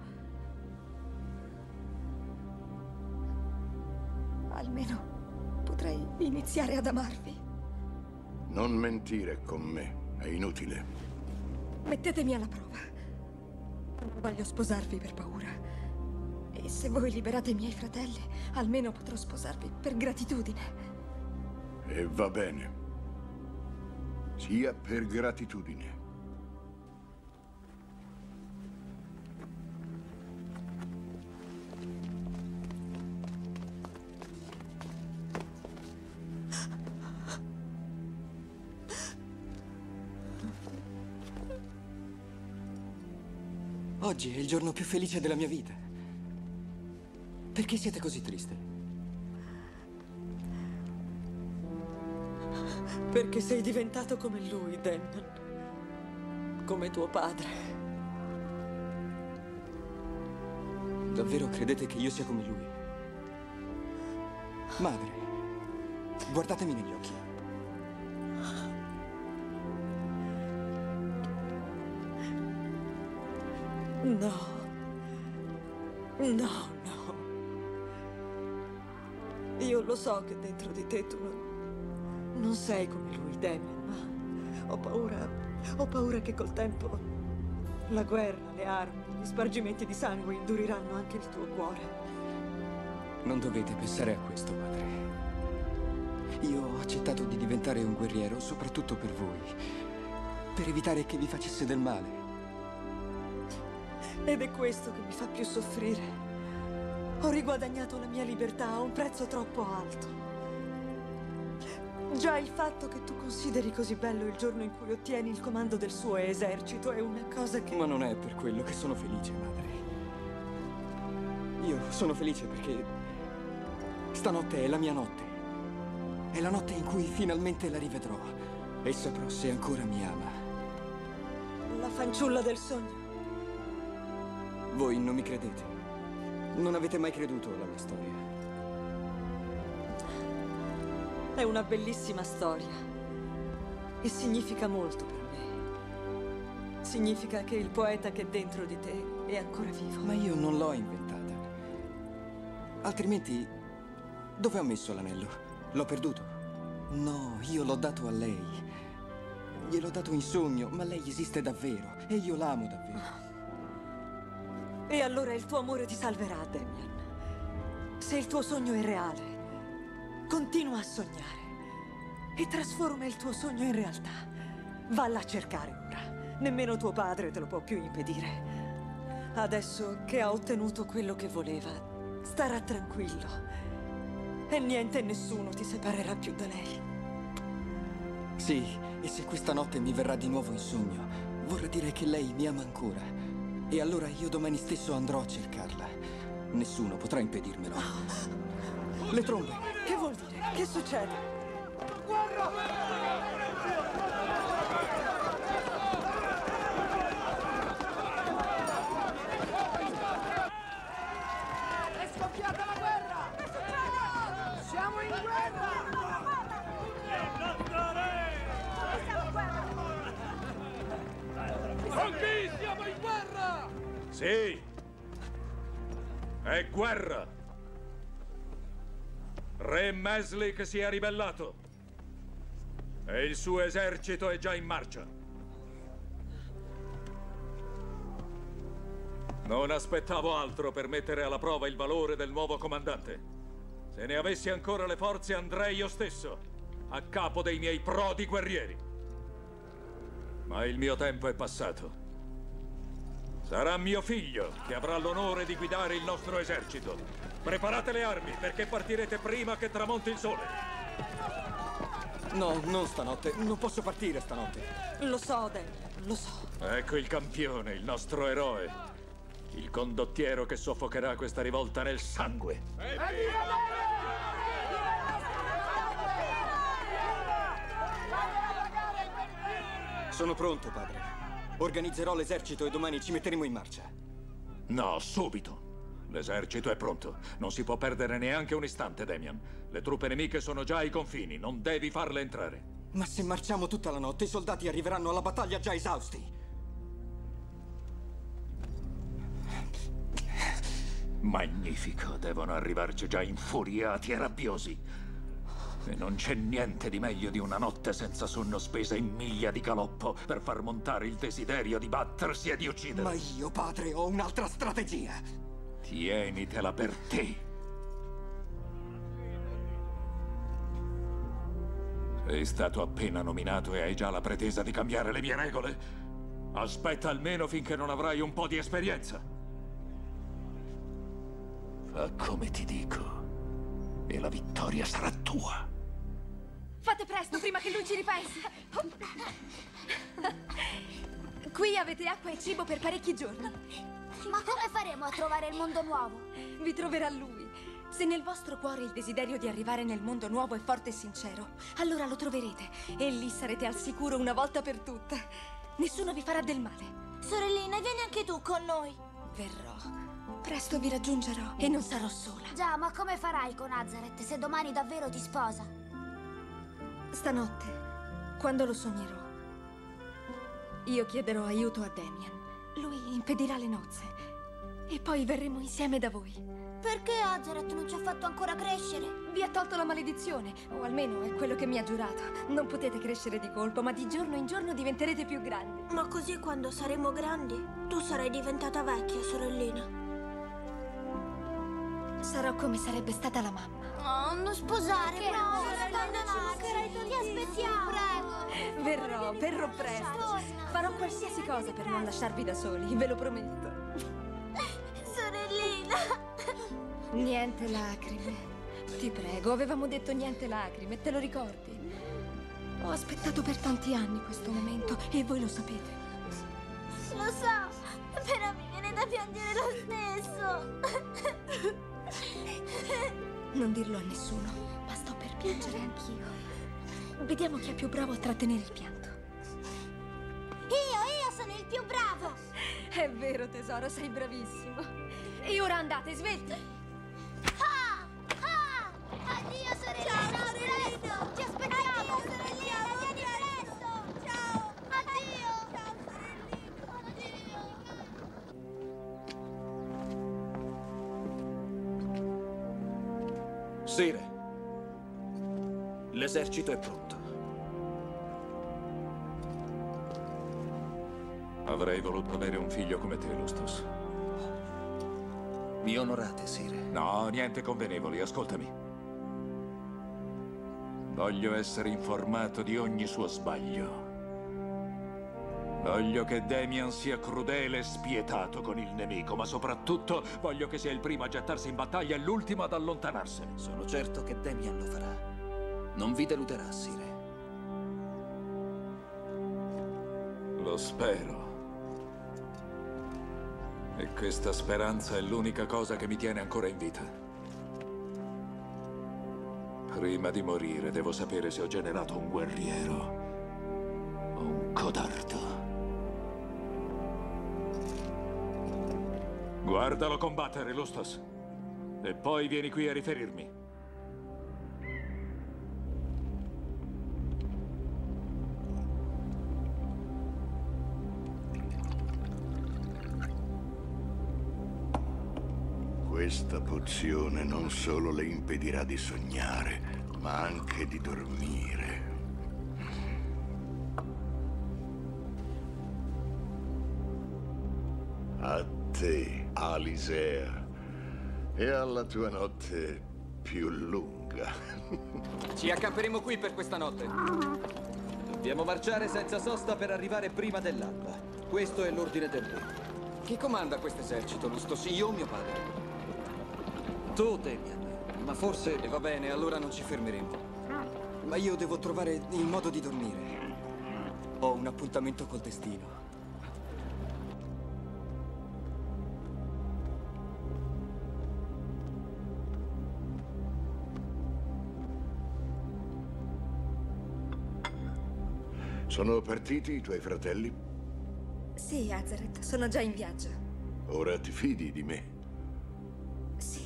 S8: Almeno potrei iniziare ad amarvi.
S11: Non mentire con me, è inutile.
S8: Mettetemi alla prova. Non voglio sposarvi per paura. E se voi liberate i miei fratelli, almeno potrò sposarvi per gratitudine.
S11: E va bene. Sia per gratitudine.
S19: Oggi è il giorno più felice della mia vita. Perché siete così triste?
S8: Perché sei diventato come lui, Damian. Come tuo padre.
S19: Davvero credete che io sia come lui? Madre, guardatemi negli occhi.
S8: No. No, no. Io lo so che dentro di te tu non, non sei come lui, Damian, ma ho paura, ho paura che col tempo la guerra, le armi, gli spargimenti di sangue induriranno anche il tuo cuore.
S19: Non dovete pensare a questo, madre. Io ho accettato di diventare un guerriero soprattutto per voi, per evitare che vi facesse del male.
S8: Ed è questo che mi fa più soffrire. Ho riguadagnato la mia libertà a un prezzo troppo alto. Già il fatto che tu consideri così bello il giorno in cui ottieni il comando del suo esercito è una cosa che...
S19: Ma non è per quello che sono felice, madre. Io sono felice perché stanotte è la mia notte. È la notte in cui finalmente la rivedrò e saprò se ancora mi ama.
S8: La fanciulla del sogno.
S19: Voi non mi credete? Non avete mai creduto alla mia storia?
S8: È una bellissima storia e significa molto per me. Significa che il poeta che è dentro di te è ancora vivo.
S19: Ma io non l'ho inventata. Altrimenti, dove ho messo l'anello? L'ho perduto? No, io l'ho dato a lei. Gliel'ho dato in sogno, ma lei esiste davvero e io l'amo davvero.
S8: E allora il tuo amore ti salverà, Damian. Se il tuo sogno è reale, continua a sognare e trasforma il tuo sogno in realtà. Valla a cercare ora. Nemmeno tuo padre te lo può più impedire. Adesso che ha ottenuto quello che voleva, starà tranquillo. E niente e nessuno ti separerà più da lei.
S19: Sì, e se questa notte mi verrà di nuovo in sogno, vorrà dire che lei mi ama ancora. E allora io domani stesso andrò a cercarla. Nessuno potrà impedirmelo. Le trombe.
S8: Che vuol dire? Che succede?
S3: Guarda!
S21: È scoppiata la guerra! Siamo in guerra!
S6: Con chi siamo in guerra? Sì, è guerra. Re Meslic si è ribellato e il suo esercito è già in marcia. Non aspettavo altro per mettere alla prova il valore del nuovo comandante. Se ne avessi ancora le forze andrei io stesso, a capo dei miei prodi guerrieri. Ma il mio tempo è passato. Sarà mio figlio che avrà l'onore di guidare il nostro esercito. Preparate le armi, perché partirete prima che tramonti il sole.
S19: No, non stanotte. Non posso partire stanotte.
S8: Lo so, Daniel, lo so.
S6: Ecco il campione, il nostro eroe. Il condottiero che soffocherà questa rivolta nel sangue.
S19: Sono pronto, padre. Organizzerò l'esercito e domani ci metteremo in marcia.
S6: No, subito. L'esercito è pronto. Non si può perdere neanche un istante, Damian. Le truppe nemiche sono già ai confini. Non devi farle entrare.
S19: Ma se marciamo tutta la notte, i soldati arriveranno alla battaglia già esausti.
S6: Magnifico. Devono arrivarci già infuriati e rabbiosi. E non c'è niente di meglio di una notte senza sonno spesa in miglia di galoppo per far montare il desiderio di battersi e di uccidere.
S19: Ma io, padre, ho un'altra strategia.
S6: Tienitela per te. Sei stato appena nominato e hai già la pretesa di cambiare le mie regole? Aspetta almeno finché non avrai un po' di esperienza. Fa come ti dico e la vittoria sarà tua.
S2: Fate presto, prima che lui ci ripensi. Qui avete acqua e cibo per parecchi giorni.
S3: Ma come faremo a trovare il mondo nuovo?
S2: Vi troverà lui. Se nel vostro cuore il desiderio di arrivare nel mondo nuovo è forte e sincero, allora lo troverete e lì sarete al sicuro una volta per tutte. Nessuno vi farà del male.
S3: Sorellina, vieni anche tu con noi.
S2: Verrò. Presto vi raggiungerò e non sarò sola.
S3: Già, ma come farai con Azareth se domani davvero ti sposa?
S2: Stanotte, quando lo sognerò, io chiederò aiuto a Damian. Lui impedirà le nozze e poi verremo insieme da voi.
S3: Perché Azareth non ci ha fatto ancora crescere?
S2: Vi ha tolto la maledizione, o almeno è quello che mi ha giurato. Non potete crescere di colpo, ma di giorno in giorno diventerete più grandi.
S3: Ma così quando saremo grandi, tu sarai diventata vecchia, sorellina.
S2: Sarò come sarebbe stata la mamma.
S3: Oh, non sposare,
S2: Che
S3: no,
S2: no,
S3: non abbandonarci. Ti aspettiamo, prego.
S2: Verrò, verrò presto. Farò qualsiasi cosa per non lasciarvi da soli, ve lo prometto.
S1: Niente lacrime. Ti prego, avevamo detto niente lacrime, te lo ricordi? Ho aspettato per tanti anni questo momento e voi lo sapete.
S3: Lo so, però mi viene da piangere lo stesso.
S1: Non dirlo a nessuno, ma sto per piangere anch'io. Vediamo chi è più bravo a trattenere il pianto.
S3: Io, io sono il più bravo.
S1: È vero, tesoro, sei bravissimo. E ora andate, svelti.
S3: Ah! Ah! Addio, sorellina! Ciao, sorellino! Ti aspettiamo! Addio, sorellina! Vieni presto! Ciao! Addio! Ciao, sorellino! Addio!
S5: Sire, l'esercito è pronto.
S6: Avrei voluto avere un figlio come te, Lustos.
S5: Mi onorate, Sire.
S6: No, niente convenevoli, ascoltami. Voglio essere informato di ogni suo sbaglio. Voglio che Damian sia crudele e spietato con il nemico, ma soprattutto voglio che sia il primo a gettarsi in battaglia e l'ultimo ad allontanarsene.
S5: Sono certo che Damian lo farà. Non vi deluderà, Sire.
S6: Lo spero. E questa speranza è l'unica cosa che mi tiene ancora in vita. Prima di morire devo sapere se ho generato un guerriero o un codardo. Guardalo combattere, Lustos. E poi vieni qui a riferirmi.
S11: Questa pozione non solo le impedirà di sognare, ma anche di dormire. A te, Alisea, e alla tua notte più lunga.
S19: Ci accamperemo qui per questa notte. Dobbiamo marciare senza sosta per arrivare prima dell'alba. Questo è l'ordine del re. Chi comanda questo esercito, Lustos? Io o mio padre? Tu, Damian. Ma forse... E va bene, allora non ci fermeremo. Ma io devo trovare il modo di dormire. Ho un appuntamento col destino.
S11: Sono partiti i tuoi fratelli?
S1: Sì, Azareth, sono già in viaggio.
S11: Ora ti fidi di me?
S1: Sì.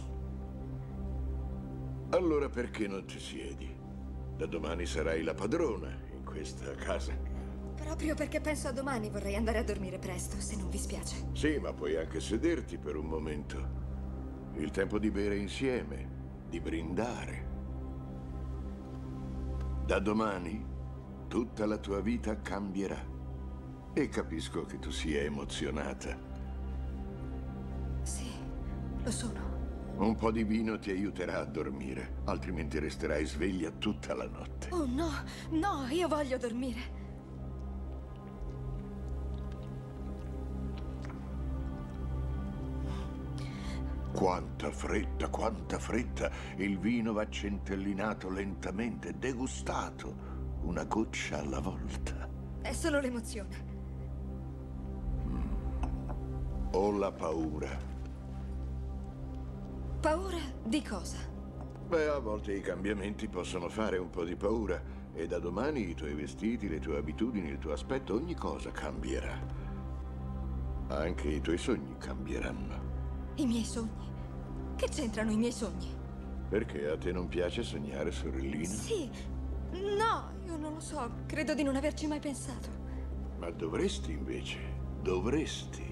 S11: Allora perché non ti siedi? Da domani sarai la padrona in questa casa.
S1: Proprio perché penso a domani vorrei andare a dormire presto, se non vi spiace.
S11: Sì, ma puoi anche sederti per un momento. Il tempo di bere insieme, di brindare. Da domani tutta la tua vita cambierà. E capisco che tu sia emozionata.
S1: Sì, lo sono.
S11: Un po' di vino ti aiuterà a dormire, altrimenti resterai sveglia tutta la notte.
S1: Oh no, no, io voglio dormire.
S11: Quanta fretta, quanta fretta! Il vino va centellinato lentamente, degustato, una goccia alla volta.
S1: È solo l'emozione.
S11: Ho la paura.
S1: Paura di cosa?
S11: Beh, a volte i cambiamenti possono fare un po' di paura. E da domani i tuoi vestiti, le tue abitudini, il tuo aspetto, ogni cosa cambierà. Anche i tuoi sogni cambieranno.
S1: I miei sogni? Che c'entrano i miei sogni?
S11: Perché a te non piace sognare, sorellina?
S1: Sì. No, io non lo so. Credo di non averci mai pensato.
S11: Ma dovresti invece. Dovresti.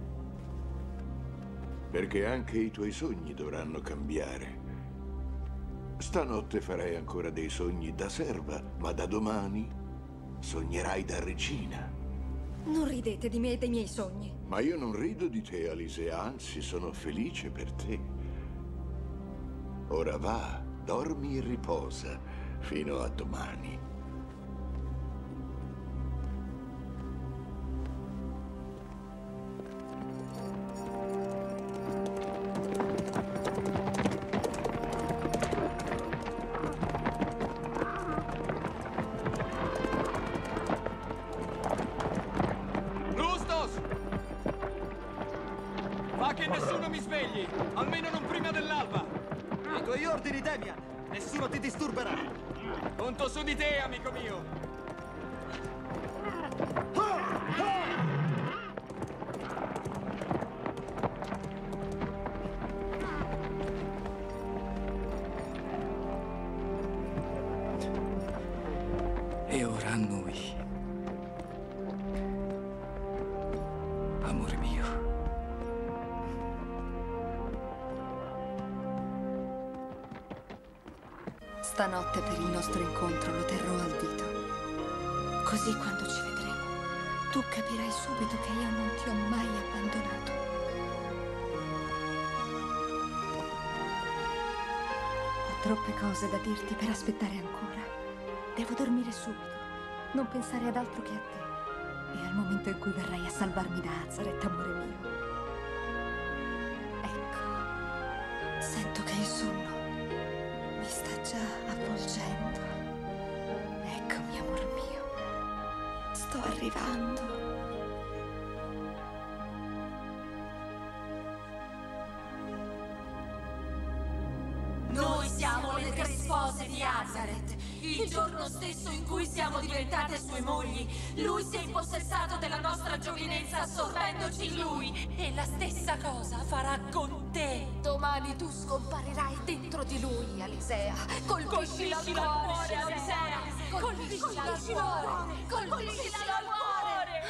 S11: Perché anche i tuoi sogni dovranno cambiare. Stanotte farai ancora dei sogni da serva, ma da domani sognerai da regina.
S1: Non ridete di me e dei miei sogni.
S11: Ma io non rido di te, Alisea, anzi sono felice per te. Ora va, dormi e riposa fino a domani.
S19: che nessuno mi svegli! Almeno non prima dell'alba!
S21: I tuoi ordini, Damian! Nessuno ti disturberà!
S19: Conto su di te, amico mio! E ora a noi. Amore mio.
S1: Stanotte per il nostro incontro lo terrò al dito. Così quando ci vedremo, tu capirai subito che io non ti ho mai abbandonato. Ho troppe cose da dirti per aspettare ancora. Devo dormire subito, non pensare ad altro che a te. E al momento in cui verrai a salvarmi da Azaret, amore mio. Ecco, sento che il sonno mi sta già avvolgendo. Eccomi, amor mio. Sto arrivando.
S10: Noi siamo le tre spose di Azaret. Il giorno stesso in cui siamo diventate sue mogli, lui si è impossessato della nostra giovinezza assorbendoci in lui. E la stessa cosa farà con te. Domani tu scomparirai dentro di lui, Alisea. Colpisci al cuore, Alisea. Colpisci al cuore. Colpisci al cuore.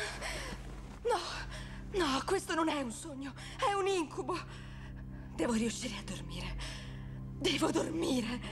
S1: No, no, questo non è un sogno, è un incubo. Devo riuscire a dormire. Devo dormire.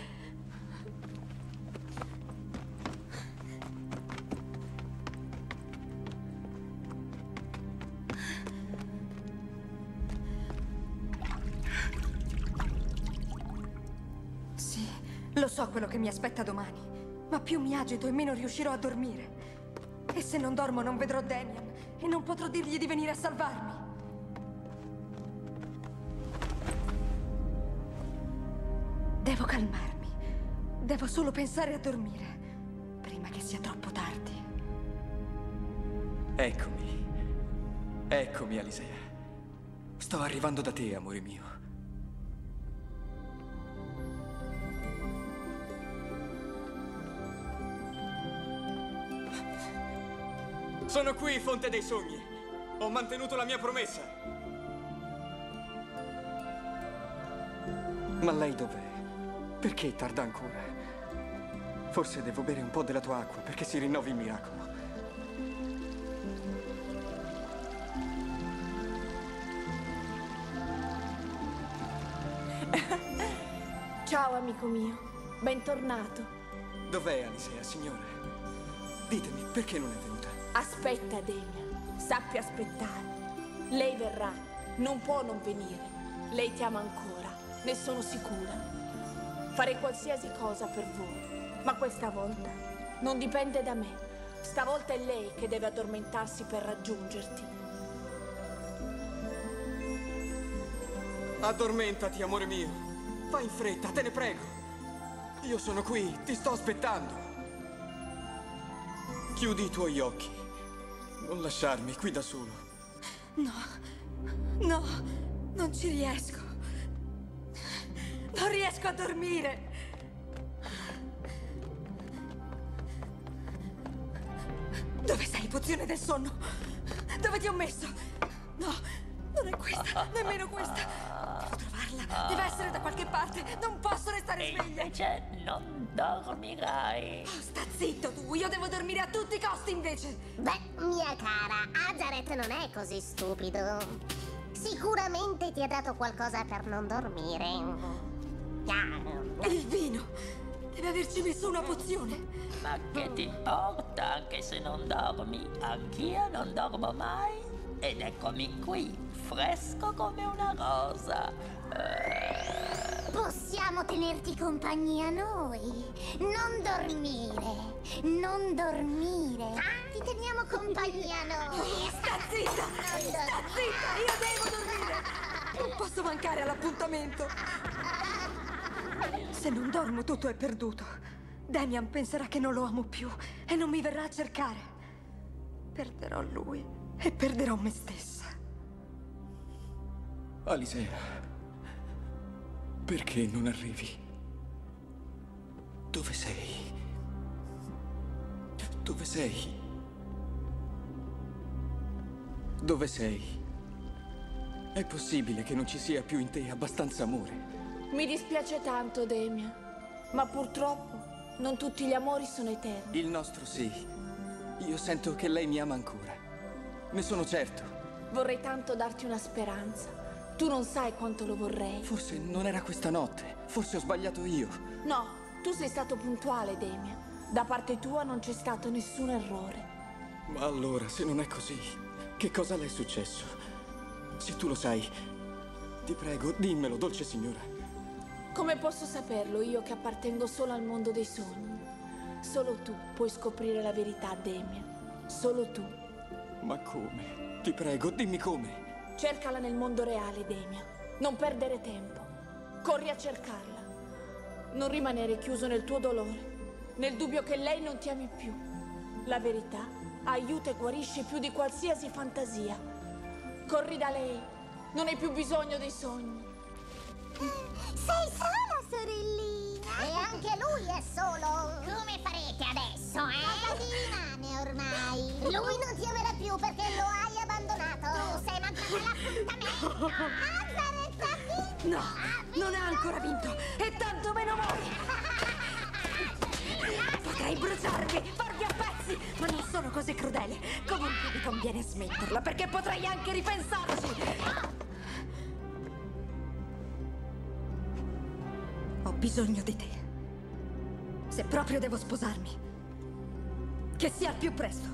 S1: Sì, lo so quello che mi aspetta domani, ma più mi agito e meno riuscirò a dormire. E se non dormo non vedrò Damian e non potrò dirgli di venire a salvarmi. Devo calmarmi. Devo solo pensare a dormire, prima che sia troppo tardi.
S19: Eccomi. Eccomi, Alisea. Sto arrivando da te, amore mio. Sono qui, fonte dei sogni. Ho mantenuto la mia promessa. Ma lei dov'è? Perché tarda ancora? Forse devo bere un po' della tua acqua perché si rinnovi il miracolo.
S18: Ciao, amico mio. Bentornato.
S19: Dov'è Alisea, signora? Ditemi, perché non è venuta?
S18: Aspetta, Damian. Sappi aspettare. Lei verrà. Non può non venire. Lei ti ama ancora. Ne sono sicura. Farei qualsiasi cosa per voi, ma questa volta non dipende da me. Stavolta è lei che deve addormentarsi per raggiungerti.
S19: Addormentati, amore mio. Fai in fretta, te ne prego. Io sono qui, ti sto aspettando. Chiudi i tuoi occhi. Non lasciarmi qui da solo.
S1: No, no, non ci riesco. Non riesco a dormire! Dove sei, pozione del sonno? Dove ti ho messo? No, non è questa, nemmeno questa. Devo trovarla, deve essere da qualche parte. Non posso restare
S14: E
S1: sveglia.
S14: invece non dormirai.
S1: Oh, sta zitto tu, io devo dormire a tutti i costi invece.
S3: Beh, mia cara, Azaret non è così stupido. Sicuramente ti ha dato qualcosa per non dormire.
S1: Il vino! Deve averci messo una pozione!
S14: Ma che ti importa, anche se non dormi? Anch'io non dormo mai. Ed eccomi qui, fresco come una rosa. Eh...
S3: Possiamo tenerti compagnia noi. Non dormire. Non dormire. Ti teniamo compagnia noi.
S1: Sta zitta! Sta zitta! Io devo dormire! Non posso mancare all'appuntamento! Se non dormo tutto è perduto. Damian penserà che non lo amo più e non mi verrà a cercare. Perderò lui e perderò me stessa.
S19: Alisea, perché non arrivi? Dove sei? Dove sei? Dove sei? È possibile che non ci sia più in te abbastanza amore?
S20: Mi dispiace tanto, Damien, ma purtroppo non tutti gli amori sono eterni.
S19: Il nostro sì. Io sento che lei mi ama ancora. Ne sono certo.
S20: Vorrei tanto darti una speranza. Tu non sai quanto lo vorrei.
S19: Forse non era questa notte. Forse ho sbagliato io.
S20: No, tu sei stato puntuale, Damien. Da parte tua non c'è stato nessun errore.
S19: Ma allora, se non è così, che cosa le è successo? Se tu lo sai, ti prego, dimmelo, dolce signora.
S20: Come posso saperlo io che appartengo solo al mondo dei sogni? Solo tu puoi scoprire la verità, Damien. Solo tu.
S19: Ma come? Ti prego, dimmi come.
S20: Cercala nel mondo reale, Damien. Non perdere tempo. Corri a cercarla. Non rimanere chiuso nel tuo dolore, nel dubbio che lei non ti ami più. La verità aiuta e guarisce più di qualsiasi fantasia. Corri da lei. Non hai più bisogno dei sogni.
S3: Sei sola, sorellina? E anche lui è solo. Come farete adesso, eh? Cosa ti rimane ormai? Lui non ti amerà più perché lo hai abbandonato. Tu sei mancato all'appuntamento. Azaret ha vinto!
S1: No, non ha ancora vinto. E tanto meno voi. Potrei bruciarvi, farvi a pezzi, ma non sono così crudele. Comunque vi conviene smetterla, perché potrei anche ripensarci. Ho bisogno di te. Se proprio devo sposarmi, che sia al più presto.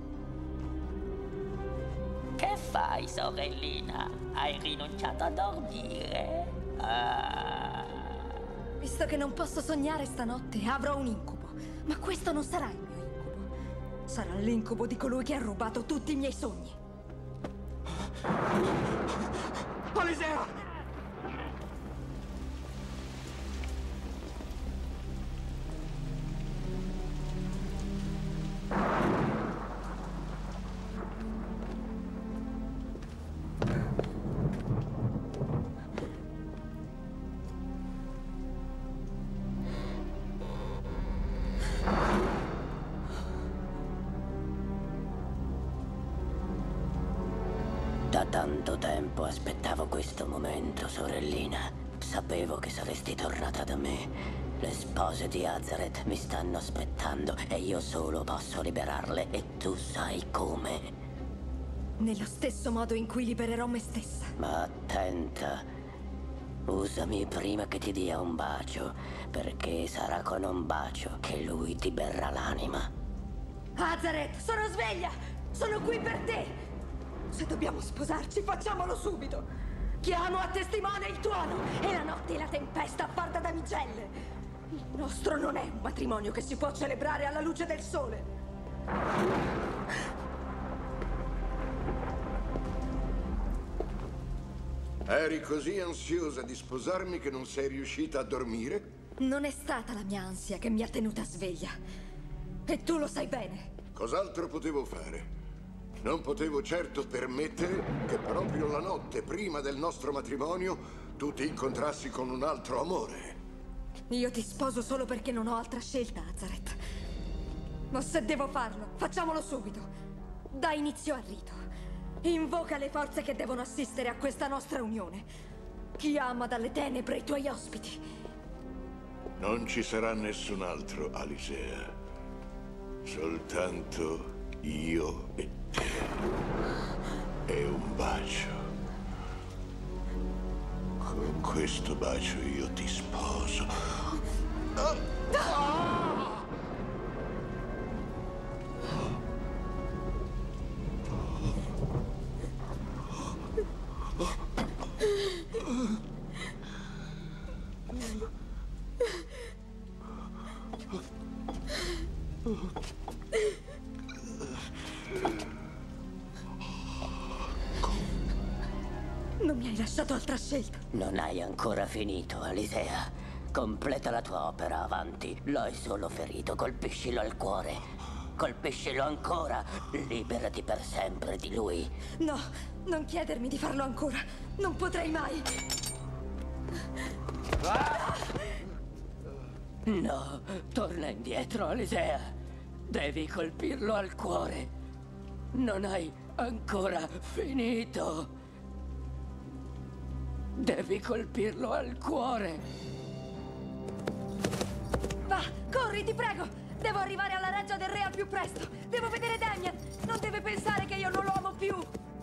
S14: Che fai, sorellina? Hai rinunciato a dormire? Ah.
S1: Visto che non posso sognare stanotte, avrò un incubo. Ma questo non sarà il mio incubo. Sarà l'incubo di colui che ha rubato tutti i miei sogni.
S19: Alisea!
S14: Da tanto tempo aspettavo questo momento, sorellina. Sapevo che saresti tornata da me. Le spose di Azaret mi stanno aspettando e io solo posso liberarle, e tu sai come.
S1: Nello stesso modo in cui libererò me stessa.
S14: Ma attenta. Usami prima che ti dia un bacio, perché sarà con un bacio che lui ti berrà l'anima.
S1: Azaret, sono sveglia! Sono qui per te! Se dobbiamo sposarci, facciamolo subito! Chiamo a testimone il tuono e la notte e la tempesta fatta da damigelle! Il nostro non è un matrimonio che si può celebrare alla luce del sole!
S11: Eri così ansiosa di sposarmi che non sei riuscita a dormire?
S1: Non è stata la mia ansia che mi ha tenuta sveglia. E tu lo sai bene.
S11: Cos'altro potevo fare? Non potevo certo permettere che proprio la notte prima del nostro matrimonio tu ti incontrassi con un altro amore.
S1: Io ti sposo solo perché non ho altra scelta, Azaret. Ma se devo farlo, facciamolo subito. Dai inizio al rito. Invoca le forze che devono assistere a questa nostra unione. Chiama dalle tenebre i tuoi ospiti.
S11: Non ci sarà nessun altro, Alisea. Soltanto io e te. E un bacio. Con questo bacio io ti sposo. Oh! Oh!
S1: Non mi hai lasciato altra scelta.
S14: Non hai ancora finito, Alisea. Completa la tua opera, avanti. Lo hai solo ferito, colpiscilo al cuore. Colpiscilo ancora. Liberati per sempre di lui.
S1: No, non chiedermi di farlo ancora. Non potrei mai!
S14: No, torna indietro, Alisea. Devi colpirlo al cuore. Non hai ancora finito. Devi colpirlo al cuore.
S1: Va, corri, ti prego! Devo arrivare alla reggia del re al più presto! Devo vedere Damien! Non deve pensare che io non lo amo più!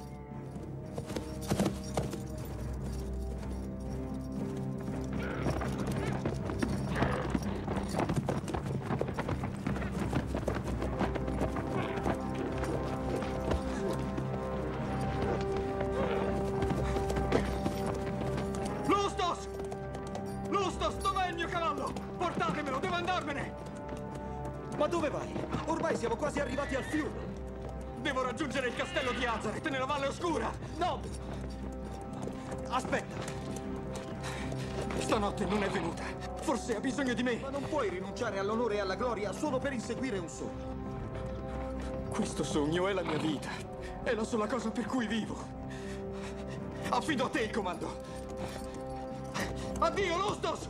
S19: Lustos! Lustos, dov'è il mio cavallo? Portatemelo, devo andarmene! Ma dove vai? Ormai siamo quasi arrivati al fiume. Devo raggiungere il castello di Azaret nella Valle Oscura. No! Aspetta. Stanotte non è venuta. Forse ha bisogno di me.
S21: Ma non puoi rinunciare all'onore e alla gloria solo per inseguire un sogno.
S19: Questo sogno è la mia vita. È la sola cosa per cui vivo. Affido a te il comando. Addio, Lustos!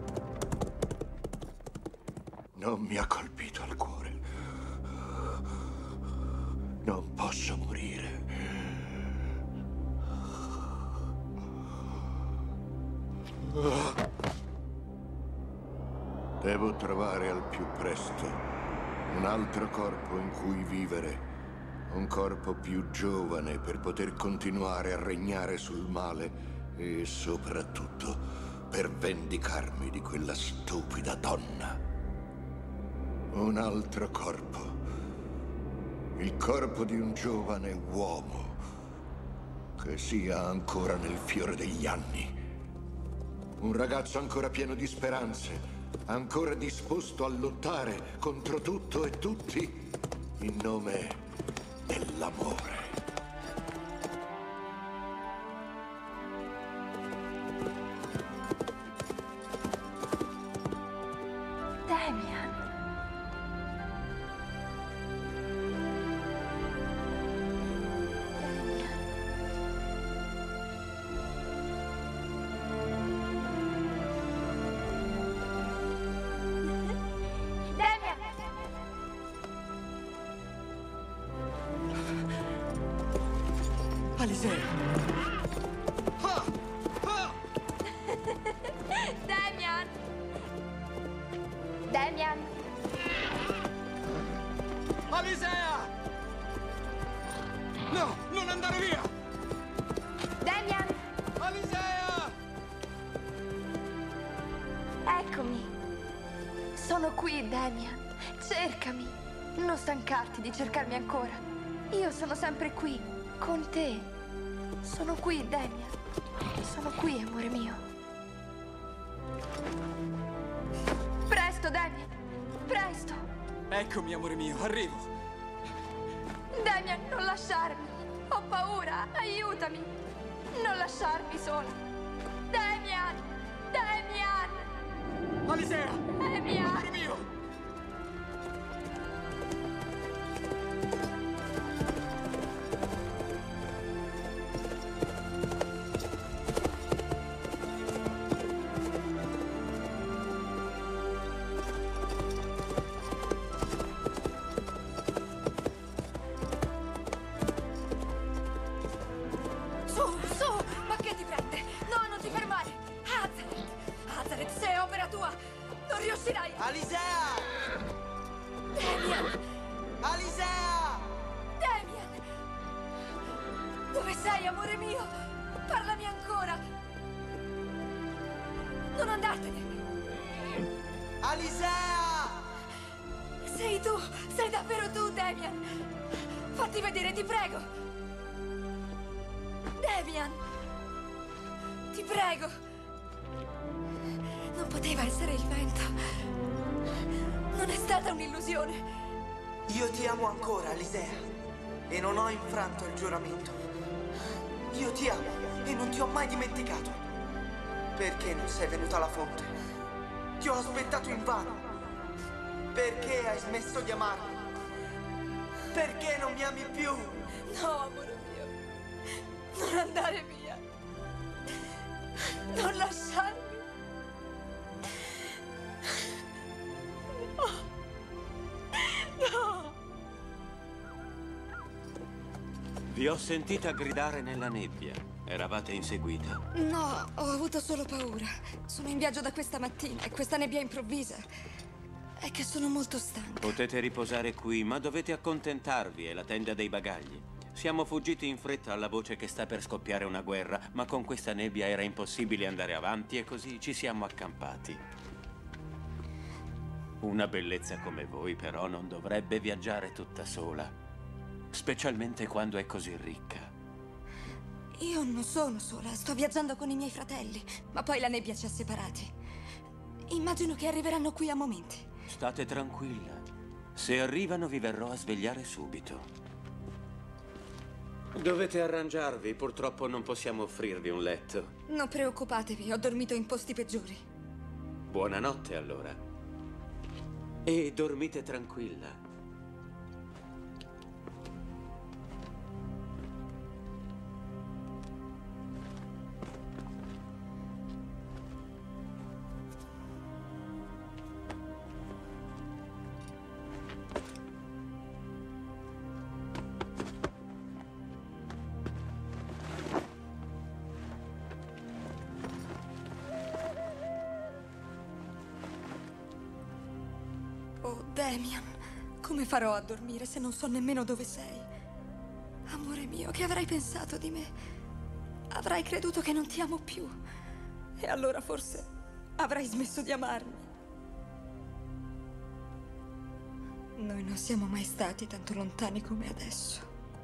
S11: Non mi ha colpito al cuore. Non posso morire. Devo trovare al più presto un altro corpo in cui vivere. Un corpo più giovane per poter continuare a regnare sul male e soprattutto per vendicarmi di quella stupida donna. Un altro corpo. Il corpo di un giovane uomo che sia ancora nel fiore degli anni. Un ragazzo ancora pieno di speranze, ancora disposto a lottare contro tutto e tutti in nome dell'amore.
S2: Damien.
S19: Alisea!
S2: Ah! Ah! Damien! Damien!
S19: Alisea! No, non andare via!
S2: Damien!
S19: Alisea!
S2: Eccomi. Sono qui, Damien. Cercami. Non stancarti di cercarmi ancora. Io sono sempre qui, con te. Sono qui, Damien. Sono qui, amore mio. Presto, Damien. Presto.
S19: Eccomi, amore mio, arrivo.
S2: Damien, non lasciarmi. Ho paura. Aiutami. Non lasciarmi sola. Damien! Damien!
S19: Alisea!
S2: Damien!
S19: Amore mio!
S1: Su, su! Ma che ti prende? No, non ti fermare! Azaret! Azaret, se è opera tua, non riuscirai!
S9: Alisea!
S1: Damien!
S9: Alisea!
S1: Damien! Dove sei, amore mio? Parlami ancora! Non andartene!
S9: Alisea!
S1: Sei tu! Sei davvero tu, Damien! Fatti vedere, ti prego! Damien! Ti prego! Non poteva essere il vento. Non è stata un'illusione.
S9: Io ti amo ancora, Alisea. E non ho infranto il giuramento. Io ti amo e non ti ho mai dimenticato. Perché non sei venuta alla fonte? Ti ho aspettato invano. Perché hai smesso di amarmi? Perché non mi ami più?
S1: No, amore mio. Non andare via. Non lasciarmi. No. No.
S13: Vi ho sentita gridare nella nebbia. Eravate inseguita?
S1: No, ho avuto solo paura. Sono in viaggio da questa mattina e questa nebbia improvvisa è che sono molto stanca.
S13: Potete riposare qui, ma dovete accontentarvi, è la tenda dei bagagli. Siamo fuggiti in fretta alla voce che sta per scoppiare una guerra, ma con questa nebbia era impossibile andare avanti e così ci siamo accampati. Una bellezza come voi, però, non dovrebbe viaggiare tutta sola, specialmente quando è così ricca.
S1: Io non sono sola, sto viaggiando con i miei fratelli, ma poi la nebbia ci ha separati. Immagino che arriveranno qui a momenti.
S13: State tranquilla. Se arrivano vi verrò a svegliare subito. Dovete arrangiarvi, purtroppo non possiamo offrirvi un letto.
S1: Non preoccupatevi, ho dormito in posti peggiori.
S13: Buonanotte allora. E dormite tranquilla.
S1: Damian, come farò a dormire se non so nemmeno dove sei? Amore mio, che avrai pensato di me? Avrai creduto che non ti amo più. E allora forse avrai smesso di amarmi. Noi non siamo mai stati tanto lontani come adesso.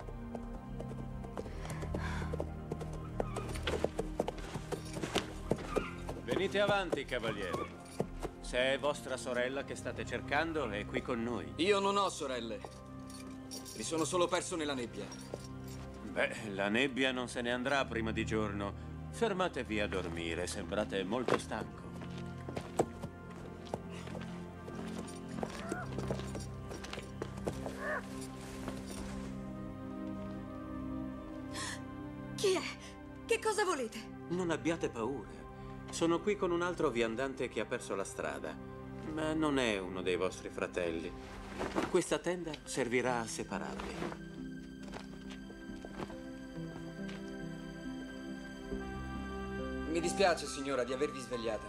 S13: Venite avanti, cavaliere. Se è vostra sorella che state cercando, è qui con noi.
S19: Io non ho sorelle. Mi sono solo perso nella nebbia.
S13: Beh, la nebbia non se ne andrà prima di giorno. Fermatevi a dormire, sembrate molto stanco.
S1: Chi è? Che cosa volete?
S13: Non abbiate paura. Sono qui con un altro viandante che ha perso la strada, ma non è uno dei vostri fratelli. Questa tenda servirà a separarvi.
S19: Mi dispiace, signora, di avervi svegliata.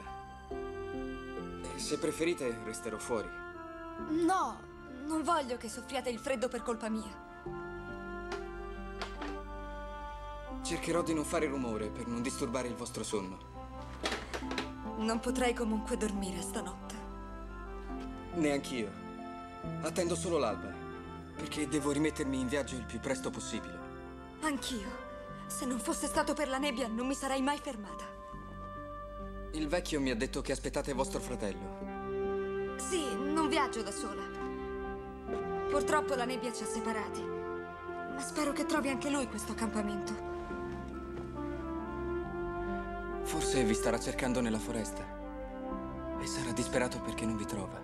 S19: Se preferite, resterò fuori.
S1: No, non voglio che soffriate il freddo per colpa mia.
S19: Cercherò di non fare rumore per non disturbare il vostro sonno.
S1: Non potrei comunque dormire stanotte.
S19: Neanch'io. Attendo solo l'alba, perché devo rimettermi in viaggio il più presto possibile.
S1: Anch'io. Se non fosse stato per la nebbia, non mi sarei mai fermata.
S19: Il vecchio mi ha detto che aspettate vostro fratello.
S1: Sì, non viaggio da sola. Purtroppo la nebbia ci ha separati. Ma spero che trovi anche lui questo accampamento.
S19: Forse vi starà cercando nella foresta e sarà disperato perché non vi trova.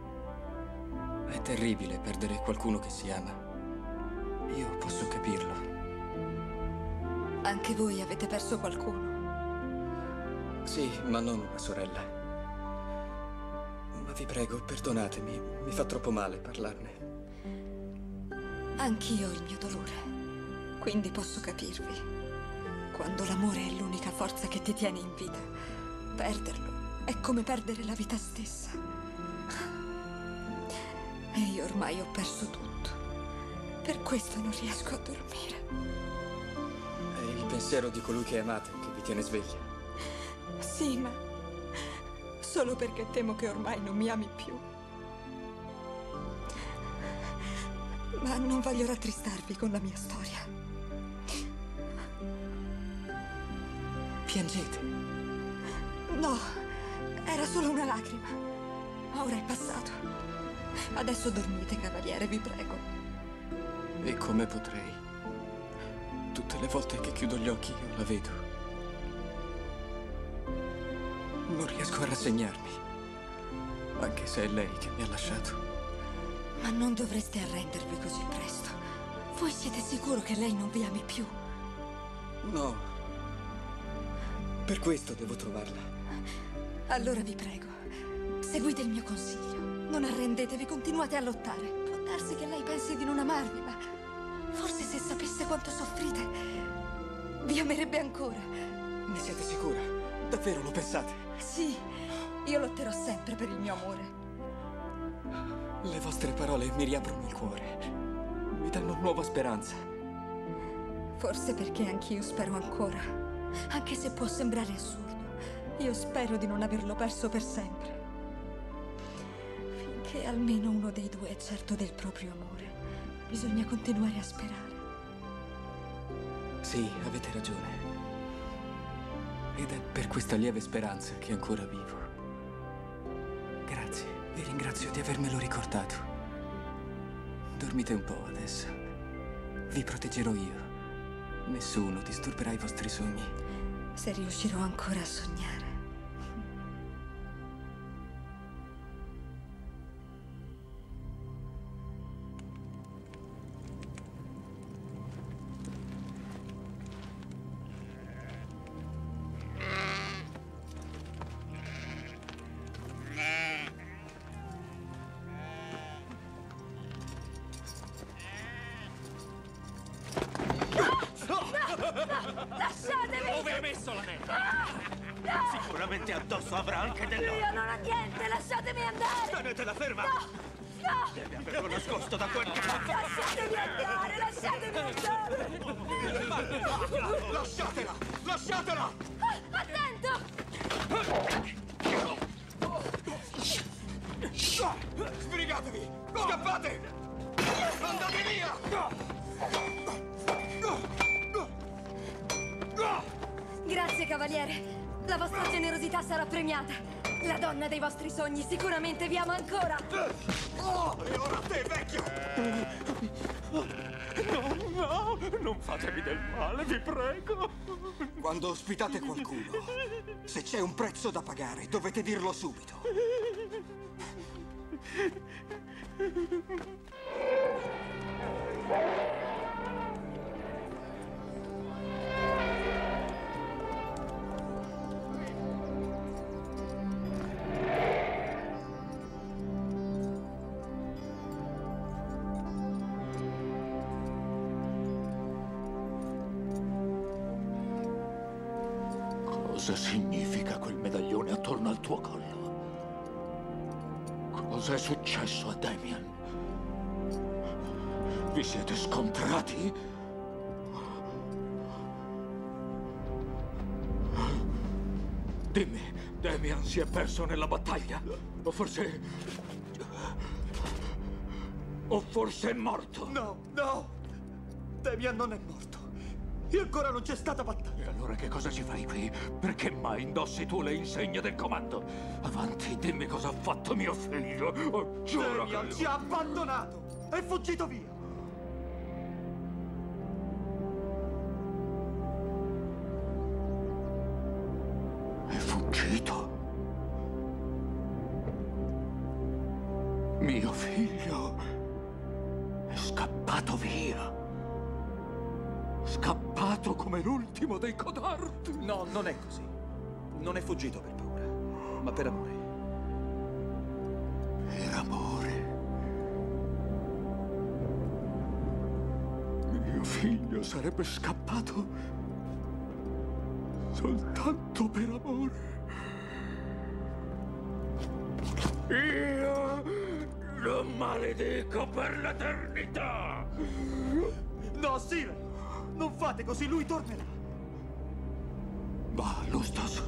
S19: È terribile perdere qualcuno che si ama. Io posso capirlo.
S1: Anche voi avete perso qualcuno?
S19: Sì, ma non una sorella. Ma vi prego, perdonatemi, mi fa troppo male parlarne.
S1: Anch'io ho il mio dolore, quindi posso capirvi. Quando l'amore è l'unica forza che ti tiene in vita, perderlo è come perdere la vita stessa. E io ormai ho perso tutto. Per questo non riesco a dormire.
S19: È il pensiero di colui che amate che vi tiene sveglia.
S1: Sì, ma solo perché temo che ormai non mi ami più. Ma non voglio rattristarvi con la mia storia.
S19: Piangete?
S1: No, era solo una lacrima. Ma ora è passato. Adesso dormite, cavaliere, vi prego.
S19: E come potrei? Tutte le volte che chiudo gli occhi io la vedo. Non riesco a rassegnarmi. Anche se è lei che mi ha lasciato.
S1: Ma non dovreste arrendervi così presto. Voi siete sicuro che lei non vi ami più?
S19: No. Per questo devo trovarla.
S1: Allora vi prego, seguite il mio consiglio. Non arrendetevi, continuate a lottare. Può darsi che lei pensi di non amarvi, ma forse se sapesse quanto soffrite, vi amerebbe ancora.
S19: Ne siete sicura? Davvero lo pensate?
S1: Sì, io lotterò sempre per il mio amore.
S19: Le vostre parole mi riaprono il cuore. Mi danno nuova speranza.
S1: Forse perché anch'io spero ancora. Anche se può sembrare assurdo. Io spero di non averlo perso per sempre. Finché almeno uno dei due è certo del proprio amore, bisogna continuare a sperare.
S19: Sì, avete ragione. Ed è per questa lieve speranza che ancora vivo. Grazie, vi ringrazio di avermelo ricordato. Dormite un po' adesso. Vi proteggerò io. Nessuno disturberà i vostri sogni.
S1: Se riuscirò ancora a sognare.
S2: Lasciatemi!
S7: Dove hai messo l'anello?
S2: No!
S7: Sicuramente addosso avrà anche dell'oro.
S2: Io non ho niente, lasciatemi andare!
S7: Tenetela ferma!
S2: No! No!
S7: Deve averlo nascosto da quel...
S2: Lasciatemi andare, lasciatemi andare!
S7: Lasciatela! Lasciatela!
S2: Attento!
S7: Sbrigatevi! Scappate! Andate via!
S1: Grazie, cavaliere. La vostra generosità sarà premiata. La donna dei vostri sogni sicuramente vi ama ancora.
S7: Oh, e ora te, vecchio!
S6: No, no, non fatevi del male, vi prego.
S19: Quando ospitate qualcuno, se c'è un prezzo da pagare, dovete dirlo subito.
S4: Cosa significa quel medaglione attorno al tuo collo? Cos'è successo a Damian? Vi siete scontrati? Dimmi, Damian si è perso nella battaglia? O forse... O forse è morto?
S21: No, no! Damian non è morto. E ancora non c'è stata battaglia.
S4: E allora che cosa ci fai qui? Perché mai indossi tu le insegne del comando? Avanti, dimmi cosa ha fatto mio figlio. Oh, giuro
S21: Damian
S4: che...
S21: ci ha abbandonato. È fuggito via.
S4: È fuggito? Mio figlio è scappato via. Scappato come l'ultimo dei Godard.
S21: No, non è così. Non è fuggito per paura, ma per amore.
S4: Per amore? Mio figlio sarebbe scappato soltanto per amore. Io lo maledico per l'eternità.
S21: No, Sire! Non fate così, lui tornerà.
S4: Va, Lustos.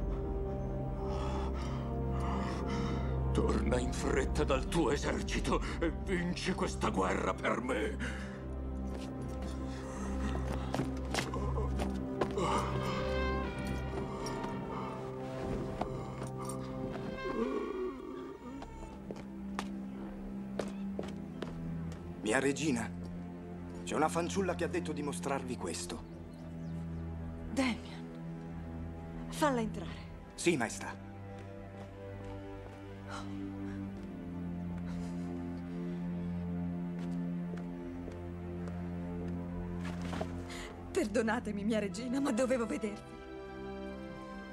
S4: Torna in fretta dal tuo esercito e vinci questa guerra per me.
S17: Mia regina, c'è una fanciulla che ha detto di mostrarvi questo.
S8: Damian, falla entrare.
S17: Sì, maestà.
S1: Perdonatemi, mia regina, ma dovevo vedervi.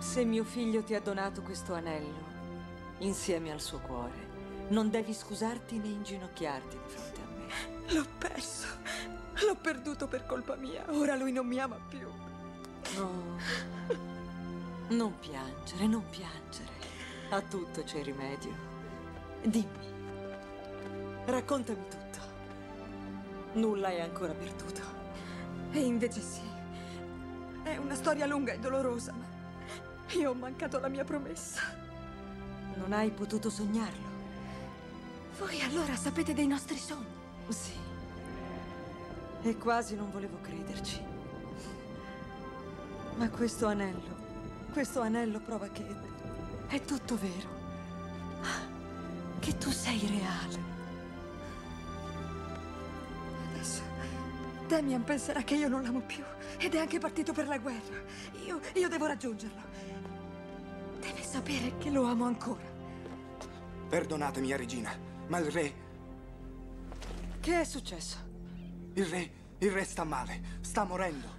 S8: Se mio figlio ti ha donato questo anello, insieme al suo cuore, non devi scusarti né inginocchiarti di fronte a me.
S1: L'ho perso. L'ho perduto per colpa mia. Ora lui non mi ama più.
S8: No. Non piangere, non piangere. A tutto c'è rimedio. Dimmi. Raccontami tutto. Nulla è ancora perduto.
S1: E invece sì. È una storia lunga e dolorosa, ma io ho mancato la mia promessa.
S8: Non hai potuto sognarlo?
S1: Voi allora sapete dei nostri sogni?
S8: Sì. E quasi non volevo crederci. Ma questo anello, questo anello prova che è tutto vero. Che tu sei reale.
S1: Adesso Damian penserà che io non l'amo più ed è anche partito per la guerra. Io, io devo raggiungerlo. Deve sapere che lo amo ancora.
S17: Perdonate, mia regina, ma il re...
S8: Che è successo?
S17: Il re... il re sta male. Sta morendo.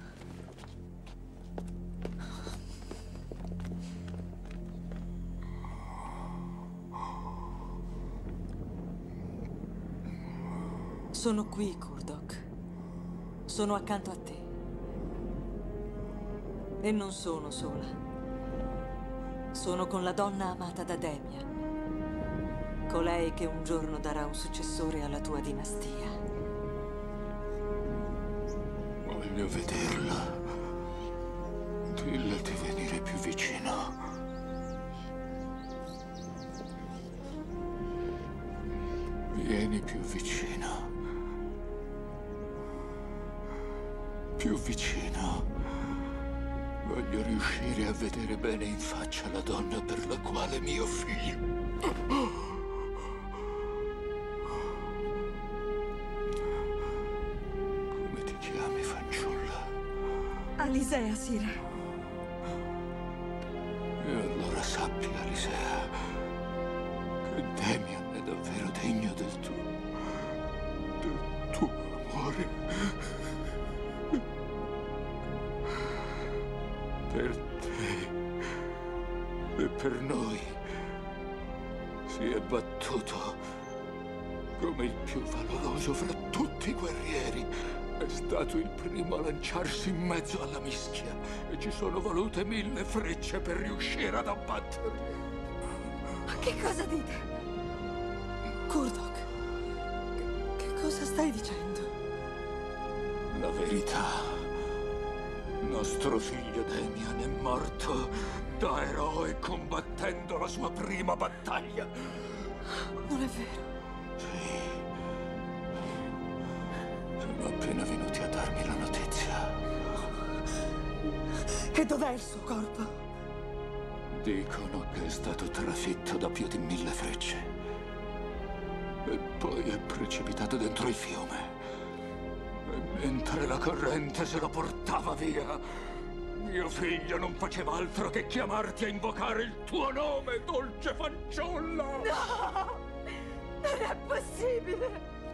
S8: Sono qui, Kurdok. Sono accanto a te. E non sono sola. Sono con la donna amata da Damian. Colei che un giorno darà un successore alla tua dinastia.
S4: Voglio vederla. Dille di venire più vicino. Vieni più vicino. Più vicino. Voglio riuscire a vedere bene in faccia la donna per la quale mio figlio... Come ti chiami, fanciulla?
S1: Alisea, Sire.
S4: E allora sappi, Alisea, che Damian è davvero degno del tuo... del tuo amore. Per te e per noi si è battuto come il più valoroso fra tutti i guerrieri. È stato il primo a lanciarsi in mezzo alla mischia e ci sono volute mille frecce per riuscire ad abbatterlo.
S1: Ma che cosa dite?
S8: Kurdok, che, che cosa stai dicendo?
S4: La verità. Nostro figlio Damian è morto da eroe combattendo la sua prima battaglia.
S8: Non è vero.
S4: Sì. Sono appena venuti a darmi la notizia.
S8: E dov'è il suo corpo?
S4: Dicono che è stato trafitto da più di mille frecce. E poi è precipitato dentro il fiume. E mentre la corrente se lo portava via, mio figlio non faceva altro che chiamarti a invocare il tuo nome, dolce fanciulla!
S1: No! Non è possibile!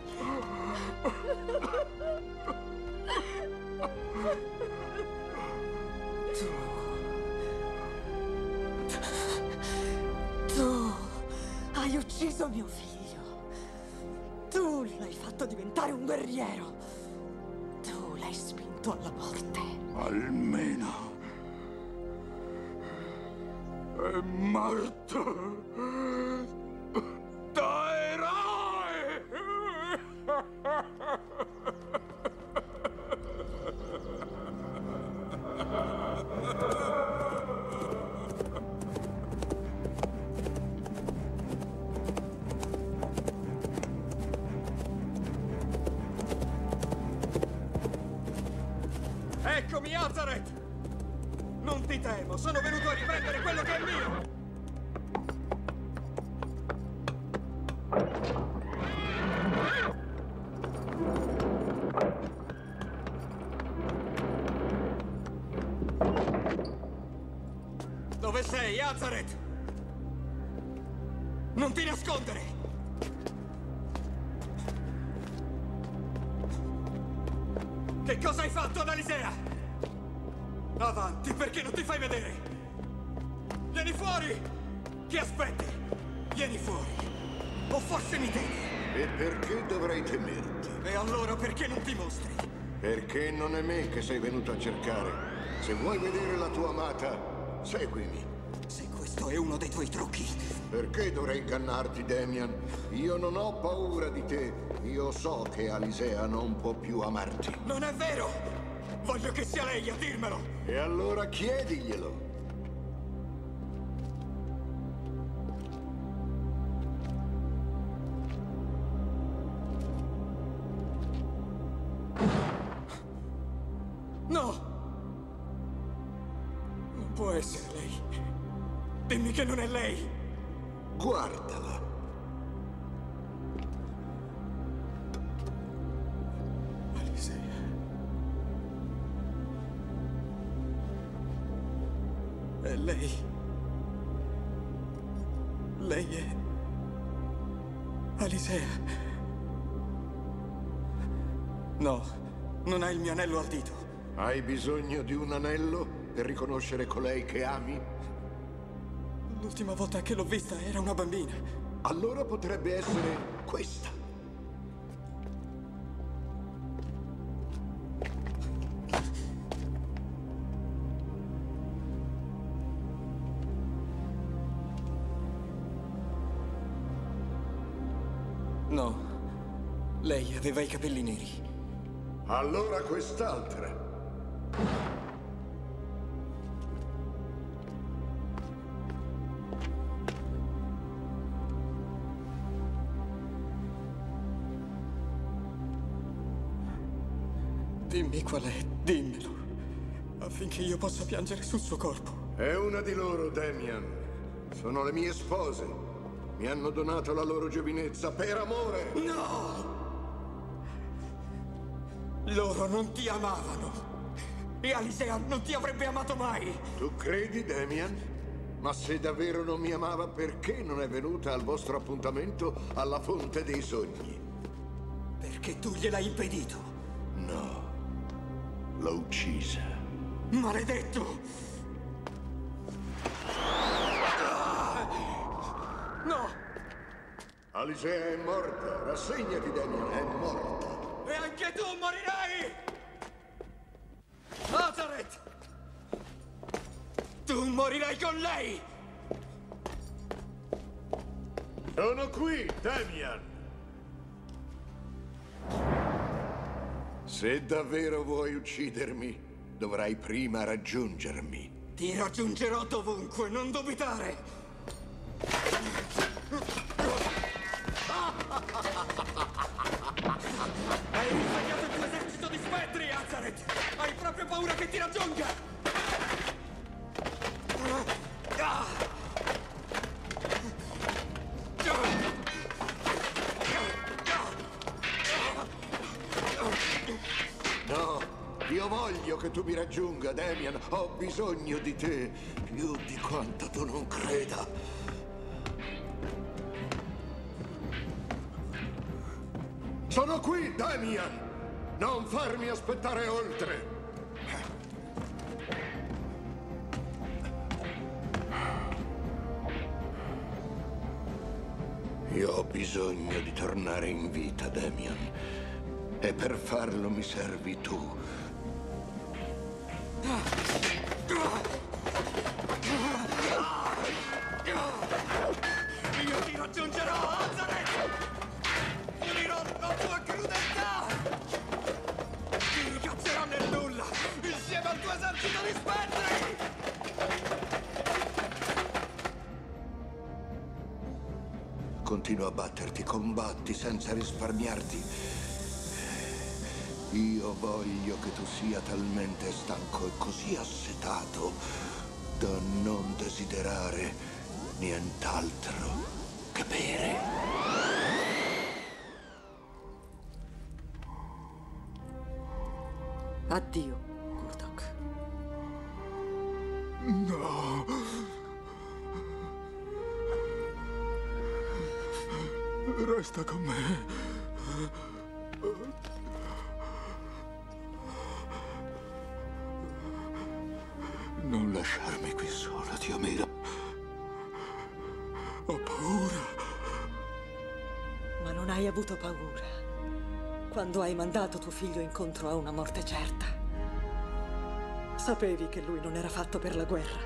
S8: Tu... Tu hai ucciso mio figlio. Tu l'hai fatto diventare un guerriero. Tu l'hai spinto alla morte.
S4: Almeno è morto da eroe!
S21: Eccomi, Azaret! Non ti temo, sono venuto a riprendere quello che è mio! Dove sei, Azaret? Non ti nascondere! Che cosa hai fatto ad Alisea? Avanti, perché non ti fai vedere?
S19: Vieni fuori! Che aspetti? Vieni fuori! O forse mi temi?
S11: E perché dovrei temerti?
S19: E allora perché non ti mostri?
S11: Perché non è me che sei venuto a cercare. Se vuoi vedere la tua amata, seguimi.
S19: Se questo è uno dei tuoi trucchi.
S11: Perché dovrei ingannarti, Damian? Io non ho paura di te. Io so che Alisea non può più amarti.
S19: Non è vero! Voglio che sia lei a dirmelo!
S11: E allora chiediglielo.
S19: No! Non può essere lei. Dimmi che non è lei.
S11: Guardala.
S19: Alisea. È lei. Lei è... Alisea. No, non ha il mio anello al dito.
S11: Hai bisogno di un anello per riconoscere colei che ami?
S19: L'ultima volta che l'ho vista era una bambina.
S11: Allora potrebbe essere questa.
S19: No, lei aveva i capelli neri.
S11: Allora quest'altra.
S19: Dimmi qual è, dimmelo, affinché io possa piangere sul suo corpo.
S11: È una di loro, Damian. Sono le mie spose. Mi hanno donato la loro giovinezza per amore.
S19: No! Loro non ti amavano. E Alisea non ti avrebbe amato mai.
S11: Tu credi, Damian? Ma se davvero non mi amava, perché non è venuta al vostro appuntamento alla Fonte dei Sogni?
S19: Perché tu gliel'hai impedito.
S11: No. L'ho uccisa.
S19: Maledetto! No!
S11: Alisea è morta. Rassegnati, Damian, è morta.
S19: E anche tu morirai! Nazareth! Tu morirai con lei!
S11: Sono qui, Damian! Se davvero vuoi uccidermi, dovrai prima raggiungermi.
S19: Ti raggiungerò dovunque, non dubitare! Hai risvegliato il tuo esercito di spettri, Nazareth! Hai proprio paura che ti raggiunga!
S11: No, io voglio che tu mi raggiunga, Damian. Ho bisogno di te, più di quanto tu non creda. Sono qui, Damian! Non farmi aspettare oltre! Io ho bisogno di tornare in vita, Damian. E per farlo mi servi tu.
S19: Io ti raggiungerò, Nazareth! Punirò la tua crudeltà! Ti ricaccerò nel nulla, insieme al tuo esercito di spettri!
S11: Continua a batterti, combatti senza risparmiarti. Io voglio che tu sia talmente stanco e così assetato da non desiderare nient'altro che bere.
S8: Addio, Gurdok.
S11: No! Resta con me.
S4: Non lasciarmi qui sola, Tiamira. Ho paura.
S8: Ma non hai avuto paura quando hai mandato tuo figlio incontro a una morte certa. Sapevi che lui non era fatto per la guerra.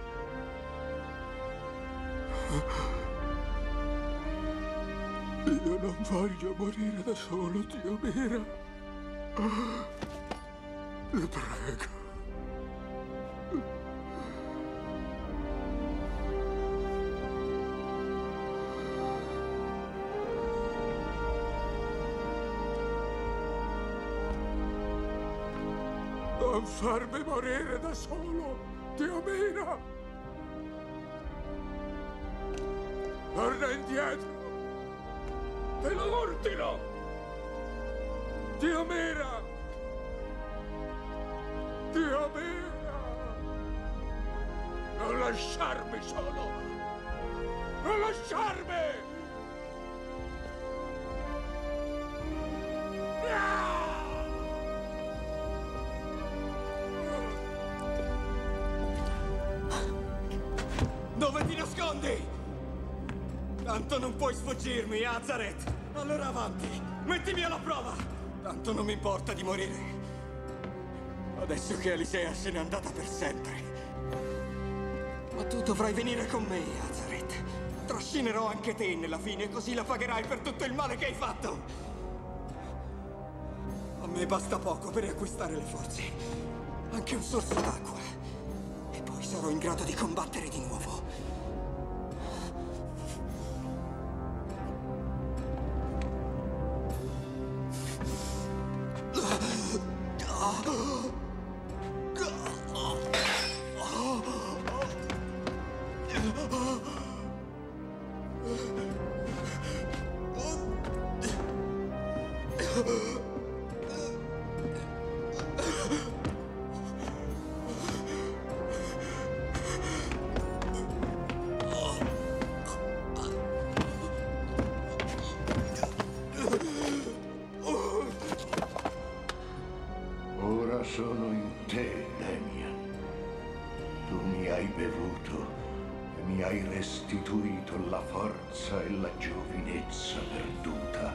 S4: Io non voglio morire da solo, Tiamira. Ti prego. Non farmi morire da solo, Tiamira! Torna indietro! Te lo ordino! Tiamira! Tiamira! Non lasciarmi solo! Non lasciarmi!
S19: Dove ti nascondi? Tanto non puoi sfuggirmi, Azareth! Allora avanti, mettimi alla prova! Tanto non mi importa di morire. Adesso che Alisea se n'è andata per sempre. Ma tu dovrai venire con me, Azareth. Trascinerò anche te nella fine, così la pagherai per tutto il male che hai fatto. A me basta poco per riacquistare le forze. Anche un sorso d'acqua. E poi sarò in grado di combattere di nuovo.
S11: Ora sono in te, Damian. Tu mi hai bevuto e mi hai restituito la forza e la giovinezza perduta.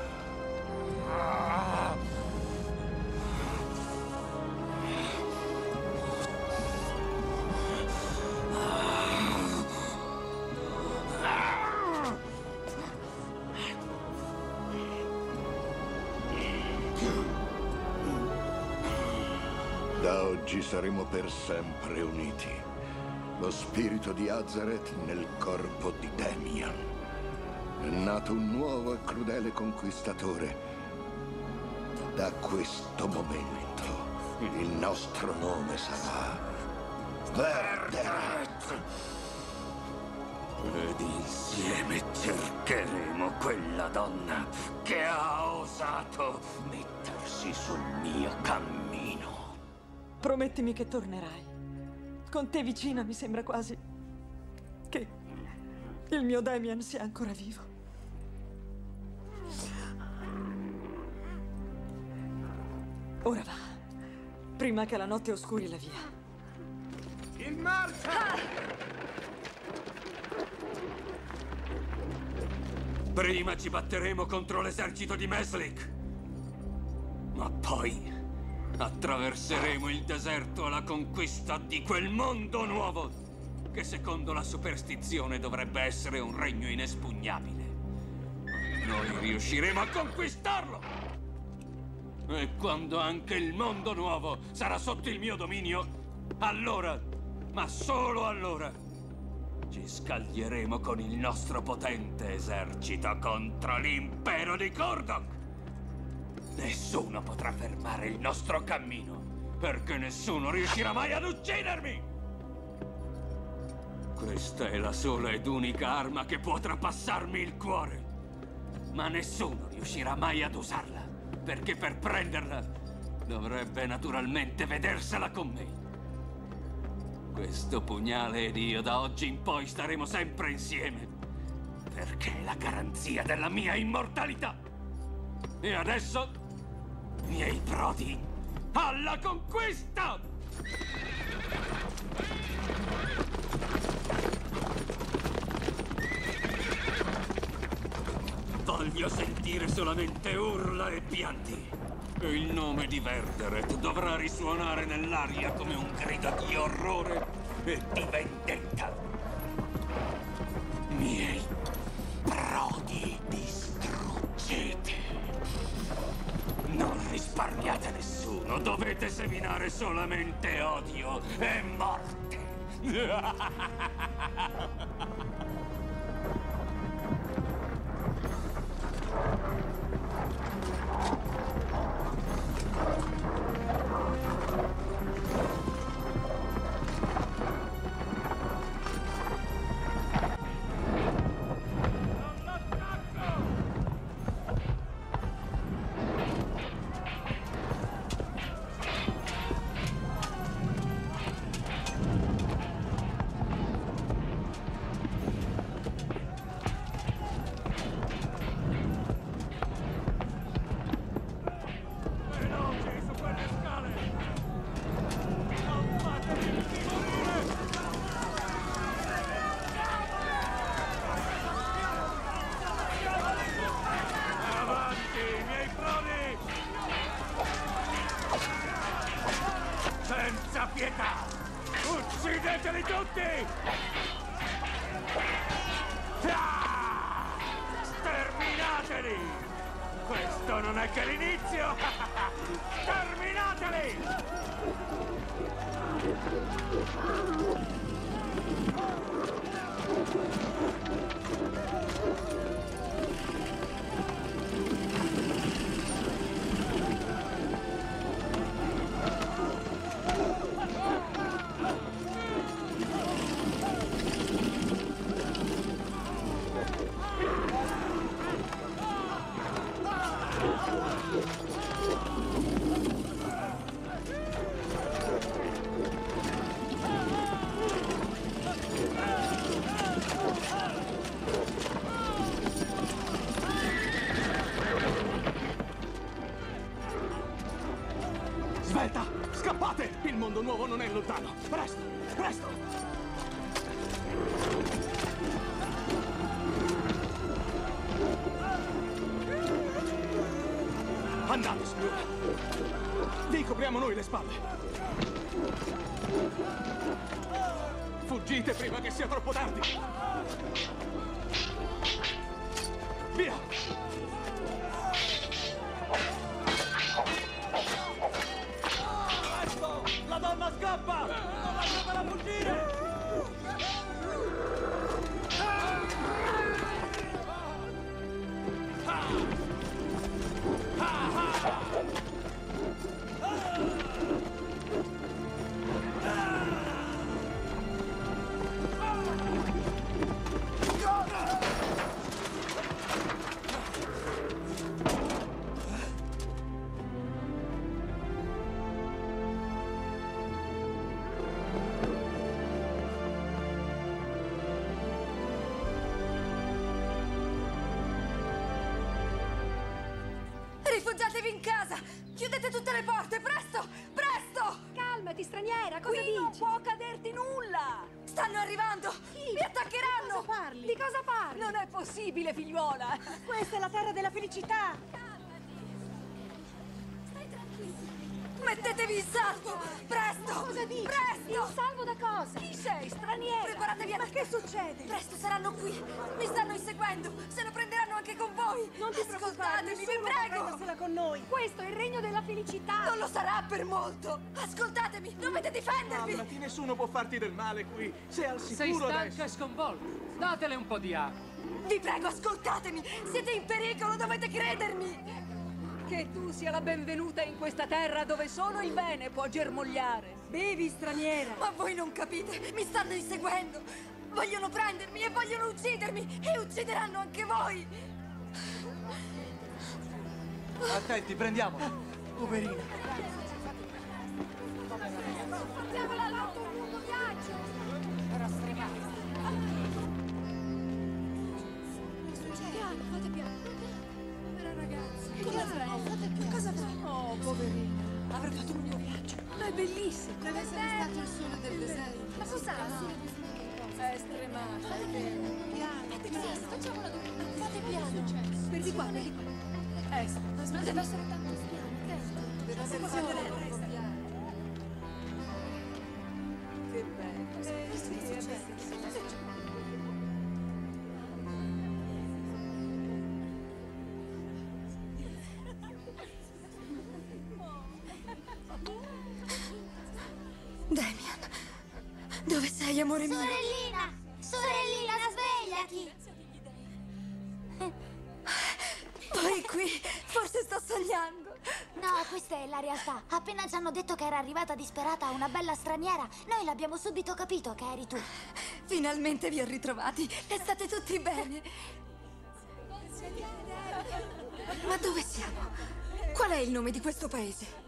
S11: Da oggi saremo per sempre uniti. Lo spirito di Azareth nel corpo di Damian. È nato un nuovo e crudele conquistatore. Da questo momento il nostro nome sarà Verdereth.
S6: Ed insieme cercheremo quella donna che ha osato mettersi sul mio cammino.
S8: Promettimi che tornerai. Con te vicina mi sembra quasi che il mio Damian sia ancora vivo. Ora va, prima che la notte oscuri la via.
S5: In marcia!
S6: Prima ci batteremo contro l'esercito di Meslik, ma poi attraverseremo il deserto alla conquista di quel mondo nuovo che secondo la superstizione dovrebbe essere un regno inespugnabile. Noi riusciremo a conquistarlo! E quando anche il mondo nuovo sarà sotto il mio dominio, allora, ma solo allora, ci scaglieremo con il nostro potente esercito contro l'impero di Kordok. Nessuno potrà fermare il nostro cammino, perché nessuno riuscirà mai ad uccidermi! Questa è la sola ed unica arma che può trapassarmi il cuore. Ma nessuno riuscirà mai ad usarla, perché per prenderla dovrebbe naturalmente vedersela con me. Questo pugnale ed io da oggi in poi staremo sempre insieme, perché è la garanzia della mia immortalità. E adesso, miei prodi, alla conquista! Voglio sentire solamente urla e pianti. E il nome di Verderet dovrà risuonare nell'aria come un grido di orrore e di vendetta. Miei prodi, distruggete. Non risparmiate nessuno, dovete seminare solamente odio e morte.
S5: Uccideteli tutti! Ah! Sterminateli! Questo non è che l'inizio! Sterminateli!
S21: Svelta! Scappate! Il mondo nuovo non è lontano! Presto! Presto! Andate, signora! Vi copriamo noi le spalle! Fuggite prima che sia troppo tardi! Via!
S5: La donna scappa! Non lasciatela fuggire!
S1: Rifugiatevi in casa! Chiudete tutte le porte, presto! Presto!
S16: Calmati, straniera, cosa
S1: Qui
S16: dici?
S1: non può caderti nulla! Stanno arrivando!
S16: Chi?
S1: Mi attaccheranno!
S16: Di cosa parli? Di cosa parli?
S1: Non è possibile, figliuola!
S16: Questa è la terra della felicità!
S1: Stai tranquilla! Mettetevi in salvo! Presto!
S16: Cosa dici?
S1: Presto!
S16: In salvo da cosa?
S1: Chi sei, straniera? Preparatevi a...
S16: Ma che succede?
S1: Presto saranno qui! Mi stanno inseguendo! Se lo prenderanno anche con voi!
S16: Non ti preoccupare,
S1: Ascoltatemi, vi
S16: nessuno può
S1: prego!
S16: prendersela con noi! Questo è il regno della felicità!
S1: Non lo sarà per molto! Ascoltatemi! Dovete difendervi!
S21: Calmati, nessuno può farti del male qui! Sei al
S12: Sei
S21: sicuro
S12: stanca
S21: adesso!
S12: e sconvolta. Datele un po' di acqua.
S1: Vi prego, ascoltatemi! Siete in pericolo, dovete credermi!
S16: Che tu sia la benvenuta in questa terra dove solo il bene può germogliare. Bevi, straniera!
S1: Ma voi non capite! Mi stanno inseguendo! Vogliono prendermi e vogliono uccidermi! E uccideranno anche voi!
S21: Attenti, prendiamola! Poverina!
S16: Portiamola all'alto un lungo viaggio! Era stremata!
S1: Piano, fate piano! Povera ragazza!
S16: Come avrei?
S1: Fate piano! Cosa fa?
S16: Oh, poverina!
S1: Avrà fatto un lungo viaggio!
S16: Ma è bellissimo!
S1: Deve essere stato il sole del deserto!
S16: Ma cos'ha? È stremata!
S1: Fate piano! Piano! Fate piano! Facciamola dove... Fate piano! Per di qua, per di qua. Eh, deve essere tanto strano. Deve essere Che bello. Damian, dove sei, amore mio?
S3: Sorellina! Sorellina, svegliati!
S1: Poi qui, forse sto sognando.
S3: No, questa è la realtà. Appena ci hanno detto che era arrivata disperata una bella straniera, noi l'abbiamo subito capito che eri tu.
S1: Finalmente vi ho ritrovati e state tutti bene. Ma dove siamo? Qual è il nome di questo paese?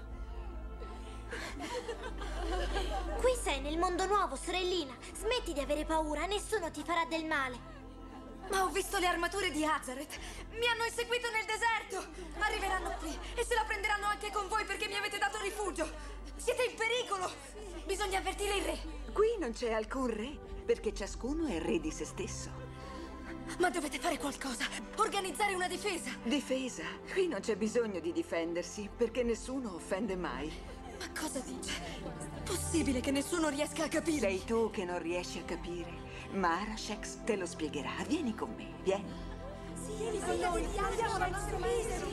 S3: Qui sei nel mondo nuovo, sorellina. Smetti di avere paura, nessuno ti farà del male.
S1: Ma ho visto le armature di Hazaret. Mi hanno inseguito nel deserto. Arriveranno qui e se la prenderanno anche con voi perché mi avete dato rifugio. Siete in pericolo. Bisogna avvertire il re.
S15: Qui non c'è alcun re, perché ciascuno è re di se stesso.
S1: Ma dovete fare qualcosa. Organizzare una difesa.
S15: Difesa? Qui non c'è bisogno di difendersi, perché nessuno offende mai.
S1: Ma cosa dice? Possibile che nessuno riesca a capire?
S15: Sei tu che non riesci a capire. Ma Arashex te lo spiegherà. Vieni con me, vieni.
S1: Sì, vieni con noi. Andiamo al nostro paese.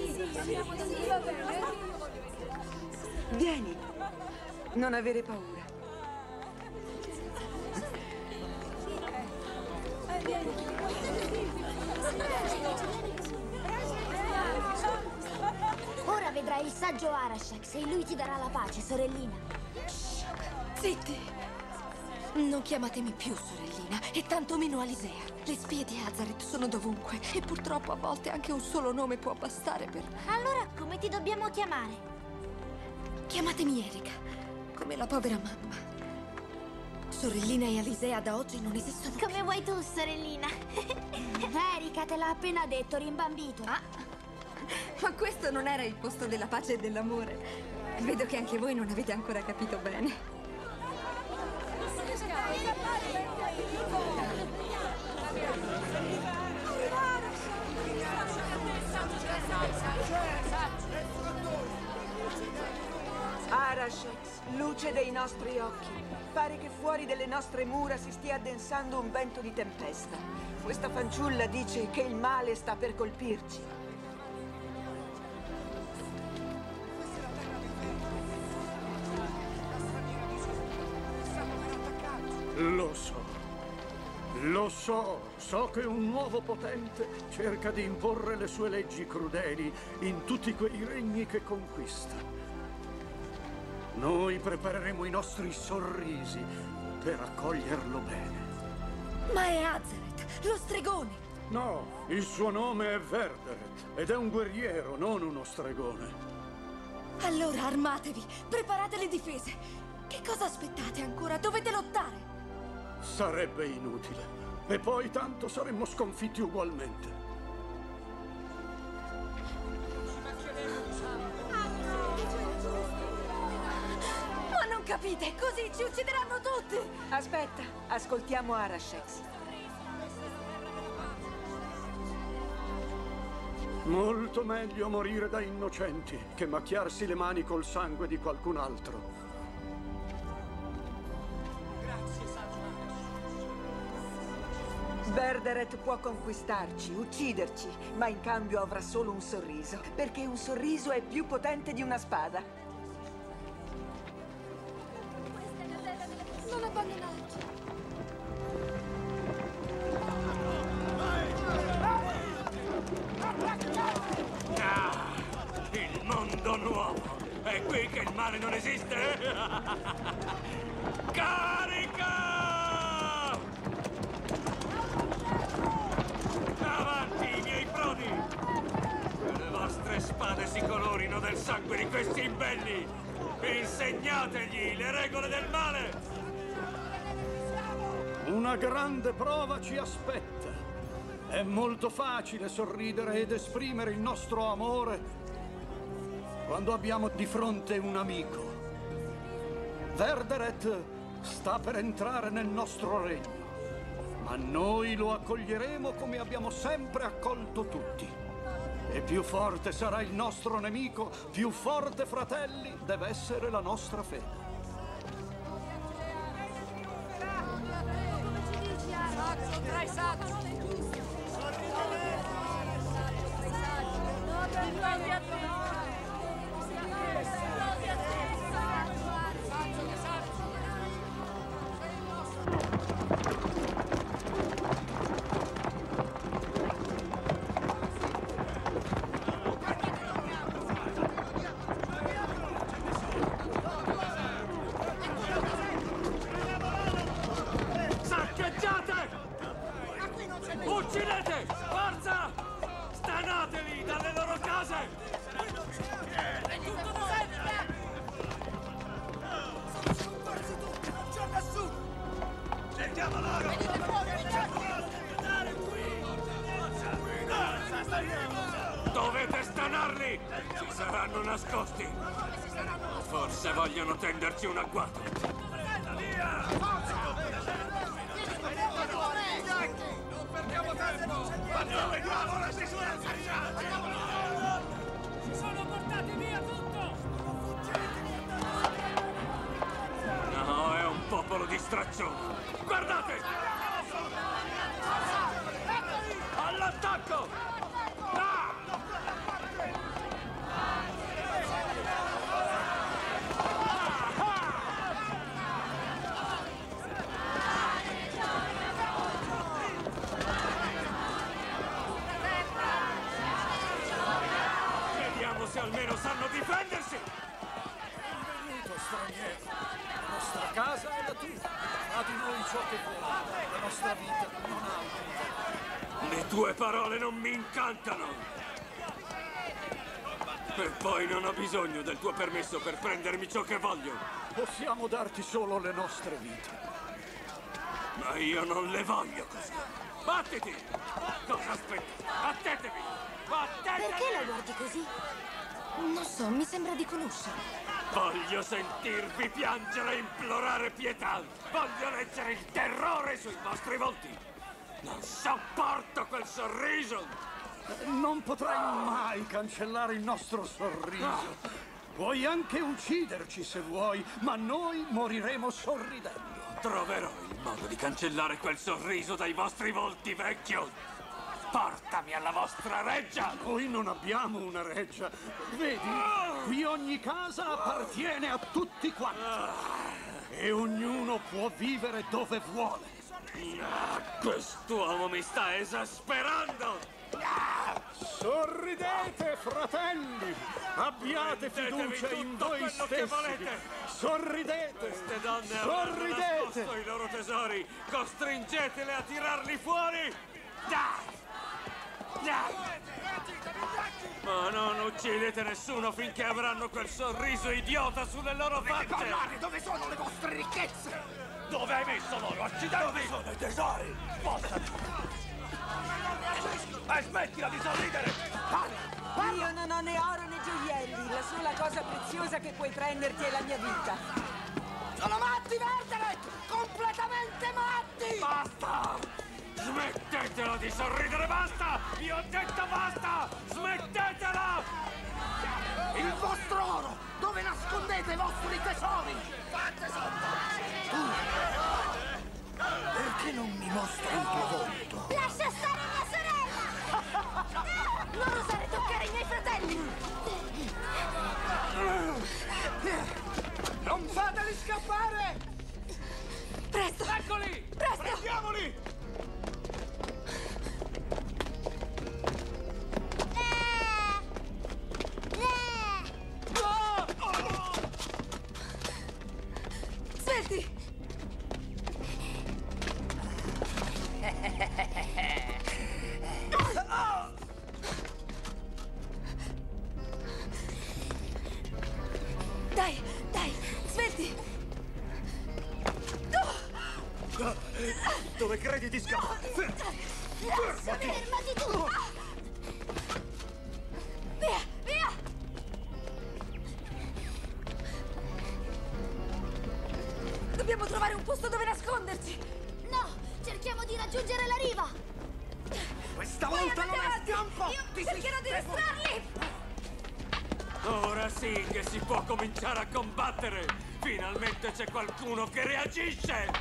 S15: Vieni. Non avere paura.
S3: Ora vedrai il saggio Arashex e lui ti darà la pace, sorellina.
S1: Zitti! Non chiamatemi più sorellina, e tanto meno Alisea. Le spie di Hazaret sono dovunque, e purtroppo a volte anche un solo nome può bastare per...
S3: Allora, come ti dobbiamo chiamare?
S1: Chiamatemi Erika, come la povera mamma. Sorellina e Alisea da oggi non esistono più.
S3: Come vuoi tu, sorellina. Erika te l'ha appena detto, rimbambito.
S1: Ah, ma questo non era il posto della pace e dell'amore. Vedo che anche voi non avete ancora capito bene.
S15: Arashex, luce dei nostri occhi. Pare che fuori delle nostre mura si stia addensando un vento di tempesta. Questa fanciulla dice che il male sta per colpirci.
S5: Lo so. Lo so. So che un nuovo potente cerca di imporre le sue leggi crudeli in tutti quei regni che conquista. Noi prepareremo i nostri sorrisi per accoglierlo bene.
S1: Ma è Hazaret, lo stregone!
S5: No, il suo nome è Verderet ed è un guerriero, non uno stregone.
S1: Allora armatevi, preparate le difese. Che cosa aspettate ancora? Dovete lottare!
S5: Sarebbe inutile. E poi tanto saremmo sconfitti ugualmente.
S1: Ma non capite, così ci uccideranno tutti!
S15: Aspetta, ascoltiamo Arashex.
S5: Molto meglio morire da innocenti che macchiarsi le mani col sangue di qualcun altro.
S15: Verderet può conquistarci, ucciderci, ma in cambio avrà solo un sorriso, perché un sorriso è più potente di una spada.
S1: Non abbandonarci!
S6: Ah, il mondo nuovo! È qui che il male non esiste? Carica! Avanti, miei prodi! Che le vostre spade si colorino del sangue di questi imbelli! Insegnategli le regole del male!
S5: Una grande prova ci aspetta. È molto facile sorridere ed esprimere il nostro amore quando abbiamo di fronte un amico. Verderet sta per entrare nel nostro regno, ma noi lo accoglieremo come abbiamo sempre accolto tutti.
S10: E più forte sarà il nostro nemico, più forte, fratelli, deve essere la nostra fede.
S3: Saggio tra i saggi!
S5: Saccheggiate! Uccidete! Forza! Stanateli dalle loro case!
S3: È tutto sempre! Sono scomparsi tutti, non c'è nessuno!
S5: Cerchiamo loro!
S3: Venite fuori, venite fuori!
S5: Dovete stanarli! Si saranno nascosti! Forse vogliono tenderci un agguato! Via!
S3: Non perdiamo tempo!
S5: Ma dove cavolo si sono cacciati?
S3: Si sono portati via tutto!
S5: No, è un popolo di straccioni! Guardate! All'attacco! Ah! Vediamo se almeno sanno difendersi!
S10: Benvenuto, straniero. La nostra casa è la tua. Fa di noi ciò che vuoi. La nostra vita non ha utilità.
S5: Le tue parole non mi incantano! E poi non ho bisogno del tuo permesso per prendermi ciò che voglio!
S10: Possiamo darti solo le nostre vite.
S5: Ma io non le voglio così! Battiti! Cosa aspetti? Battetevi! Battetevi!
S1: Perché la guardi così? Non so, mi sembra di conoscere.
S5: Voglio sentirvi piangere e implorare pietà! Voglio leggere il terrore sui vostri volti! Non sopporto quel sorriso!
S10: Non potrai mai cancellare il nostro sorriso. Puoi anche ucciderci se vuoi, ma noi moriremo sorridendo.
S5: Troverò il modo di cancellare quel sorriso dai vostri volti, vecchio! Portami alla vostra reggia!
S10: Noi non abbiamo una reggia. Vedi, qui ogni casa appartiene a tutti quanti. E ognuno può vivere dove vuole.
S5: Ah, quest'uomo mi sta esasperando!
S10: Sorridete, fratelli! Abbiate
S5: Prendetevi
S10: fiducia in
S5: tutto
S10: voi
S5: quello che
S10: stessi!
S5: volete!
S10: Sorridete!
S5: Queste donne avranno
S10: Sorridete!
S5: nascosto i loro tesori! Costringetele a tirarli fuori! Dai! Dai! Ma non uccidete nessuno finché avranno quel sorriso idiota sulle loro facce!
S3: parlare! Dove sono le vostre ricchezze?
S5: Dove hai messo loro? Accidenti!
S3: Dove sono i tesori?
S5: Spostati! E smettila di sorridere!
S15: Io non ho né oro né gioielli. La sola cosa preziosa che puoi prenderti è la mia vita.
S3: Sono matti, Verdaret! Completamente matti!
S5: Basta! Smettetela di sorridere, basta! Io ho detto basta! Smettetela!
S3: Il vostro oro! Dove nascondete i vostri tesori? Fate sotto! Perché non mi mostri il tuo volto?
S1: Lascia stare mia sorella! Non osare toccare i miei fratelli!
S3: Non fateli scappare!
S1: Presto!
S5: Eccoli!
S1: Presto!
S3: Prendiamoli!
S1: Svelti! Dai, dai, svelti!
S10: Dove credi di scappare? Fermati!
S1: Fermati tu! Via, via! Dobbiamo trovare un posto dove nasconderci!
S3: No! Cerchiamo di raggiungere la riva!
S21: Questa
S2: Voi
S21: volta
S2: andate
S21: non è
S2: avanti!
S21: scampo!
S2: Io
S21: Ti
S2: cercherò di distrarli!
S5: Ora sì che si può cominciare a combattere! Finalmente c'è qualcuno che reagisce!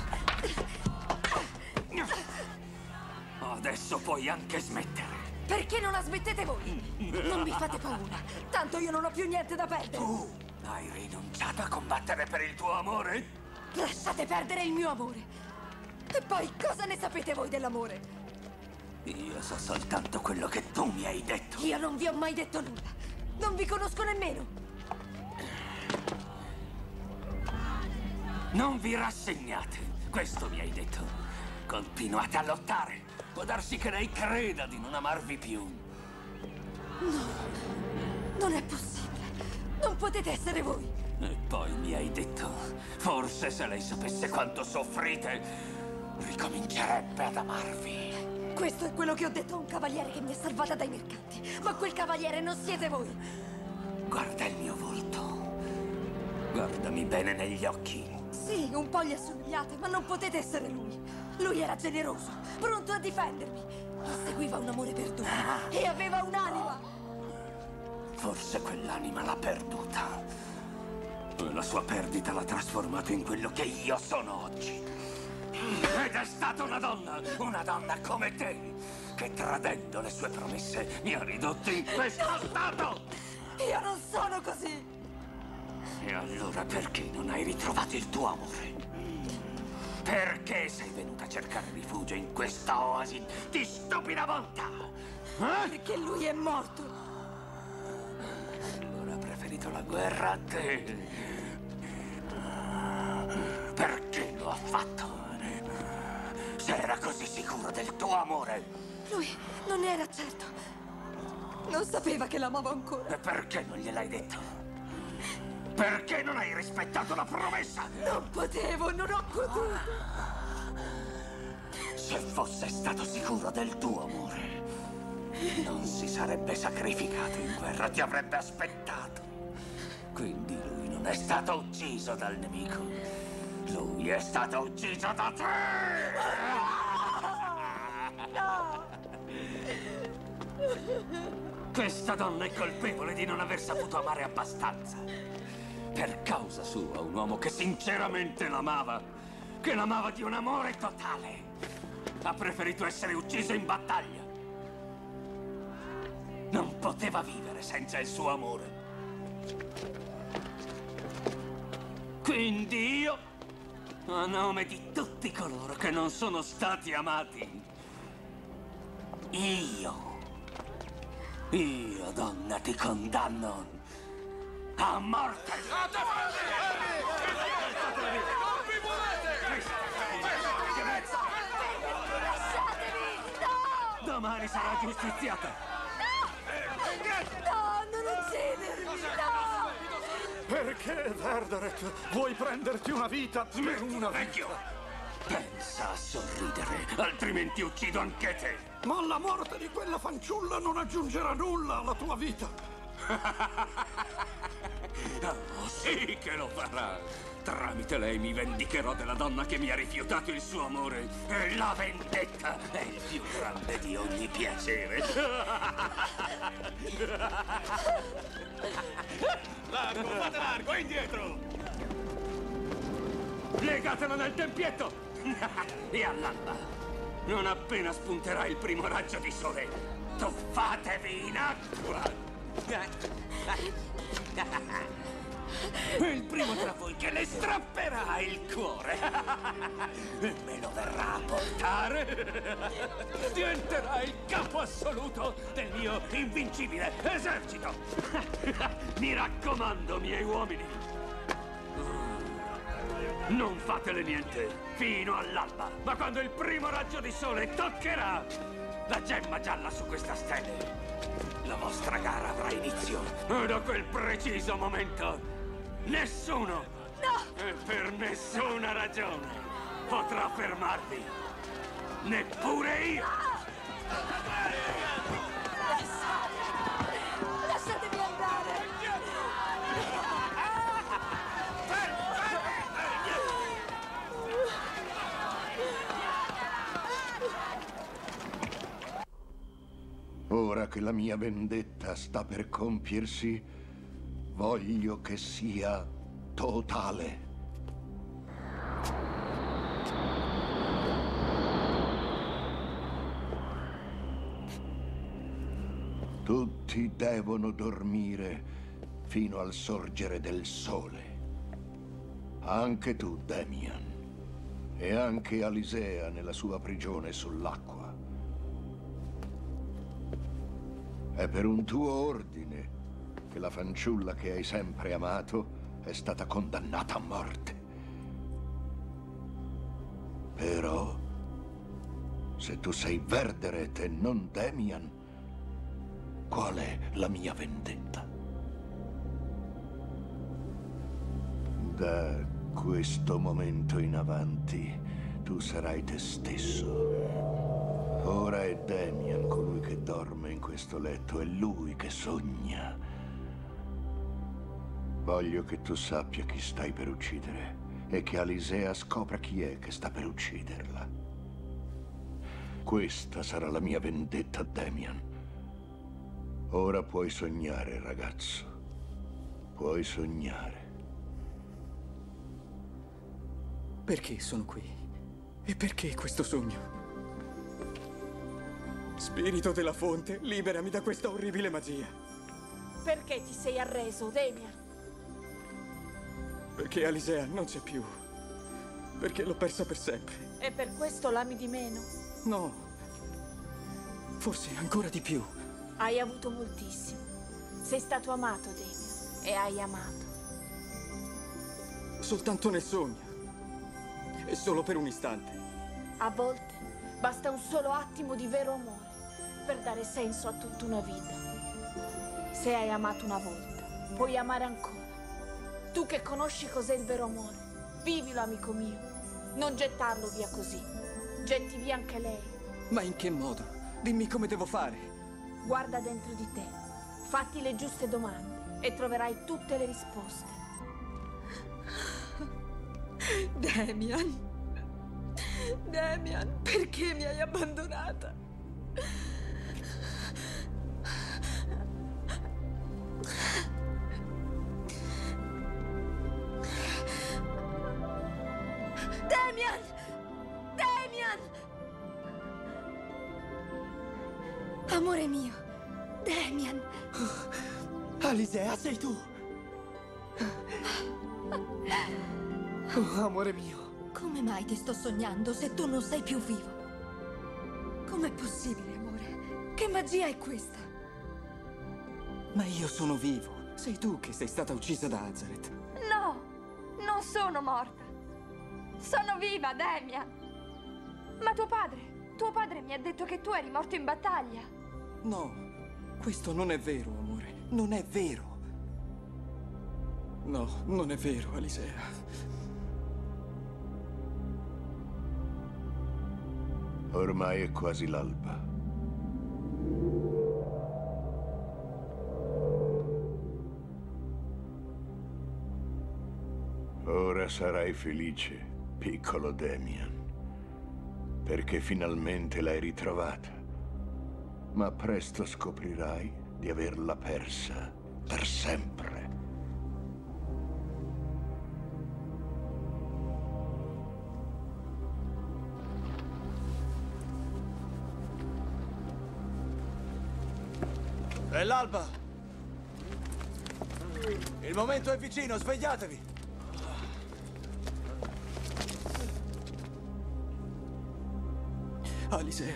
S5: Adesso puoi anche smettere.
S1: Perché non la smettete voi? Non mi fate paura. Tanto io non ho più niente da perdere.
S5: Tu hai rinunciato a combattere per il tuo amore?
S1: Lasciate perdere il mio amore. E poi cosa ne sapete voi dell'amore?
S5: Io so soltanto quello che tu mi hai detto.
S1: Io non vi ho mai detto nulla. Non vi conosco nemmeno.
S5: Non vi rassegnate. Questo mi hai detto. Continuate a lottare. Può darsi che lei creda di non amarvi più.
S1: No, non è possibile. Non potete essere voi.
S5: E poi mi hai detto, forse se lei sapesse quanto soffrite, ricomincerebbe ad amarvi.
S1: Questo è quello che ho detto a un cavaliere che mi ha salvata dai mercanti. Ma quel cavaliere non siete voi.
S5: Guarda il mio volto. Guardami bene negli occhi.
S1: Sì, un po' gli assomigliate, ma non potete essere lui. Lui era generoso, pronto a difendermi. Inseguiva un amore perduto e aveva un'anima.
S5: Forse quell'anima l'ha perduta. E la sua perdita l'ha trasformato in quello che io sono oggi. Ed è stata una donna, una donna come te, che tradendo le sue promesse mi ha ridotto in questo stato.
S1: Io non sono così.
S5: E allora perché non hai ritrovato il tuo amore? Perché sei venuta a cercare rifugio in questa oasi di stupida bontà? Eh?
S1: Perché lui è morto.
S5: Allora ha preferito la guerra a te. Perché lo ha fatto? Se era così sicuro del tuo amore.
S1: Lui non era certo. Non sapeva che l'amavo ancora.
S5: E perché non gliel'hai detto? Perché non hai rispettato la promessa?
S1: Non potevo, non ho potuto.
S5: Se fosse stato sicuro del tuo amore, non si sarebbe sacrificato in guerra, ti avrebbe aspettato. Quindi lui non è stato ucciso dal nemico. Lui è stato ucciso da te!
S1: No!
S5: Questa donna è colpevole di non aver saputo amare abbastanza. Per causa sua, un uomo che sinceramente l'amava, che l'amava di un amore totale, ha preferito essere ucciso in battaglia. Non poteva vivere senza il suo amore. Quindi io, a nome di tutti coloro che non sono stati amati, io, io, donna, ti condanno a morte!
S21: Non vi muovete!
S1: Lasciatemi! No!
S5: Domani sarà giustiziata!
S1: No, non uccidermi! No!
S10: Perché, Verdaret, vuoi prenderti una vita per una
S5: vecchio! Pensa a sorridere, altrimenti uccido anche te!
S10: Ma la morte di quella fanciulla non aggiungerà nulla alla tua vita!
S5: Oh, sì che lo farà! Tramite lei mi vendicherò della donna che mi ha rifiutato il suo amore. E la vendetta è il più grande di ogni piacere.
S21: Largo, fate largo, indietro!
S5: Legatelo nel tempietto! E all'alba, non appena spunterà il primo raggio di sole, tuffatevi in acqua! Il primo tra voi che le strapperà il cuore e me lo verrà a portare diventerà il capo assoluto del mio invincibile esercito. Mi raccomando, miei uomini, non fatele niente fino all'alba, ma quando il primo raggio di sole toccherà la gemma gialla su questa stele, la vostra gara avrà inizio. E da quel preciso momento nessuno,
S1: no,
S5: e per nessuna ragione, potrà fermarvi. Neppure io!
S1: Lasciatemi andare!
S11: Ora che la mia vendetta sta per compiersi, voglio che sia totale. Tutti devono dormire fino al sorgere del sole. Anche tu, Damian. E anche Alisea nella sua prigione sull'acqua. È per un tuo ordine che la fanciulla che hai sempre amato è stata condannata a morte. Però, se tu sei Verderet e non Damian, qual è la mia vendetta? Da questo momento in avanti, tu sarai te stesso. Ora è Damian colui che dorme in questo letto, è lui che sogna. Voglio che tu sappia chi stai per uccidere e che Alisea scopra chi è che sta per ucciderla. Questa sarà la mia vendetta, Damian. Ora puoi sognare, ragazzo. Puoi sognare.
S19: Perché sono qui? E perché questo sogno? Spirito della fonte, liberami da questa orribile magia.
S20: Perché ti sei arreso, Damian?
S19: Perché Alisea non c'è più. Perché l'ho persa per sempre.
S20: E per questo l'ami di meno?
S19: No. Forse ancora di più.
S20: Hai avuto moltissimo. Sei stato amato, Damian. E hai amato.
S19: Soltanto nel sogno. E solo per un istante.
S20: A volte basta un solo attimo di vero amore per dare senso a tutta una vita. Se hai amato una volta, puoi amare ancora. Tu che conosci cos'è il vero amore, vivilo, amico mio. Non gettarlo via così. Getti via anche lei.
S19: Ma in che modo? Dimmi come devo fare.
S20: Guarda dentro di te, fatti le giuste domande e troverai tutte le risposte.
S1: Damian. Damian, perché mi hai abbandonata? Damian! Damian! Amore mio, Damian!
S9: Alisea, sei tu! Oh, amore mio!
S1: Come mai ti sto sognando se tu non sei più vivo? Com'è possibile, amore? Che magia è questa?
S19: Ma io sono vivo. Sei tu che sei stata uccisa da Azaret.
S2: No, non sono morta. Sono viva, Damian. Ma tuo padre, tuo padre mi ha detto che tu eri morto in battaglia.
S19: No, questo non è vero, amore. Non è vero. No, non è vero, Alisea.
S11: Ormai è quasi l'alba. Ora sarai felice, piccolo Damian, perché finalmente l'hai ritrovata. Ma presto scoprirai di averla persa per sempre.
S18: È l'alba! Il momento è vicino, svegliatevi!
S19: Alisea.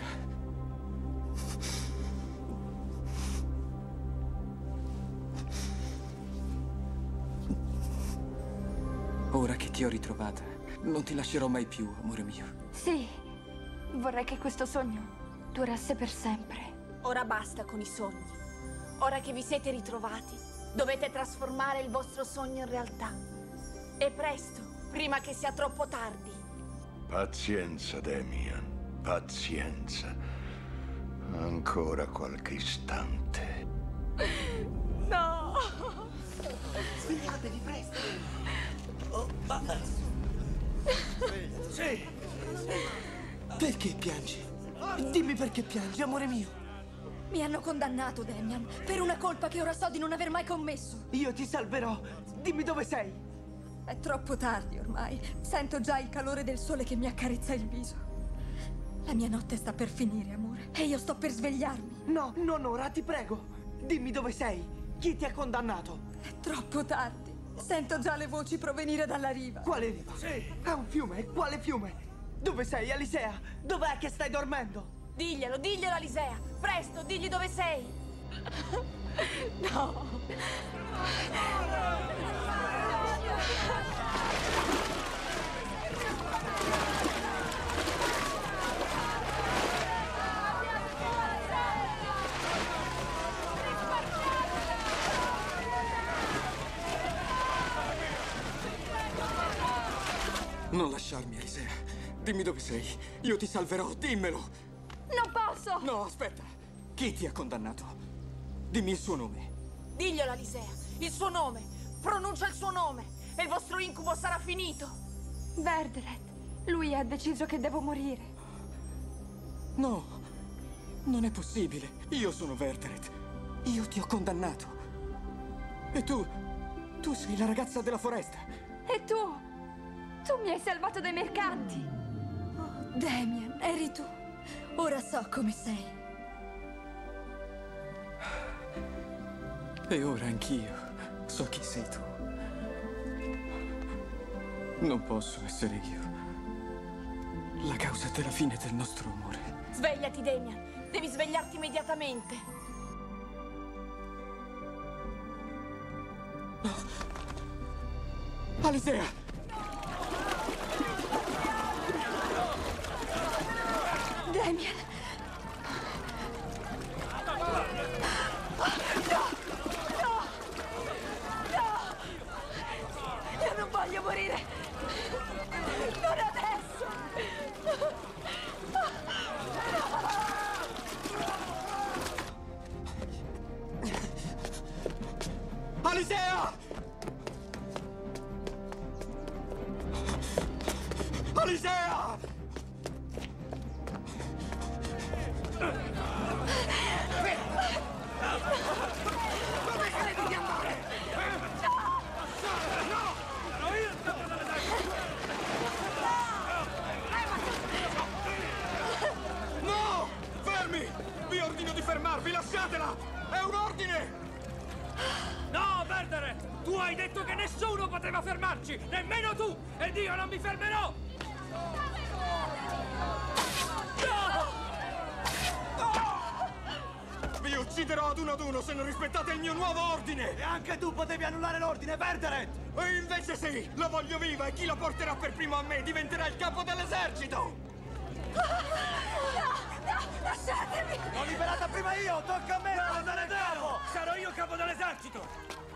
S19: Ora che ti ho ritrovata, non ti lascerò mai più, amore mio.
S2: Sì, vorrei che questo sogno durasse per sempre.
S20: Ora basta con i sogni. Ora che vi siete ritrovati, dovete trasformare il vostro sogno in realtà. E presto, prima che sia troppo tardi.
S11: Pazienza, Damian, pazienza. Ancora qualche istante.
S20: No!
S9: Svegliatevi presto!
S18: Oh, ah. Sì!
S9: Perché piangi? Dimmi perché piangi, amore mio.
S1: Mi hanno condannato, Damian, per una colpa che ora so di non aver mai commesso.
S9: Io ti salverò. Dimmi dove sei.
S1: È troppo tardi ormai. Sento già il calore del sole che mi accarezza il viso. La mia notte sta per finire, amore. E io sto per svegliarmi.
S9: No, non ora, ti prego. Dimmi dove sei. Chi ti ha condannato?
S1: È troppo tardi. Sento già le voci provenire dalla riva.
S9: Quale riva? Sì. È un fiume. Quale fiume? Dove sei, Alisea? Dov'è che stai dormendo?
S20: Diglielo, diglielo, Alisea. Presto, digli dove sei. No.
S19: Non lasciarmi, Alisea. Dimmi dove sei. Io ti salverò, dimmelo.
S20: Non posso!
S19: No, aspetta. Chi ti ha condannato? Dimmi il suo nome.
S20: Diglielo, Alisea. Il suo nome. Pronuncia il suo nome. E il vostro incubo sarà finito.
S1: Verderet. Lui ha deciso che devo morire.
S19: No. Non è possibile. Io sono Verderet. Io ti ho condannato. E tu... Tu sei la ragazza della foresta.
S1: E tu? Tu mi hai salvato dai mercanti. Oh, Damian, eri tu. Ora so come sei.
S19: E ora anch'io so chi sei tu. Non posso essere io la causa della fine del nostro amore.
S20: Svegliati, Damian. Devi svegliarti immediatamente.
S19: No. Alisea!
S1: Damian! No! No! No! Io non voglio morire! Non adesso!
S19: Alisea! Alisea!
S3: Dove credi di andare? No! No! Sono io il capo dell'esercito!
S19: No! Fermi! Vi ordino di fermarvi, lasciatela! È un ordine!
S5: No, Verderet! Tu hai detto che nessuno poteva fermarci! Nemmeno tu! Ed io non mi fermerò!
S19: Vi ucciderò ad uno ad uno se non rispettate il mio nuovo ordine!
S18: E anche tu potevi annullare l'ordine, Verderet!
S19: E invece sì! La voglio viva e chi la porterà per primo a me diventerà il capo dell'esercito!
S3: No! No! Lasciatemi!
S18: L'ho liberata prima io! Tocca a me!
S5: No, non è vero! Sarò io capo dell'esercito!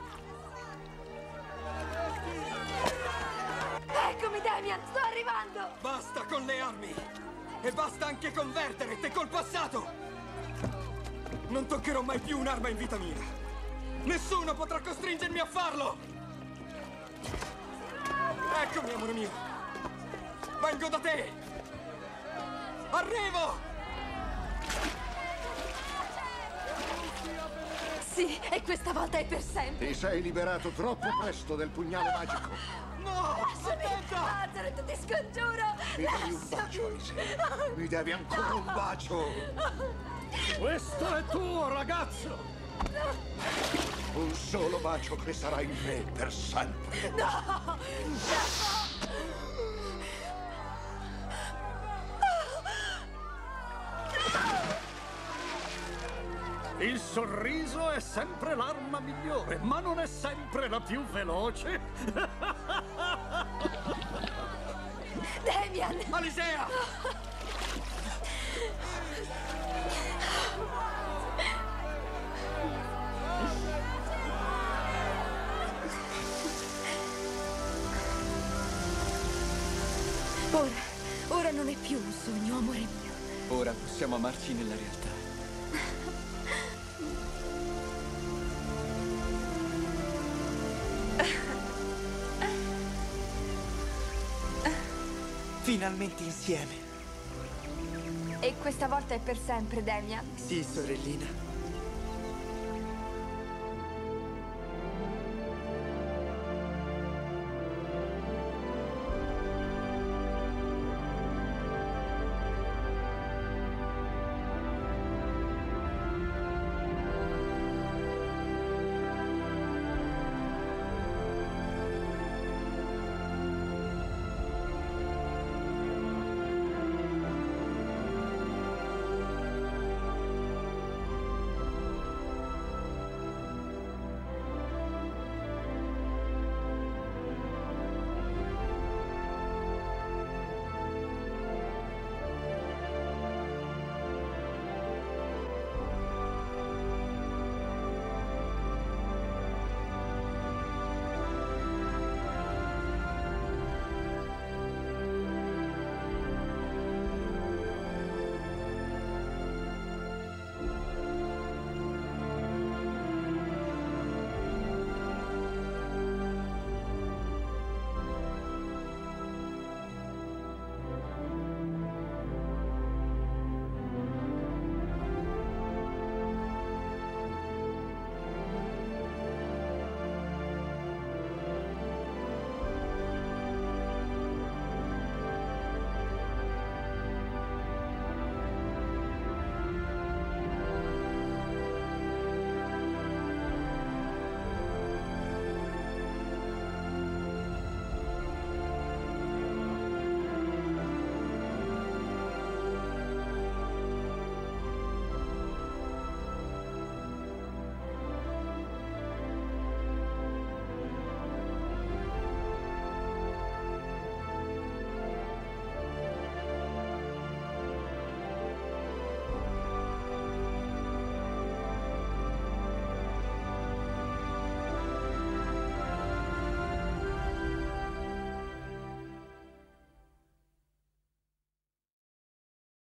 S1: Eccomi, Damian! Sto arrivando!
S19: Basta con le armi! E basta anche con Verderet e col passato! Non toccherò mai più un'arma in vita mia! Nessuno potrà costringermi a farlo! Eccomi, amore mio! Vengo da te! Arrivo!
S1: Sì, e questa volta è per sempre!
S4: Ti sei liberato troppo presto del pugnale magico!
S19: No!
S1: Lasciami! Verderet, ti scongiuro!
S4: Mi devi un bacio, Alisea! Mi devi ancora un bacio!
S10: Questo è tuo, ragazzo!
S4: Un solo bacio che sarà in me per sempre!
S1: No! No!
S10: Il sorriso è sempre l'arma migliore, ma non è sempre la più veloce.
S1: Damian!
S19: Alisea!
S1: Ora, ora non è più un sogno, amore mio.
S19: Ora possiamo amarci nella realtà.
S9: Finalmente insieme.
S2: E questa volta è per sempre, Damian.
S9: Sì, sorellina.